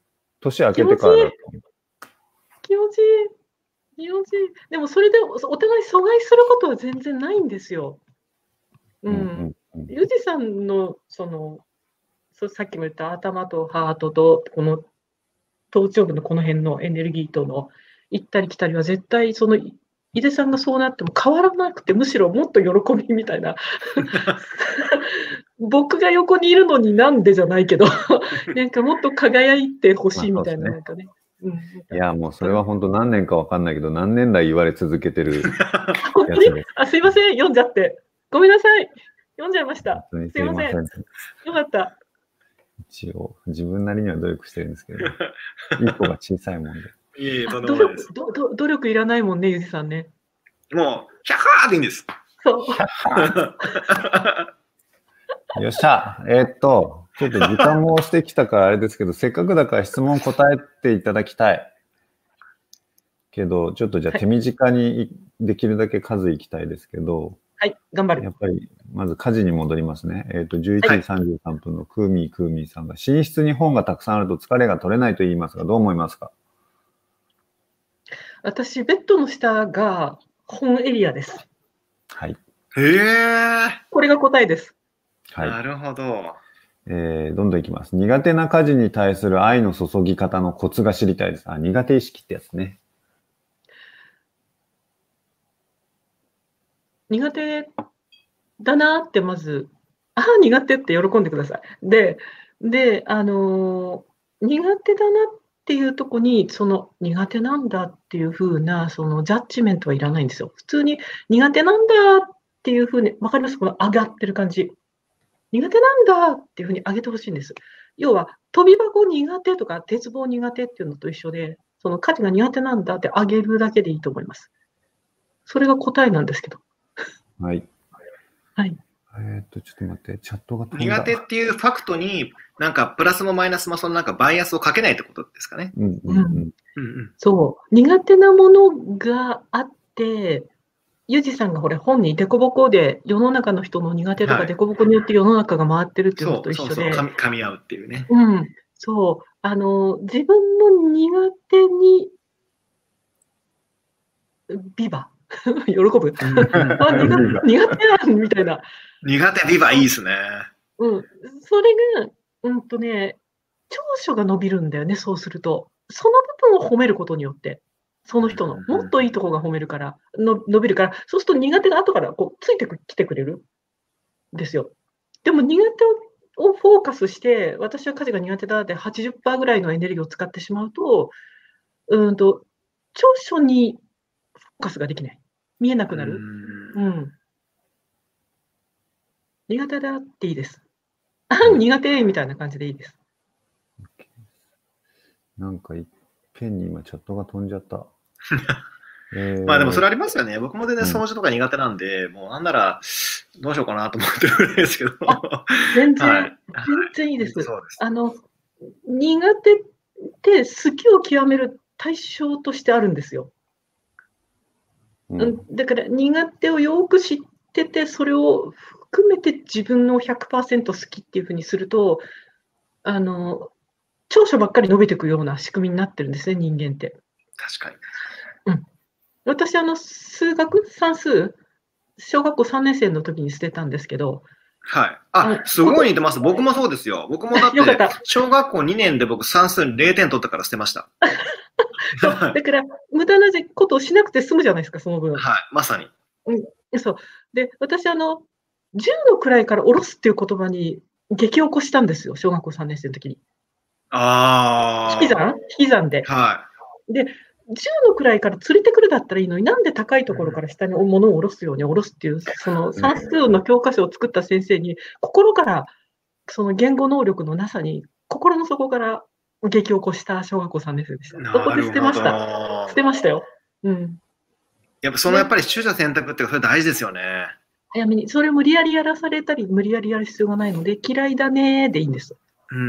年明けてからだと。 気持ちいい。気持ちいい。でもそれでお互い阻害することは全然ないんですよ。ユージさんのさっきも言った頭とハートとこの頭頂部のこの辺のエネルギーとの行ったり来たりは絶対井出さんがそうなっても変わらなくて、むしろもっと喜びみたいな僕が横にいるのになんでじゃないけどなんかもっと輝いてほしいみたいな、なんかね。 いや、もうそれは本当何年かわかんないけど、何年来言われ続けてるやつです。 すいません、読んじゃって。ごめんなさい。読んじゃいました。すいません。よかった。 一応、自分なりには努力してるんですけど、一個が小さいもんで。 努力いらないもんね、ゆじさんね。 もう、ヒャッハーでいいんです。 そう。 よっしゃ。ちょっと時間もしてきたからあれですけど、せっかくだから質問答えていただきたい。けど、ちょっとじゃあ手短にできるだけ数いきたいですけど、 はい、頑張る。 やっぱり、まず家事に戻りますね。11時33分のクーミーさんが、寝室に本がたくさんあると疲れが取れないと言いますが、どう思いますか？ 私、ベッドの下が本エリアです。 はい。 へえ。 これが答えです。 はい。なるほど。 どんどんいきます。苦手な家事に対する愛の注ぎ方のコツが知りたいです。苦手意識ってやつね。 苦手だなってまず、苦手って喜んでください。で、苦手だなっていうとこに、苦手なんだっていう風な、ジャッジメントはいらないんですよ。普通に苦手なんだっていう風に、わかります？この上がってる感じ。苦手なんだっていう風に上げてほしいんです。要は、飛び箱苦手とか、鉄棒苦手っていうのと一緒で、家事が苦手なんだって上げるだけでいいと思います。それが答えなんですけど。 はい。 はい。 ちょっと待って、チャットが苦手っていうファクトに、なんかプラスもマイナスもバイアスをかけないってことですかね。 そう。苦手なものがあって、ユージさんが本にデコボコで世の中の人の苦手とかデコボコによって世の中が回ってるっていうのと一緒で。 噛み合うっていうね。 そう。自分の苦手に、ビバ。喜ぶ。苦手やんみたいな。 苦手ビバいいですね。 それが、長所が伸びるんだよね、そうすると。その部分を褒めることによって、その人のもっといいところが褒めるから、伸びるから、そうすると苦手が後からついてきてくれるんですよ。でも苦手をフォーカスして、私は家事が苦手だって 80% ぐらいのエネルギーを使ってしまうと、長所にフォーカスができない。見えなくなる。苦手だっていいです。苦手みたいな感じでいいです。 なんかいっぺんに今チャットが飛んじゃった。 まあでもそれありますよね。僕も全然掃除とか苦手なんで、もうなんならどうしようかなと思ってるぐらいですけど。 全然いいです。苦手って好きを極める対象としてあるんですよ。だから苦手をよく知ってて、それを含めて自分の 100% 好きっていうふうにすると、長所ばっかり伸びていくような仕組みになってるんですね、人間って。 確かに。私、数学、算数、小学校3年生の時に捨てたんですけど。 はい。すごい似てます。僕もそうですよ。僕もだって、小学校2年で僕算数に0点取ったから捨てました。 だから、無駄なことをしなくて済むじゃないですか、その分。 はい、まさに。 そう。で、私、10の位から下ろすっていう言葉に激起こしたんですよ、小学校3年生の時に。引き算で。で、10の位から釣れてくるだったらいいのに、なんで高いところから下に物を下ろすように下ろすっていう、算数の教科書を作った先生に、心からその言語能力のなさに、心の底から激起こした小学校3年生でした。そこで捨てました。捨てましたよ。 やっぱやっぱり取捨選択ってそれ大事ですよね。 早めに、それ無理やりやらされたり、無理やりやる必要がないので、嫌いだねでいいんです。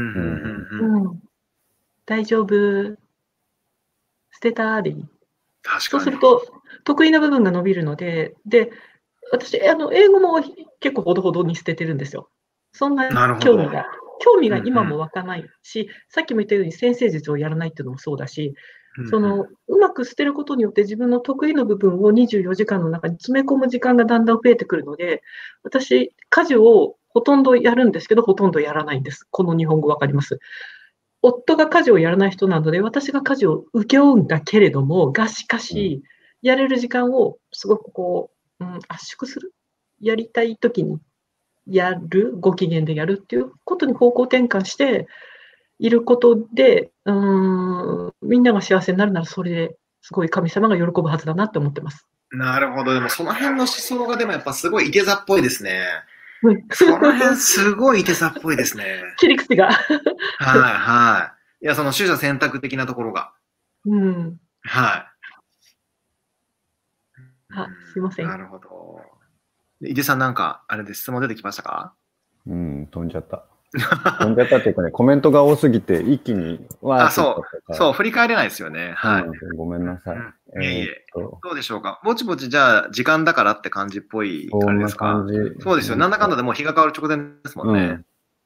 大丈夫。捨てたでいい。そうすると、得意な部分が伸びるので、私、英語も結構ほどほどに捨ててるんですよ。そんな興興味が今も湧かないし、さっきも言ったように先生術をやらないっていうのもそうだし、うまく捨てることによって自分の得意な部分を24時間の中に詰め込む時間がだんだん増えてくるので、私、家事をほとんどやるんですけど、ほとんどやらないんです。この日本語わかります。夫が家事をやらない人なので、私が家事を請け負うんだけれども、しかし、やれる時間をすごく圧縮する。やりたいときにやる、ご機嫌でやるっていうことに方向転換していることで、みんなが幸せになるなら、それですごい神様が喜ぶはずだなって思ってます。 なるほど。でもその辺の思想がでもやっぱすごいいて座っぽいですね。その辺すごいいて座っぽいですね。 切り口が。 はい。いや、その取捨選択的なところが。はい。 すいません。 なるほど。井出さんなんか、あれで質問出てきましたか？ 飛んじゃった。飛んじゃったっていうかね、コメントが多すぎて、一気にそう、振り返れないですよね。はい。 ごめんなさい。 どうでしょうか。ぼちぼちじゃあ、時間だからって感じっぽい感じですか？そうですよ。なんだかんだでもう日が変わる直前ですもんね。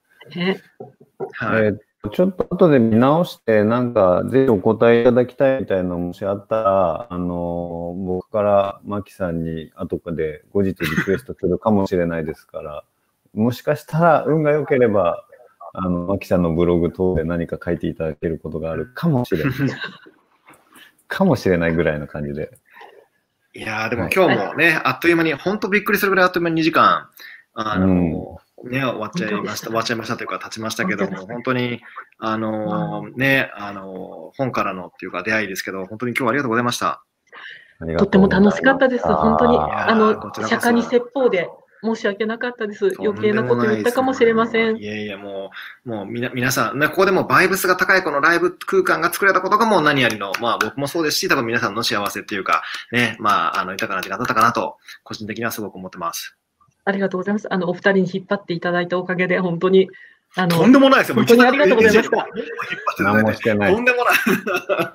ちょっと後で見直して、なんか、ぜひお答えいただきたいみたいなのもしあったら、僕からマキさんに後で後日リクエストするかもしれないですから、もしかしたら運が良ければ、マキさんのブログ等で何か書いていただけることがあるかもしれない。かもしれないぐらいの感じで。 いやー、でも今日もね、あっという間に、本当びっくりするぐらいあっという間に2時間、終わっちゃいましたというか、経ちましたけども、本当に、本からのっていうか出会いですけど、本当に今日はありがとうございました。 とっても楽しかったです。本当に、釈迦に説法で申し訳なかったです。余計なこと言ったかもしれません。 いやいや、もう皆さん、ね、ここでもバイブスが高いこのライブ空間が作れたことがもう何よりの、僕もそうですし、多分皆さんの幸せっていうか、ね、豊かな時間だったかなと、個人的にはすごく思ってます。 ありがとうございます。お二人に引っ張っていただいたおかげで、本当に。 とんでもないですよ。 本当にありがとうございました。 何もしてない。 とんでもない。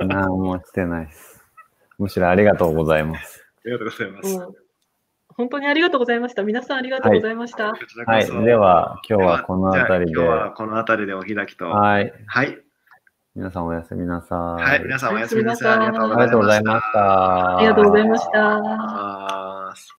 何もしてないです。むしろありがとうございます。 ありがとうございます。 本当にありがとうございました。皆さんありがとうございました。 はい。では、今日はこの辺りで。 今日はこの辺りでお開きと。 はい。 はい。 皆さんおやすみなさい。 はい。皆さんおやすみなさい。ありがとうございました。 ありがとうございました。